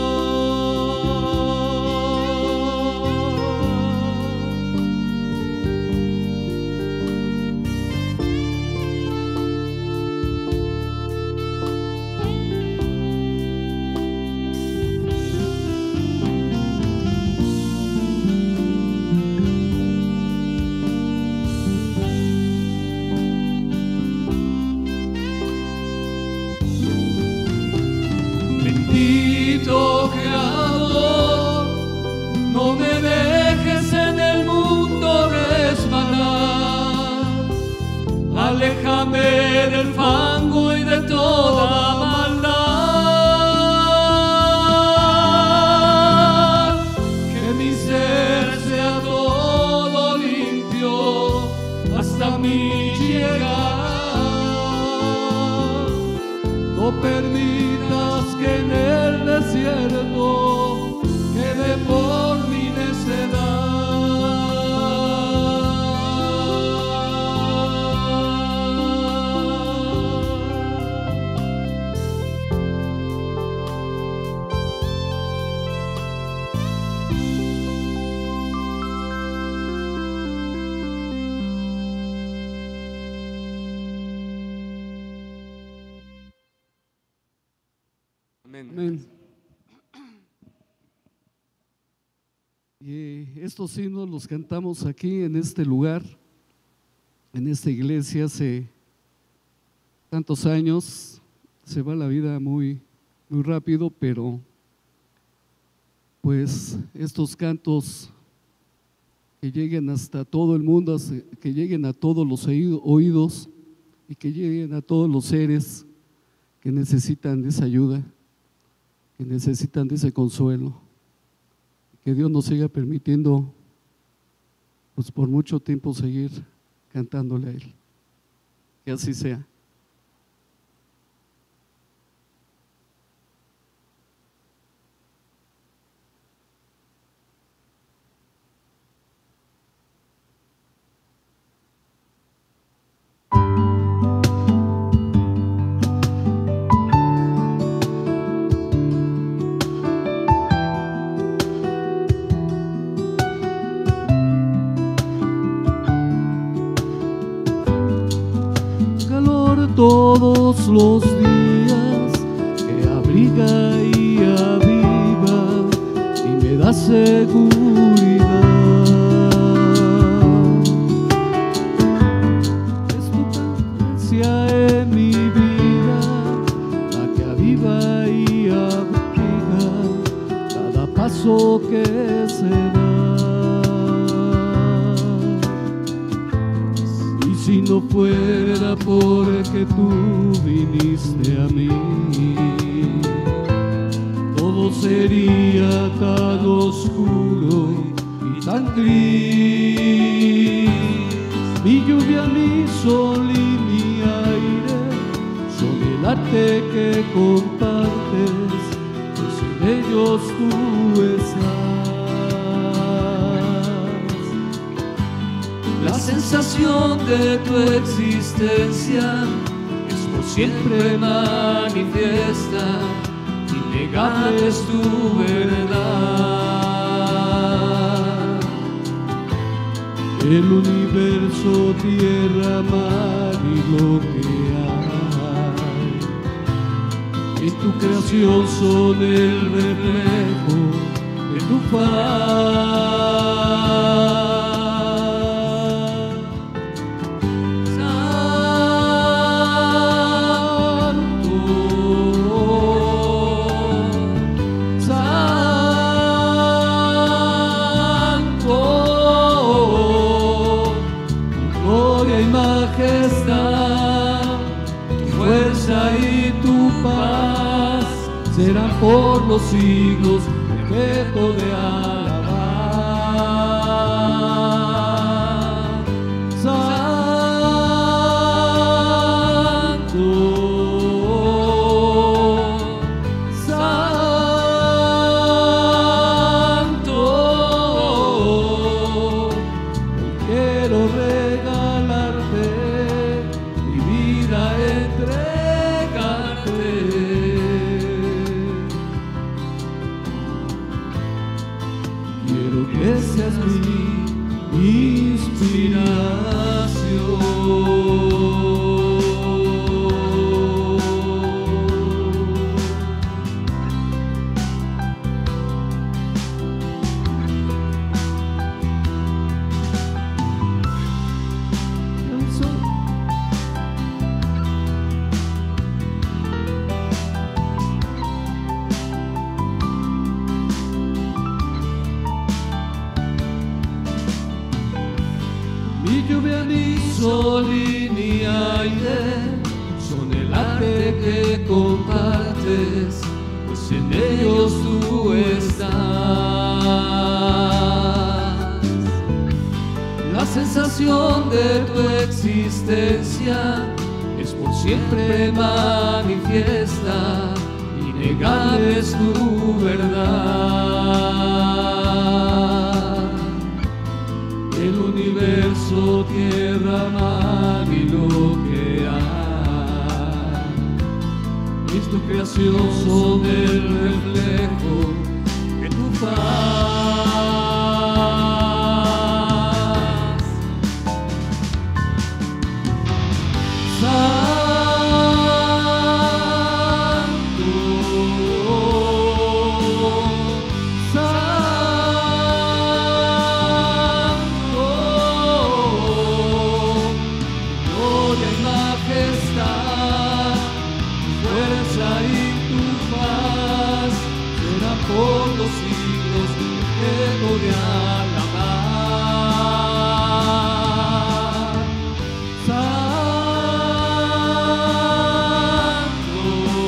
[SPEAKER 2] Bendito Creador, no me dejes en el mundo resbalar, aléjame del fango y de toda maldad, que mi ser sea todo limpio hasta mi llegar. No permitas que en el desierto quede por mi necedad. Amén. Y estos himnos los cantamos aquí en este lugar, en esta iglesia, hace tantos años. Se va la vida muy, muy rápido, pero pues estos cantos que lleguen hasta todo el mundo, que lleguen a todos los oídos y que lleguen a todos los seres que necesitan de esa ayuda, que necesitan de ese consuelo, que Dios nos siga permitiendo pues por mucho tiempo seguir cantándole a Él, que así sea. Todos los días que abriga y aviva y me da seguridad. universo que se da. Y si no fuera porque tú viniste a mí, todo sería tan oscuro y tan gris. Mi lluvia, mi sol y mi aire son el arte que compartes, pues en ellos tú estás. La sensación de tu existencia es por siempre manifiesta, innegable es tu verdad. El universo, tierra, mar y lo que hay en tu creación son el reflejo de tu paz. Serán por los siglos objeto de alabar. Santo, Santo, quiero regalarte mi vida, entregarte. Que seas mi Ni lluvia, ni sol y ni aire son el arte que compartes, pues en ellos tú estás. La sensación de tu existencia es por siempre manifiesta, innegable es tu verdad. El universo, tierra, mar y lo que hay es tu creación, son el reflejo que tú faz. Santo, por los siglos objeto de alabar. Santo,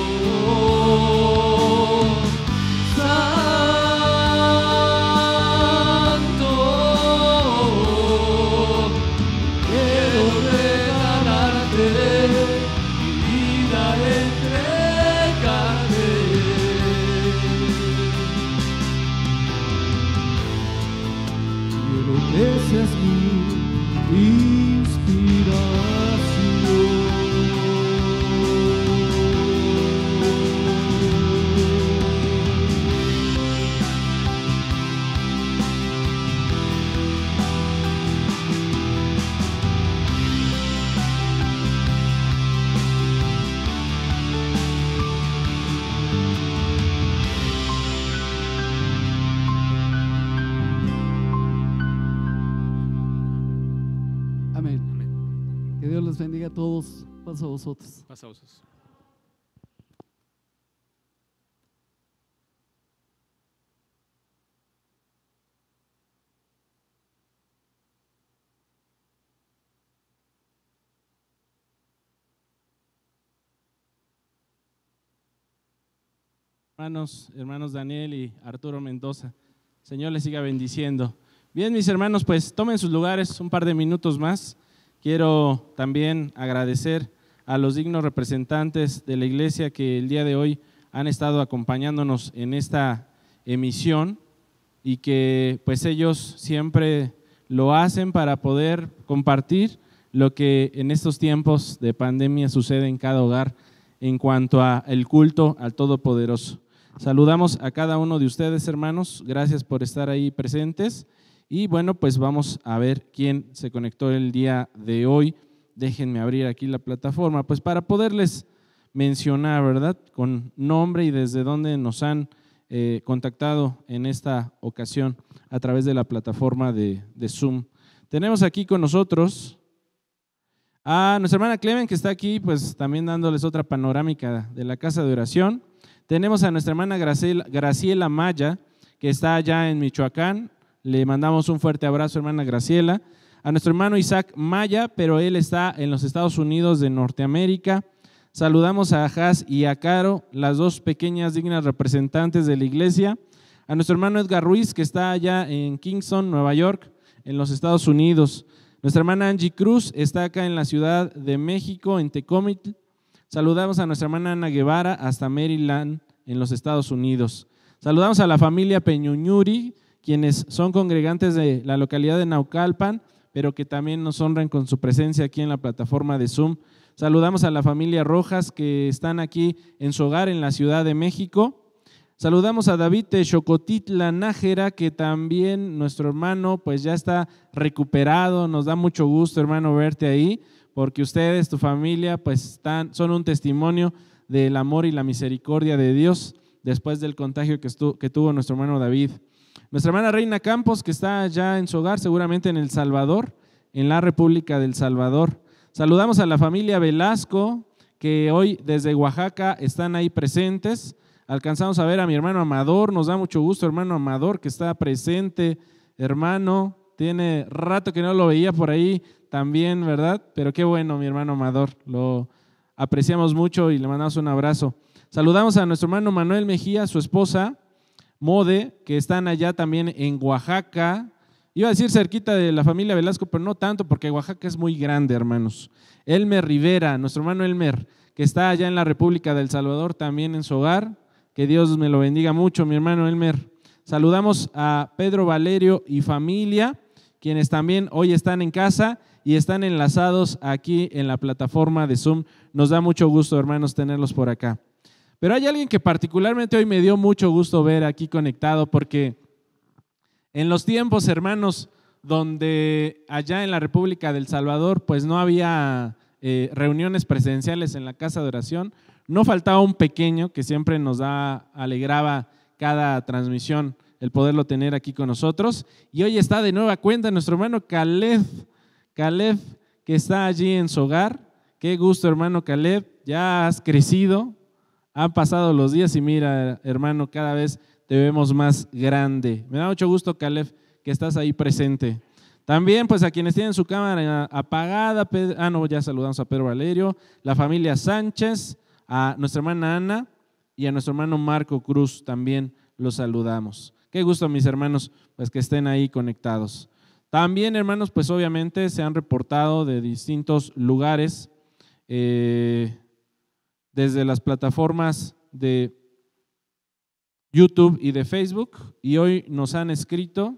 [SPEAKER 2] Santo, quiero regalarte mi vida, entregarte. Que seas mi Que Dios les bendiga a todos. Paz a vosotros.
[SPEAKER 8] Paz a vosotros.
[SPEAKER 5] Hermanos, hermanos Daniel y Arturo Mendoza, Señor les siga bendiciendo. Bien, mis hermanos, pues tomen sus lugares un par de minutos más. Quiero también agradecer a los dignos representantes de la iglesia que el día de hoy han estado acompañándonos en esta emisión y que pues ellos siempre lo hacen para poder compartir lo que en estos tiempos de pandemia sucede en cada hogar en cuanto al culto al Todopoderoso. Saludamos a cada uno de ustedes, hermanos, gracias por estar ahí presentes y bueno, pues vamos a ver quién se conectó el día de hoy. Déjenme abrir aquí la plataforma, pues para poderles mencionar, ¿verdad?, con nombre y desde dónde nos han eh, contactado en esta ocasión a través de la plataforma de, de Zoom. Tenemos aquí con nosotros a nuestra hermana Clemen, que está aquí, pues también dándoles otra panorámica de la casa de oración. Tenemos a nuestra hermana Graciela, Graciela Maya, que está allá en Michoacán. Le mandamos un fuerte abrazo, hermana Graciela. A nuestro hermano Isaac Maya, pero él está en los Estados Unidos de Norteamérica. Saludamos a Haz y a Caro, las dos pequeñas dignas representantes de la iglesia. A nuestro hermano Edgar Ruiz, que está allá en Kingston, Nueva York, en los Estados Unidos. Nuestra hermana Angie Cruz está acá en la Ciudad de México, en Tecomitl. Saludamos a nuestra hermana Ana Guevara hasta Maryland, en los Estados Unidos. Saludamos a la familia Peñuñuri, quienes son congregantes de la localidad de Naucalpan, pero que también nos honran con su presencia aquí en la plataforma de Zoom. Saludamos a la familia Rojas, que están aquí en su hogar en la Ciudad de México. Saludamos a David de Xocotitla Nájera, que también nuestro hermano pues ya está recuperado. Nos da mucho gusto, hermano, verte ahí, porque ustedes, tu familia, pues están, son un testimonio del amor y la misericordia de Dios después del contagio que, estuvo, que tuvo nuestro hermano David. Nuestra hermana Reina Campos, que está allá en su hogar, seguramente en El Salvador, en la República del Salvador. Saludamos a la familia Velasco, que hoy desde Oaxaca están ahí presentes. Alcanzamos a ver a mi hermano Amador, nos da mucho gusto, hermano Amador, que está presente, hermano. Tiene rato que no lo veía por ahí también, ¿verdad? Pero qué bueno, mi hermano Amador, lo apreciamos mucho y le mandamos un abrazo. Saludamos a nuestro hermano Manuel Mejía, su esposa, Mode, que están allá también en Oaxaca. Iba a decir cerquita de la familia Velasco, pero no tanto, porque Oaxaca es muy grande, hermanos. Elmer Rivera, nuestro hermano Elmer, que está allá en la República del Salvador, también en su hogar. Que Dios me lo bendiga mucho, mi hermano Elmer. Saludamos a Pedro Valerio y familia, quienes también hoy están en casa y están enlazados aquí en la plataforma de Zoom. Nos da mucho gusto, hermanos, tenerlos por acá. Pero hay alguien que particularmente hoy me dio mucho gusto ver aquí conectado, porque en los tiempos, hermanos, donde allá en la República del Salvador pues no había eh, reuniones presenciales en la casa de oración, no faltaba un pequeño que siempre nos da, alegraba cada transmisión el poderlo tener aquí con nosotros. Y hoy está de nueva cuenta nuestro hermano Caleb, Caleb, que está allí en su hogar. Qué gusto, hermano Caleb, ya has crecido, han pasado los días y mira, hermano, cada vez te vemos más grande. Me da mucho gusto, Caleb, que estás ahí presente. También, pues a quienes tienen su cámara apagada, Pedro, ah, no, ya saludamos a Pedro Valerio, la familia Sánchez, a nuestra hermana Ana y a nuestro hermano Marco Cruz también los saludamos. Qué gusto, mis hermanos, pues que estén ahí conectados. También, hermanos, pues obviamente se han reportado de distintos lugares, eh, desde las plataformas de YouTube y de Facebook, y hoy nos han escrito,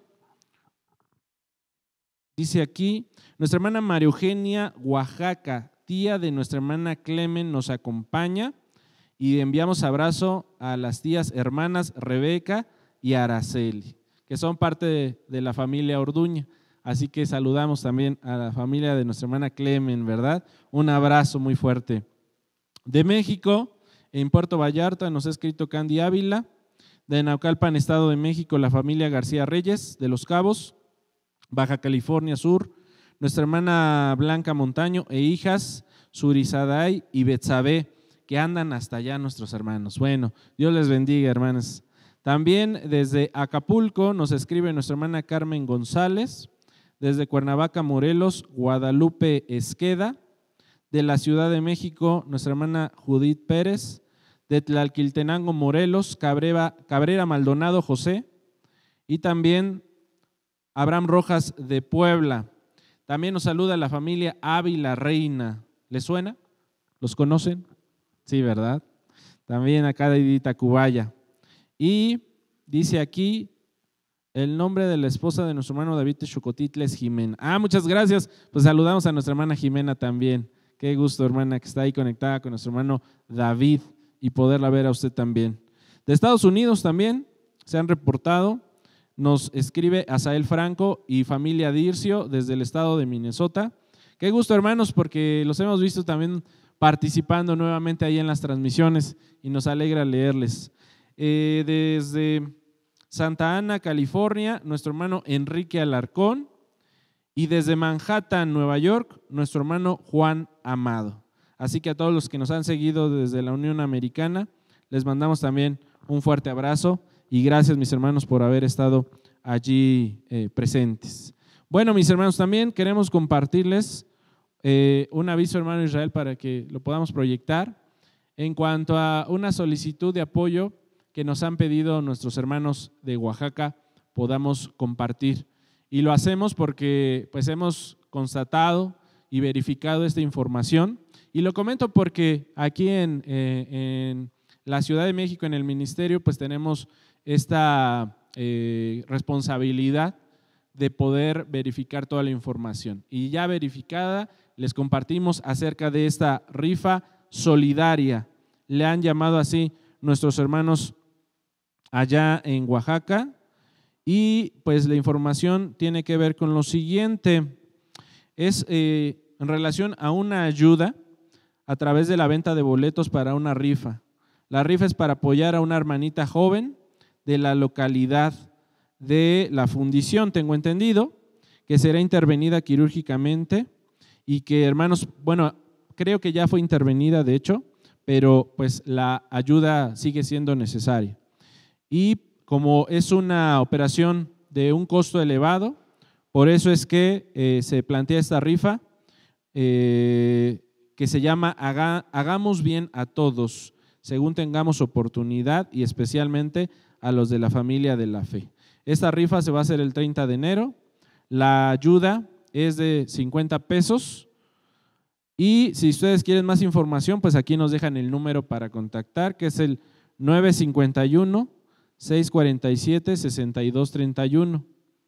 [SPEAKER 5] dice aquí, nuestra hermana María Eugenia Oaxaca, tía de nuestra hermana Clemen, nos acompaña y enviamos abrazo a las tías hermanas Rebeca y Araceli, que son parte de, de la familia Orduña. Así que saludamos también a la familia de nuestra hermana Clemen, ¿verdad? Un abrazo muy fuerte. De México, en Puerto Vallarta, nos ha escrito Candy Ávila. De Naucalpan, Estado de México, la familia García Reyes, de Los Cabos. Baja California Sur, nuestra hermana Blanca Montaño e hijas Surizaday y Betsabé, que andan hasta allá nuestros hermanos. Bueno, Dios les bendiga, hermanas. También desde Acapulco nos escribe nuestra hermana Carmen González. Desde Cuernavaca, Morelos, Guadalupe Esqueda. De la Ciudad de México, nuestra hermana Judith Pérez. de Tlalquiltenango, Morelos, Cabrera, Cabrera Maldonado, José, y también Abraham Rojas de Puebla. También nos saluda la familia Ávila Reina. ¿Les suena? ¿Los conocen? Sí, ¿verdad? También acá de Tacubaya. Y dice aquí, el nombre de la esposa de nuestro hermano David Texocotitla es Jimena. Ah, muchas gracias. Pues saludamos a nuestra hermana Jimena también. Qué gusto, hermana, que está ahí conectada con nuestro hermano David y poderla ver a usted también. De Estados Unidos también se han reportado. Nos escribe Asael Franco y familia Dircio desde el estado de Minnesota. Qué gusto, hermanos, porque los hemos visto también participando nuevamente ahí en las transmisiones y nos alegra leerles. Eh, desde Santa Ana, California, nuestro hermano Enrique Alarcón, y desde Manhattan, Nueva York, nuestro hermano Juan Amado. Así que a todos los que nos han seguido desde la Unión Americana, les mandamos también un fuerte abrazo y gracias, mis hermanos, por haber estado allí eh, presentes. Bueno, mis hermanos, también queremos compartirles eh, un aviso, hermano Israel, para que lo podamos proyectar en cuanto a una solicitud de apoyo que nos han pedido nuestros hermanos de Oaxaca podamos compartir. Y lo hacemos porque pues hemos constatado y verificado esta información. Y lo comento porque aquí en, eh, en la Ciudad de México, en el ministerio, pues tenemos esta eh, responsabilidad de poder verificar toda la información. Y ya verificada, les compartimos acerca de esta rifa solidaria. Le han llamado así nuestros hermanos allá en Oaxaca. Y pues la información tiene que ver con lo siguiente. Es eh, en relación a una ayuda a través de la venta de boletos para una rifa. La rifa es para apoyar a una hermanita joven de la localidad de La Fundición, tengo entendido, que será intervenida quirúrgicamente y que, hermanos, bueno, creo que ya fue intervenida de hecho, pero pues la ayuda sigue siendo necesaria. Y como es una operación de un costo elevado, por eso es que eh, se plantea esta rifa eh, que se llama Haga, Hagamos Bien a Todos, según tengamos oportunidad y especialmente a los de la familia de la fe. Esta rifa se va a hacer el treinta de enero, la ayuda es de cincuenta pesos y si ustedes quieren más información, pues aquí nos dejan el número para contactar, que es el nueve cinco uno, seis cuatro siete, seis dos tres uno.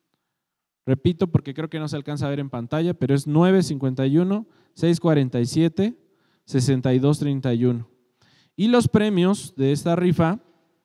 [SPEAKER 5] Repito porque creo que no se alcanza a ver en pantalla, pero es nueve cinco uno, seis cuatro siete, seis dos tres uno. Y los premios de esta rifa,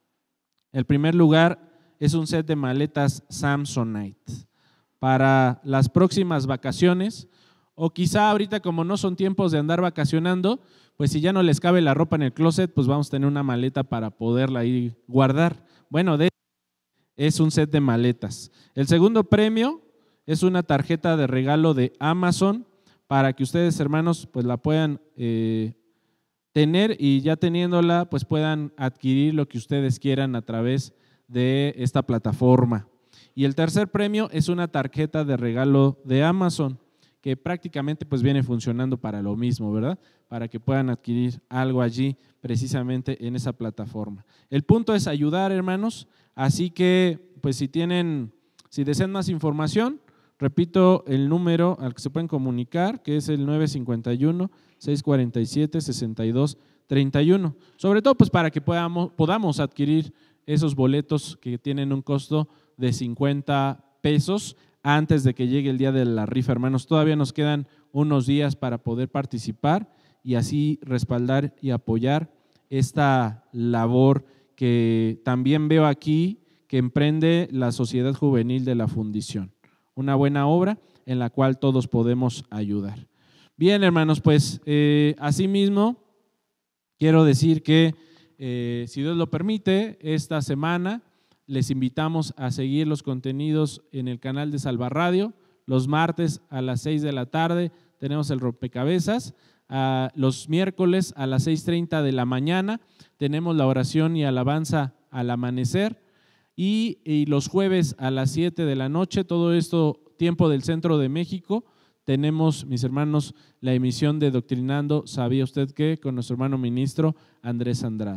[SPEAKER 5] el primer lugar es un set de maletas Samsonite para las próximas vacaciones, o quizá ahorita como no son tiempos de andar vacacionando, pues si ya no les cabe la ropa en el closet, pues vamos a tener una maleta para poderla ahí guardar. Bueno, de es un set de maletas. El segundo premio es una tarjeta de regalo de Amazon para que ustedes, hermanos, pues la puedan eh, tener y ya teniéndola, pues puedan adquirir lo que ustedes quieran a través de esta plataforma. Y el tercer premio es una tarjeta de regalo de Amazon, que prácticamente pues viene funcionando para lo mismo, ¿verdad? Para que puedan adquirir algo allí precisamente en esa plataforma. El punto es ayudar, hermanos, así que pues si tienen, si desean más información, repito el número al que se pueden comunicar, que es el nueve cinco uno, seis cuatro siete, seis dos tres uno. Sobre todo pues para que podamos, podamos adquirir esos boletos que tienen un costo de cincuenta pesos antes de que llegue el día de la rifa, hermanos. Todavía nos quedan unos días para poder participar y así respaldar y apoyar esta labor que también veo aquí que emprende la Sociedad Juvenil de la Fundición. Una buena obra en la cual todos podemos ayudar. Bien, hermanos, pues eh, asimismo quiero decir que eh, si Dios lo permite, esta semana les invitamos a seguir los contenidos en el canal de Salva Radio. Los martes a las seis de la tarde tenemos el rompecabezas. Uh, los miércoles a las seis treinta de la mañana tenemos la oración y alabanza al amanecer. Y, y los jueves a las siete de la noche, todo esto tiempo del centro de México, tenemos, mis hermanos, la emisión de Doctrinando, ¿sabía usted qué? Con nuestro hermano ministro Andrés Andrade.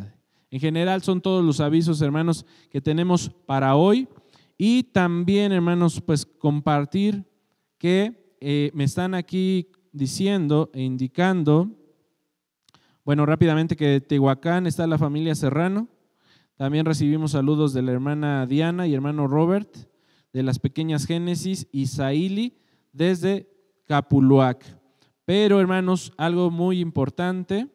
[SPEAKER 5] En general son todos los avisos, hermanos, que tenemos para hoy. Y también, hermanos, pues compartir que eh, me están aquí diciendo e indicando, bueno, rápidamente, que de Tehuacán está la familia Serrano. También recibimos saludos de la hermana Diana y hermano Robert, de las pequeñas Génesis y Saili, desde Capuluac. Pero, hermanos, algo muy importante,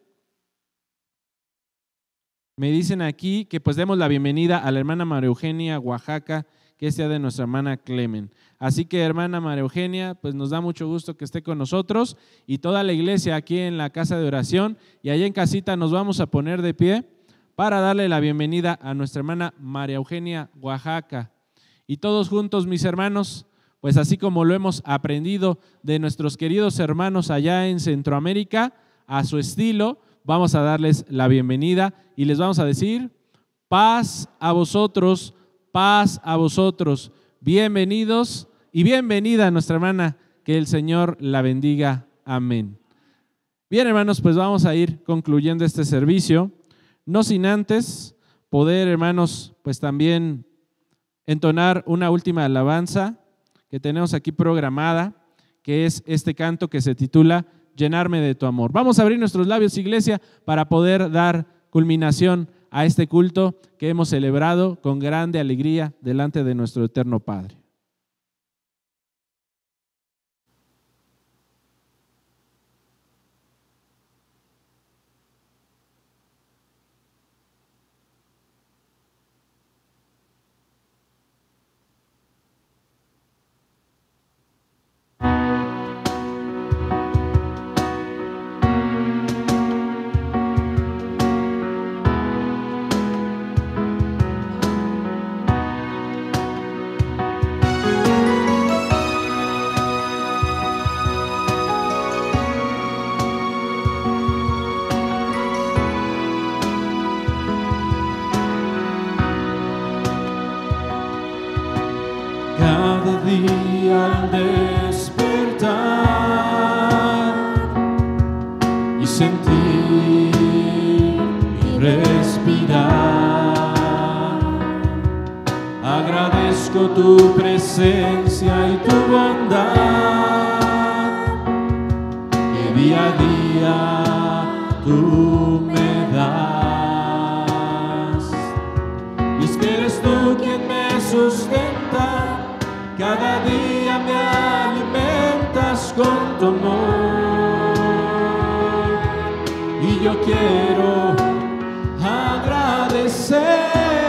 [SPEAKER 5] me dicen aquí que pues demos la bienvenida a la hermana María Eugenia Oaxaca, que es día de nuestra hermana Clemen. Así que, hermana María Eugenia, pues nos da mucho gusto que esté con nosotros y toda la iglesia aquí en la casa de oración, y allá en casita nos vamos a poner de pie para darle la bienvenida a nuestra hermana María Eugenia Oaxaca. Y todos juntos, mis hermanos, pues así como lo hemos aprendido de nuestros queridos hermanos allá en Centroamérica, a su estilo, vamos a darles la bienvenida y les vamos a decir: paz a vosotros, paz a vosotros. Bienvenidos y bienvenida a nuestra hermana, que el Señor la bendiga. Amén. Bien, hermanos, pues vamos a ir concluyendo este servicio, no sin antes poder, hermanos, pues también entonar una última alabanza que tenemos aquí programada, que es este canto que se titula Llenarme de tu amor. Vamos a abrir nuestros labios, iglesia, para poder dar culminación a este culto que hemos celebrado con grande alegría delante de nuestro eterno Padre.
[SPEAKER 3] Tu presencia y tu bondad, que día a día tú me das. Y es que eres tú quien me sustenta, cada día me alimentas con tu amor. Y yo quiero agradecer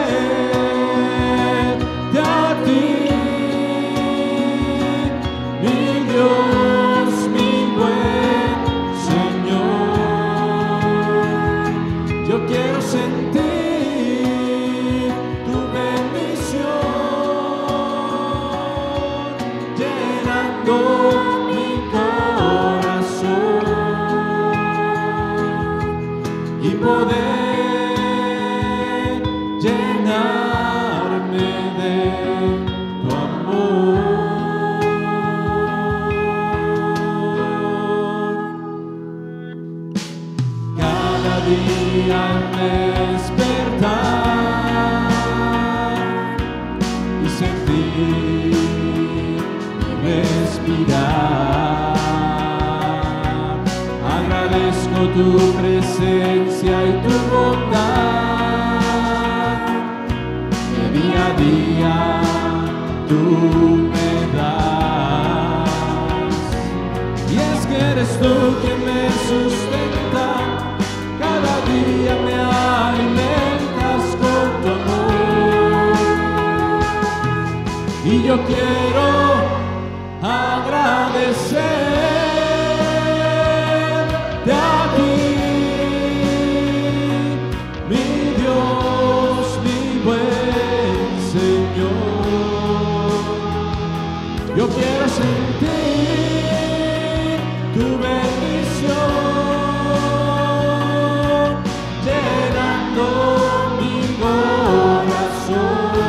[SPEAKER 3] tu presencia y tu bondad, que día a día tú me das. Y es que eres tú quien me sustenta, cada día me alimentas con tu amor. Y yo quiero agradecer yo quiero sentir tu bendición llenando mi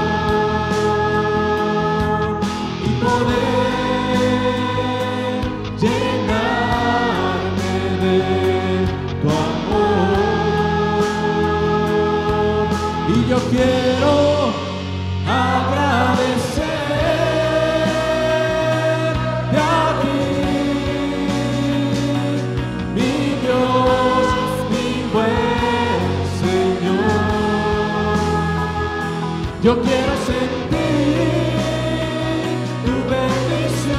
[SPEAKER 3] corazón y poder yo quiero agradecerte a ti, mi Dios, mi buen Señor. Yo quiero sentir tu bendición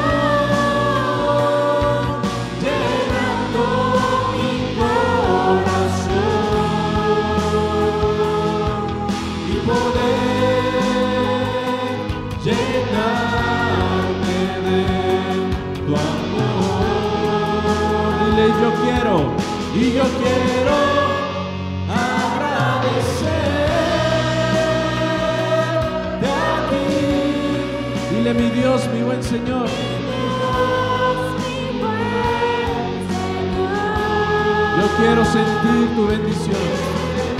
[SPEAKER 3] llenando mi corazón y poder llenarme de tu amor. Dile, yo quiero, y yo quiero agradecerte a ti. Dile, mi Dios, mi buen Señor. Yo quiero sentir tu bendición.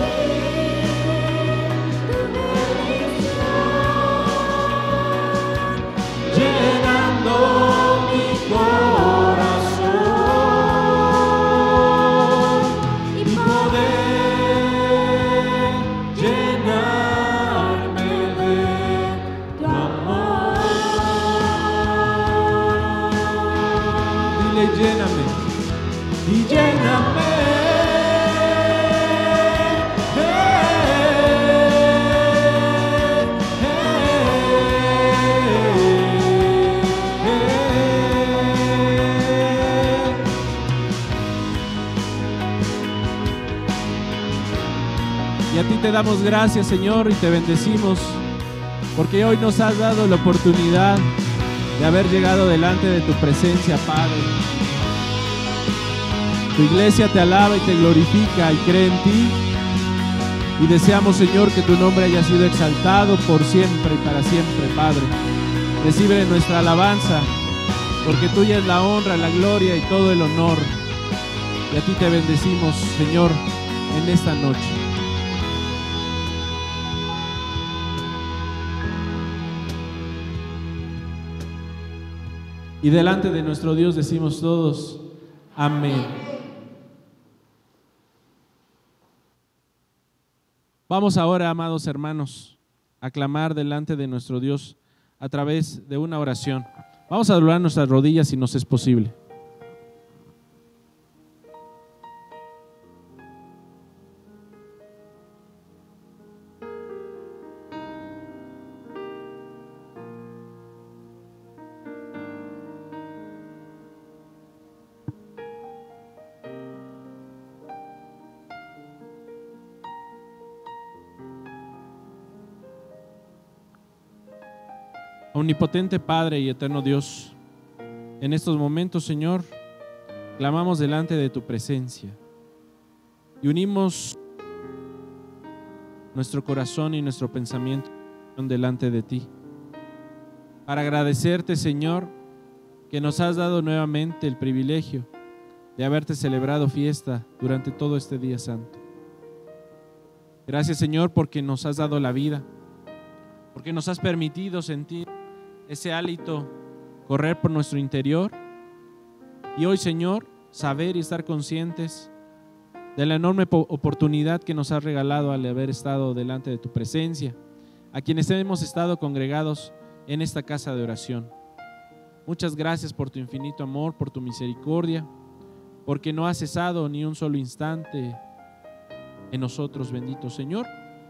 [SPEAKER 3] Llenando mi corazón y poder llenarme de tu amor. Dile, lléname y lléname.
[SPEAKER 5] Y a ti te damos gracias, Señor, y te bendecimos, porque hoy nos has dado la oportunidad de haber llegado delante de tu presencia, Padre. Tu iglesia te alaba y te glorifica y cree en ti. Y deseamos, Señor, que tu nombre haya sido exaltado por siempre y para siempre, Padre. Recibe nuestra alabanza, porque tuya es la honra, la gloria y todo el honor. Y a ti te bendecimos, Señor, en esta noche. Y delante de nuestro Dios decimos todos, amén. Vamos ahora, amados hermanos, a clamar delante de nuestro Dios a través de una oración. Vamos a doblar nuestras rodillas si nos es posible. Omnipotente Padre y eterno Dios, en estos momentos, Señor, clamamos delante de tu presencia y unimos nuestro corazón y nuestro pensamiento delante de ti para agradecerte, Señor, que nos has dado nuevamente el privilegio de haberte celebrado fiesta durante todo este día santo. Gracias, Señor, porque nos has dado la vida, porque nos has permitido sentir ese hálito correr por nuestro interior y hoy, Señor, saber y estar conscientes de la enorme oportunidad que nos has regalado al haber estado delante de tu presencia, a quienes hemos estado congregados en esta casa de oración. Muchas gracias por tu infinito amor, por tu misericordia, porque no has cesado ni un solo instante en nosotros, bendito Señor.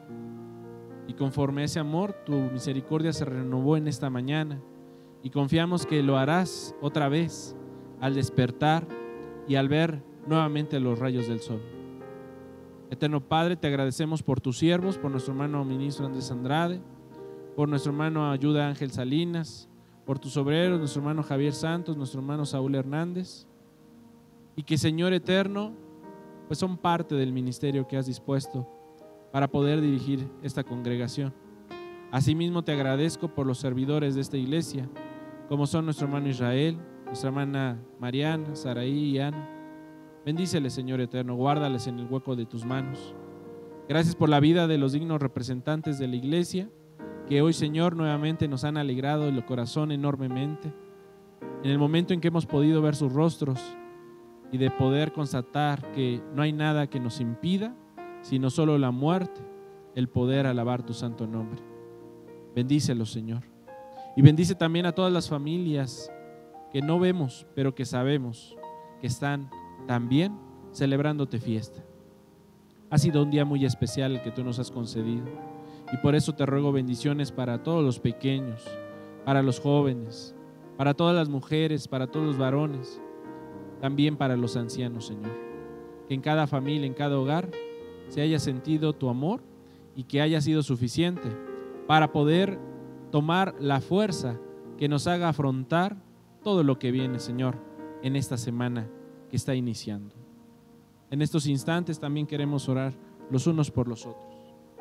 [SPEAKER 5] Y conforme a ese amor, tu misericordia se renovó en esta mañana y confiamos que lo harás otra vez al despertar y al ver nuevamente los rayos del sol. Eterno Padre, te agradecemos por tus siervos, por nuestro hermano ministro Andrés Andrade, por nuestro hermano Ayuda Ángel Salinas, por tus obreros, nuestro hermano Javier Santos, nuestro hermano Saúl Hernández, y que, Señor eterno, pues son parte del ministerio que has dispuesto para poder dirigir esta congregación. Asimismo te agradezco por los servidores de esta iglesia, como son nuestro hermano Israel, nuestra hermana Mariana, Saraí y Ana. Bendíceles, Señor eterno, guárdales en el hueco de tus manos. Gracias por la vida de los dignos representantes de la iglesia, que hoy, Señor, nuevamente nos han alegrado el corazón enormemente, en el momento en que hemos podido ver sus rostros y de poder constatar que no hay nada que nos impida, sino solo la muerte, el poder alabar tu santo nombre. Bendícelos, Señor. Y bendice también a todas las familias que no vemos, pero que sabemos que están también celebrándote fiesta. Ha sido un día muy especial el que tú nos has concedido, y por eso te ruego bendiciones para todos los pequeños, para los jóvenes, para todas las mujeres, para todos los varones, también para los ancianos, Señor. Que en cada familia, en cada hogar, se haya sentido tu amor y que haya sido suficiente para poder tomar la fuerza que nos haga afrontar todo lo que viene, Señor, en esta semana que está iniciando. En estos instantes también queremos orar los unos por los otros.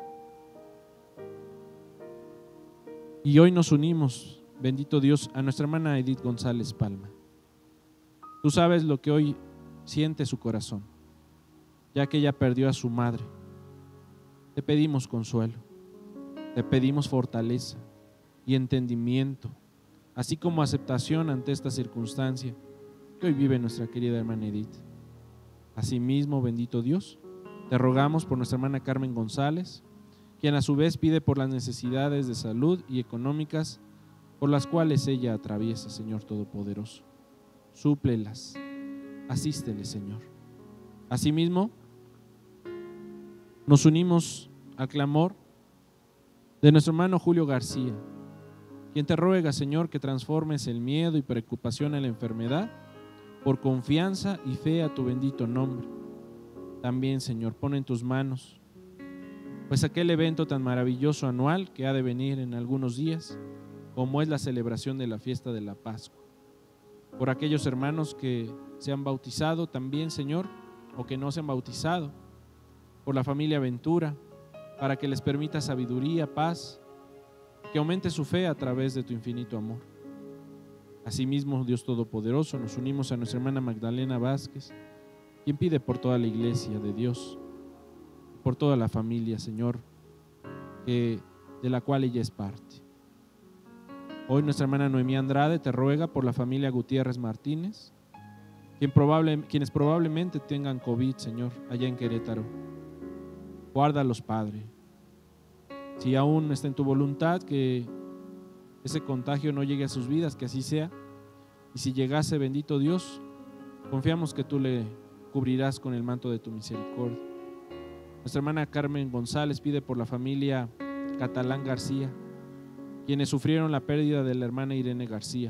[SPEAKER 5] Y hoy nos unimos, bendito Dios, a nuestra hermana Edith González Palma. Tú sabes lo que hoy siente su corazón, ya que ella perdió a su madre. Te pedimos consuelo, te pedimos fortaleza y entendimiento, así como aceptación ante esta circunstancia que hoy vive nuestra querida hermana Edith. Asimismo, bendito Dios, te rogamos por nuestra hermana Carmen González, quien a su vez pide por las necesidades de salud y económicas por las cuales ella atraviesa, Señor Todopoderoso. Súplelas, asístele, Señor. Asimismo, nos unimos al clamor de nuestro hermano Julio García, quien te ruega, Señor, que transformes el miedo y preocupación en la enfermedad por confianza y fe a tu bendito nombre. También, Señor, pon en tus manos pues aquel evento tan maravilloso anual que ha de venir en algunos días, como es la celebración de la fiesta de la Pascua. Por aquellos hermanos que se han bautizado también, Señor, o que no se han bautizado, por la familia Ventura, para que les permita sabiduría, paz, que aumente su fe a través de tu infinito amor. Asimismo, Dios Todopoderoso, nos unimos a nuestra hermana Magdalena Vázquez, quien pide por toda la iglesia de Dios, por toda la familia, Señor, que, de la cual ella es parte. Hoy nuestra hermana Noemí Andrade te ruega por la familia Gutiérrez Martínez, quien probable, quienes probablemente tengan COVID, Señor, allá en Querétaro. Guárdalos, Padre. Si aún está en tu voluntad que ese contagio no llegue a sus vidas, que así sea. Y si llegase, bendito Dios, confiamos que tú le cubrirás con el manto de tu misericordia. Nuestra hermana Carmen González pide por la familia Catalán García, quienes sufrieron la pérdida de la hermana Irene García,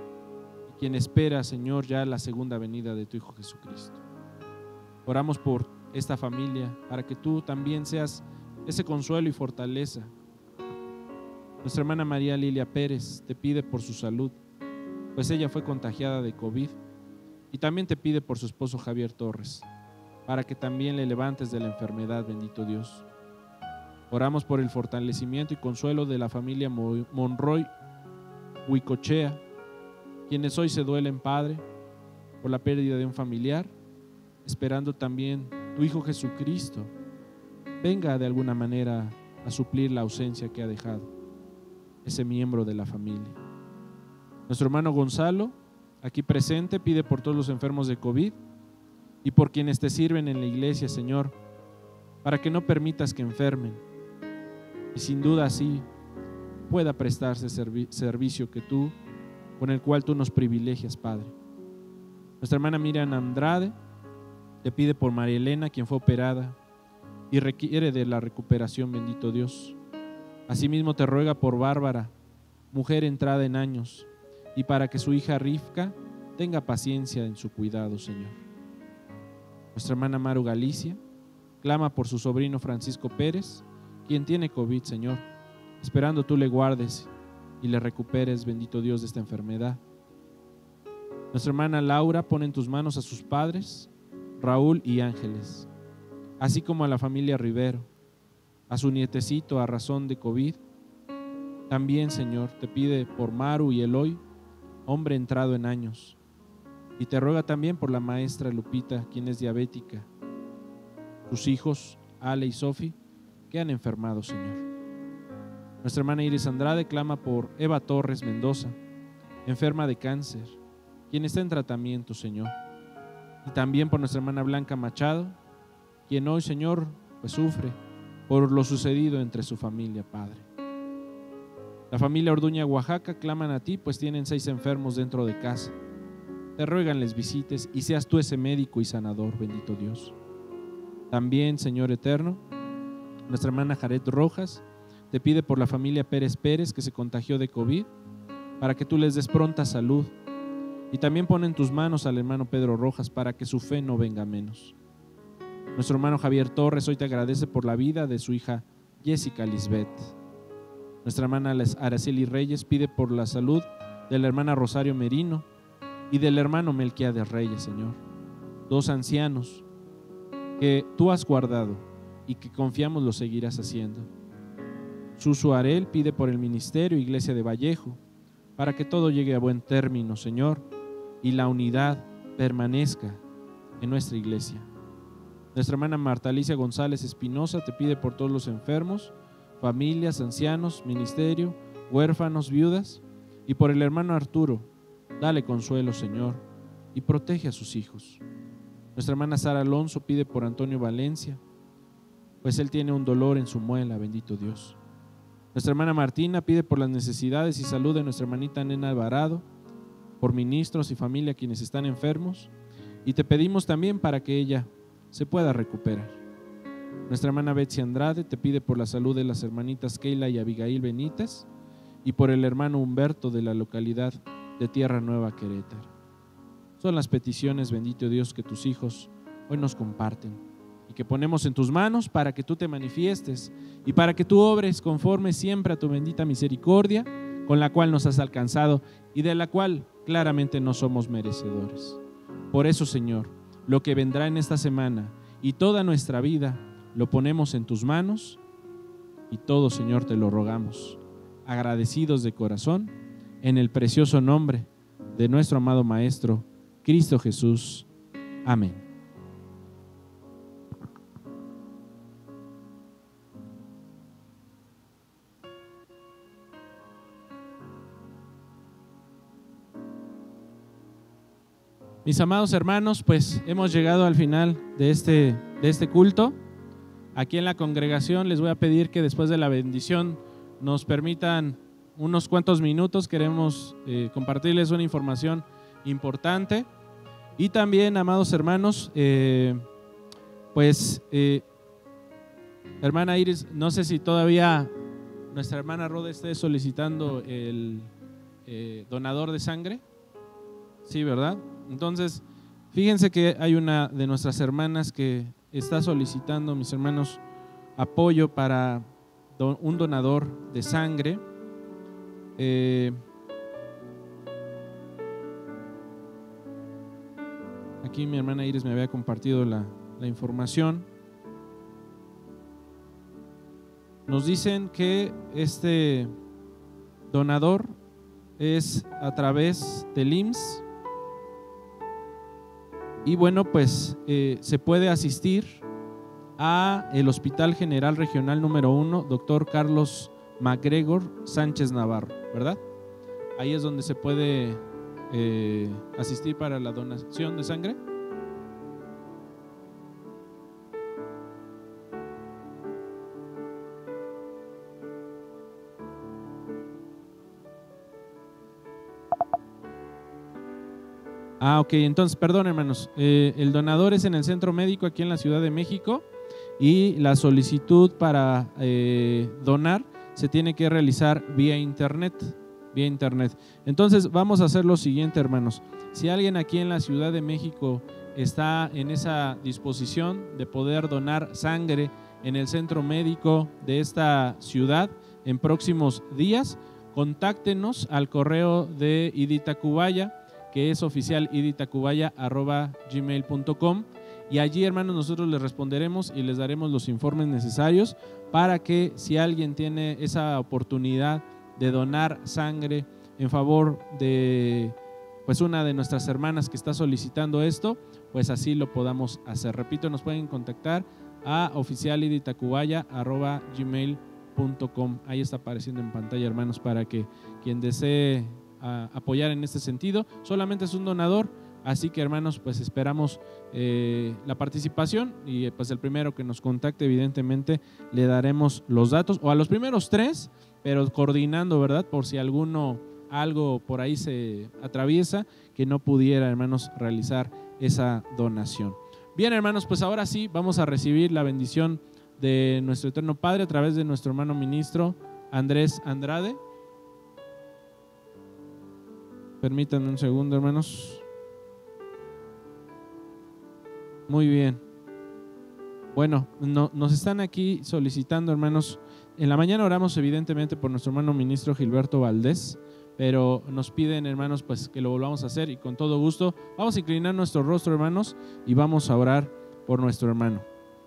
[SPEAKER 5] y quien espera, Señor, ya la segunda venida de tu Hijo Jesucristo. Oramos por esta familia para que tú también seas ese consuelo y fortaleza. Nuestra hermana María Lilia Pérez te pide por su salud, pues ella fue contagiada de COVID, y también te pide por su esposo Javier Torres, para que también le levantes de la enfermedad, bendito Dios. Oramos por el fortalecimiento y consuelo de la familia Monroy Huicochea, quienes hoy se duelen, Padre, por la pérdida de un familiar, esperando también tu Hijo Jesucristo venga de alguna manera a suplir la ausencia que ha dejado ese miembro de la familia. Nuestro hermano Gonzalo, aquí presente, pide por todos los enfermos de COVID y por quienes te sirven en la iglesia, Señor, para que no permitas que enfermen y sin duda así pueda prestarse servi- servicio que tú, con el cual tú nos privilegias, Padre. Nuestra hermana Miriam Andrade te pide por María Elena, quien fue operada y requiere de la recuperación, bendito Dios. Asimismo te ruega por Bárbara, mujer entrada en años, y para que su hija Rifka tenga paciencia en su cuidado, Señor. Nuestra hermana Maru Galicia clama por su sobrino Francisco Pérez, quien tiene COVID, Señor, esperando tú le guardes y le recuperes, bendito Dios, de esta enfermedad. Nuestra hermana Laura pone en tus manos a sus padres, Raúl y Ángeles, así como a la familia Rivero, a su nietecito a razón de COVID. También, Señor, te pide por Maru y Eloy, hombre entrado en años, y te ruega también por la maestra Lupita, quien es diabética, sus hijos Ale y Sofi, que han enfermado, Señor. Nuestra hermana Iris Andrade clama por Eva Torres Mendoza, enferma de cáncer, quien está en tratamiento, Señor, y también por nuestra hermana Blanca Machado, quien hoy, Señor, pues sufre por lo sucedido entre su familia, Padre. La familia Orduña, Oaxaca, claman a ti, pues tienen seis enfermos dentro de casa. Te ruegan les visites y seas tú ese médico y sanador, bendito Dios. También, Señor eterno, nuestra hermana Jaret Rojas te pide por la familia Pérez Pérez que se contagió de COVID, para que tú les des pronta salud. Y también pone en tus manos al hermano Pedro Rojas para que su fe no venga menos. Nuestro hermano Javier Torres hoy te agradece por la vida de su hija Jessica Lisbeth. Nuestra hermana Araceli Reyes pide por la salud de la hermana Rosario Merino y del hermano Melquiades Reyes, Señor. Dos ancianos que tú has guardado y que confiamos lo seguirás haciendo. Susu Arel pide por el ministerio Iglesia de Vallejo, para que todo llegue a buen término, Señor, y la unidad permanezca en nuestra iglesia. Nuestra hermana Marta Alicia González Espinosa te pide por todos los enfermos, familias, ancianos, ministerio, huérfanos, viudas, y por el hermano Arturo. Dale consuelo, Señor, y protege a sus hijos. Nuestra hermana Sara Alonso pide por Antonio Valencia, pues él tiene un dolor en su muela, bendito Dios. Nuestra hermana Martina pide por las necesidades y salud de nuestra hermanita Nena Alvarado, por ministros y familia quienes están enfermos, y te pedimos también para que ella se pueda recuperar. Nuestra hermana Betsy Andrade te pide por la salud de las hermanitas Keila y Abigail Benítez y por el hermano Humberto de la localidad de Tierra Nueva, Querétaro. Son las peticiones, bendito Dios, que tus hijos hoy nos comparten y que ponemos en tus manos para que tú te manifiestes y para que tú obres conforme siempre a tu bendita misericordia, con la cual nos has alcanzado y de la cual claramente no somos merecedores. Por eso, Señor, lo que vendrá en esta semana y toda nuestra vida lo ponemos en tus manos y todo, Señor, te lo rogamos, agradecidos de corazón, en el precioso nombre de nuestro amado Maestro, Cristo Jesús. Amén. Mis amados hermanos, pues hemos llegado al final de este, de este culto. Aquí en la congregación les voy a pedir que después de la bendición nos permitan unos cuantos minutos. Queremos eh, compartirles una información importante. Y también, amados hermanos, eh, pues, eh, hermana Iris, no sé si todavía nuestra hermana Roda esté solicitando el eh, donador de sangre. Sí, ¿verdad? Entonces, fíjense que hay una de nuestras hermanas que está solicitando, mis hermanos, apoyo para do, un donador de sangre. Eh, aquí mi hermana Iris me había compartido la, la información. Nos dicen que este donador es a través del I M S S. Y bueno, pues eh, se puede asistir a el Hospital General Regional número uno, doctor Carlos MacGregor Sánchez Navarro, ¿verdad? Ahí es donde se puede eh, asistir para la donación de sangre. Ah, ok, entonces, perdón hermanos, eh, el donador es en el Centro Médico aquí en la Ciudad de México y la solicitud para eh, donar se tiene que realizar vía internet, vía internet. Entonces vamos a hacer lo siguiente, hermanos. Si alguien aquí en la Ciudad de México está en esa disposición de poder donar sangre en el Centro Médico de esta ciudad en próximos días, contáctenos al correo de iditacubaya, que es oficial iditacubaya arroba gmail punto com, y allí, hermanos, nosotros les responderemos y les daremos los informes necesarios para que si alguien tiene esa oportunidad de donar sangre en favor de pues una de nuestras hermanas que está solicitando esto, pues así lo podamos hacer. Repito, nos pueden contactar a oficial iditacubaya arroba gmail punto com. Ahí está apareciendo en pantalla, hermanos, para que quien desee a apoyar en este sentido. Solamente es un donador, Así que, hermanos, pues esperamos eh, la participación y pues el primero que nos contacte, evidentemente, le daremos los datos, o a los primeros tres, pero coordinando, ¿verdad? Por si alguno, algo por ahí se atraviesa, que no pudiera, hermanos, realizar esa donación. Bien, hermanos, pues ahora sí vamos a recibir la bendición de nuestro Eterno Padre a través de nuestro hermano ministro Andrés Andrade. Permítanme un segundo, hermanos. Muy bien. Bueno, no, nos están aquí solicitando, hermanos. En la mañana oramos evidentemente por nuestro hermano ministro Gilberto Valdés, pero nos piden, hermanos, pues que lo volvamos a hacer, y con todo gusto vamos a inclinar nuestro rostro, hermanos, y vamos a orar por nuestro hermano.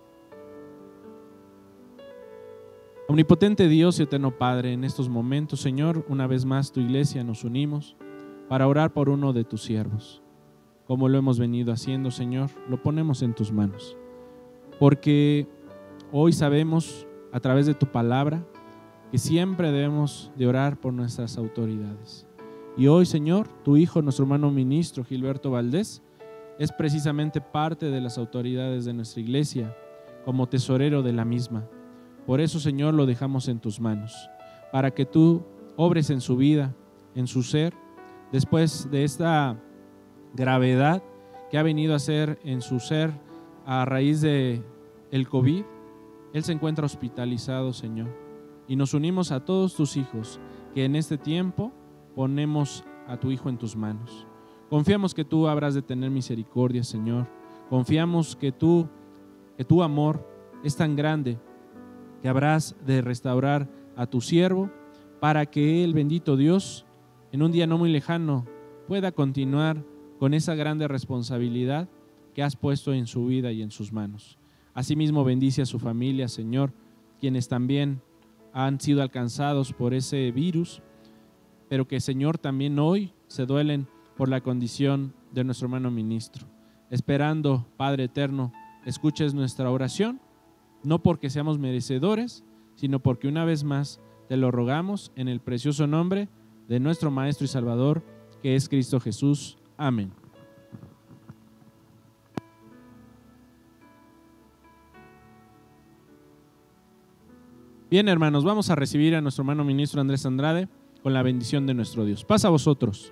[SPEAKER 5] Omnipotente Dios y eterno Padre, en estos momentos, Señor, una vez más tu iglesia nos unimos para orar por uno de tus siervos. Como lo hemos venido haciendo, Señor, lo ponemos en tus manos, porque hoy sabemos a través de tu palabra que siempre debemos de orar por nuestras autoridades. Y hoy, Señor, tu hijo, nuestro hermano ministro Gilberto Valdés, es precisamente parte de las autoridades de nuestra iglesia, como tesorero de la misma. Por eso, Señor, lo dejamos en tus manos, para que tú obres en su vida, en su ser, después de esta gravedad que ha venido a ser en su ser a raíz de el COVID. Él se encuentra hospitalizado, Señor, y nos unimos a todos tus hijos que en este tiempo ponemos a tu hijo en tus manos. Confiamos que tú habrás de tener misericordia, Señor. Confiamos que tú, que tu amor es tan grande que habrás de restaurar a tu siervo para que él, bendito Dios, en un día no muy lejano pueda continuar con esa grande responsabilidad que has puesto en su vida y en sus manos. Asimismo, bendice a su familia, Señor, quienes también han sido alcanzados por ese virus, pero que, Señor, también hoy se duelen por la condición de nuestro hermano ministro. Esperando, Padre eterno, escuches nuestra oración, no porque seamos merecedores, sino porque una vez más te lo rogamos en el precioso nombre de nuestro Maestro y Salvador, que es Cristo Jesús. Amén. Bien, hermanos, vamos a recibir a nuestro hermano ministro Andrés Andrade con la bendición de nuestro Dios. Paz a vosotros.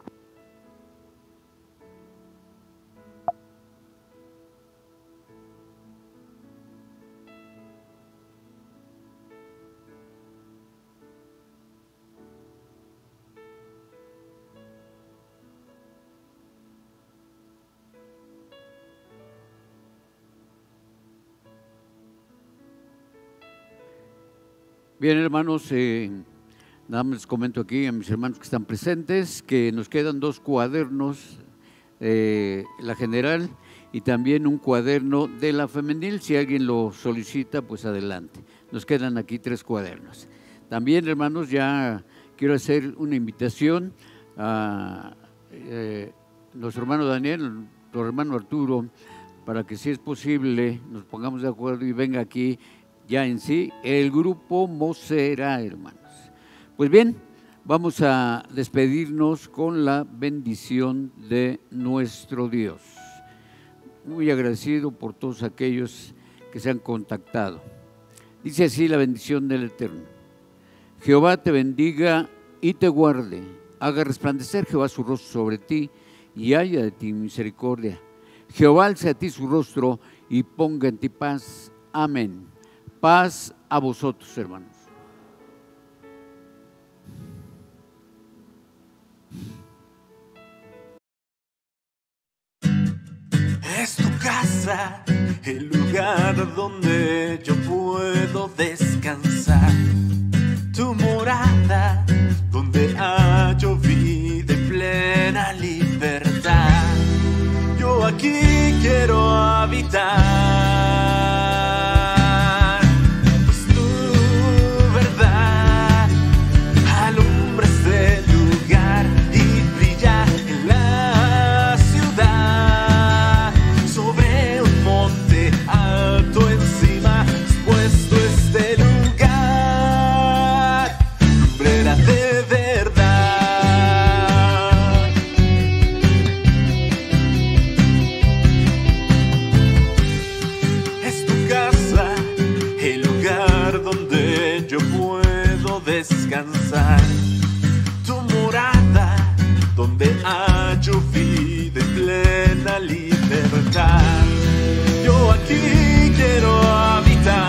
[SPEAKER 6] Bien, hermanos, eh, nada más les comento aquí a mis hermanos que están presentes que nos quedan dos cuadernos, eh, la general y también un cuaderno de la femenil. Si alguien lo solicita, pues adelante. Nos quedan aquí tres cuadernos. También, hermanos, ya quiero hacer una invitación a eh, nuestro hermano Daniel, nuestro hermano Arturo, para que, si es posible, nos pongamos de acuerdo y venga aquí ya en sí el grupo Mosera, hermanos. Pues bien, vamos a despedirnos con la bendición de nuestro Dios. Muy agradecido por todos aquellos que se han contactado. Dice así la bendición del Eterno. Jehová te bendiga y te guarde. Haga resplandecer Jehová su rostro sobre ti y haya de ti misericordia. Jehová alce a ti su rostro y ponga en ti paz. Amén. Paz a vosotros, hermanos.
[SPEAKER 1] Es tu casa, el lugar donde yo puedo descansar. Tu morada, donde hallo vida y plena libertad. Yo aquí quiero habitar. Sobre un monte alto encima, puesto este lugar.
[SPEAKER 9] descansar. Tu morada, donde hallo vida y plena libertad. Yo aquí quiero habitar.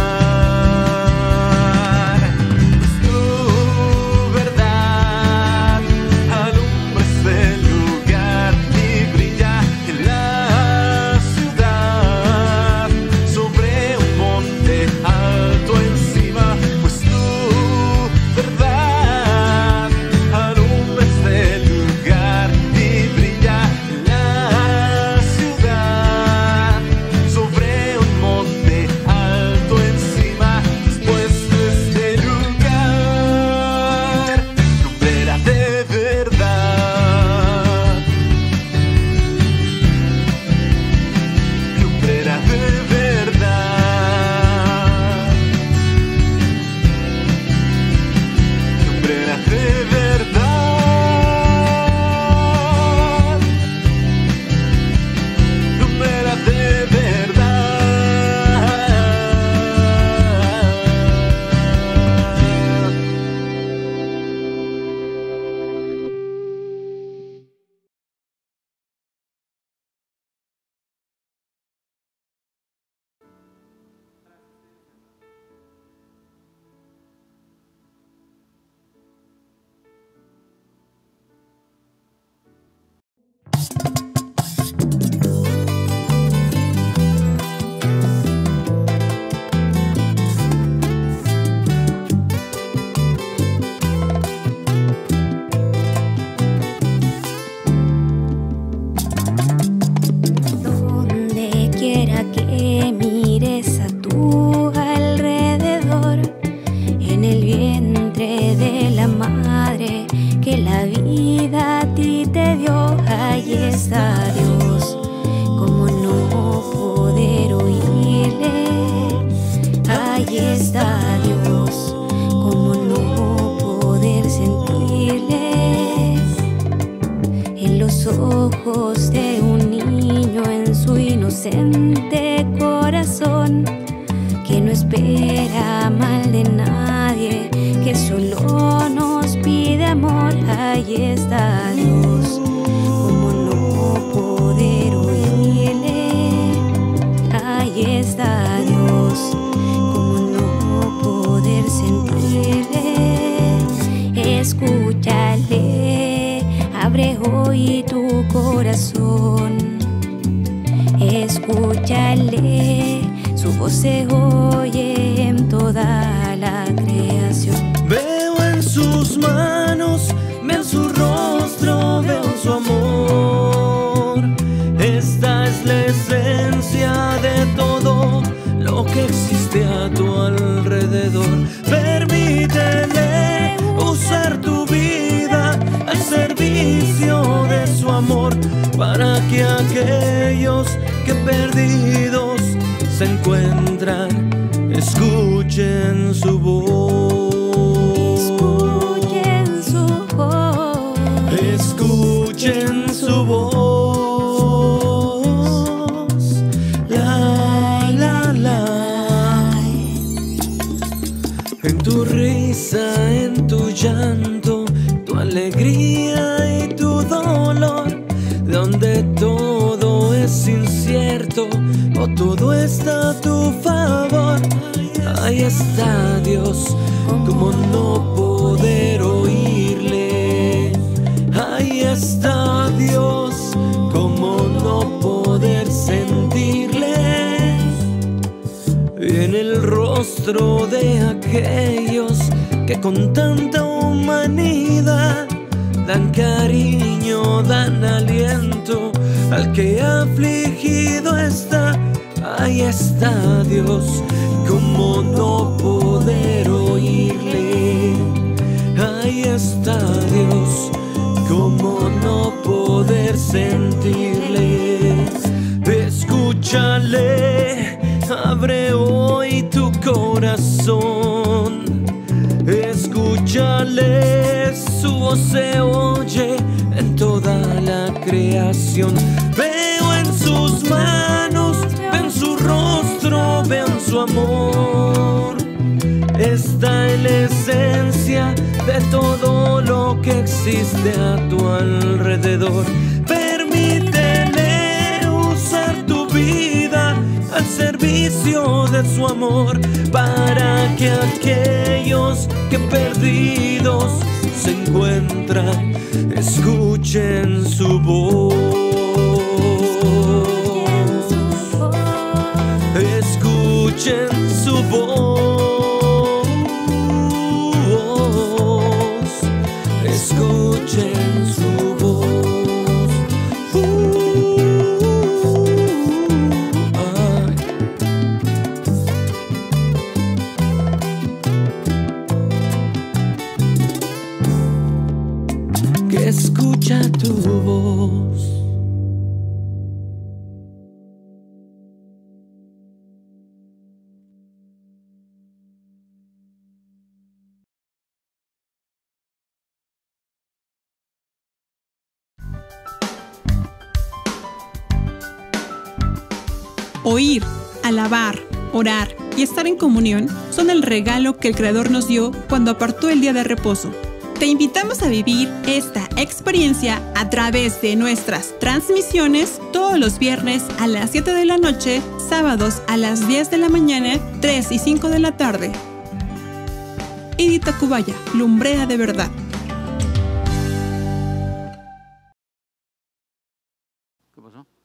[SPEAKER 10] Veo en sus manos, veo en su rostro, veo en su amor. está en la esencia de todo lo que existe a tu alrededor. Permítele usar tu vida al servicio de su amor, para que aquellos que perdidos se encuentran escuchen su voz. Escuchen su voz, escuchen su voz. Ay. Que escucha tu voz.
[SPEAKER 4] Oír, alabar, orar y estar en comunión son el regalo que el Creador nos dio cuando apartó el día de reposo. Te invitamos a vivir esta experiencia a través de nuestras transmisiones todos los viernes a las siete de la noche, sábados a las diez de la mañana, tres y cinco de la tarde. Idi Tacubaya, lumbrera de verdad.
[SPEAKER 6] ¿Qué pasó?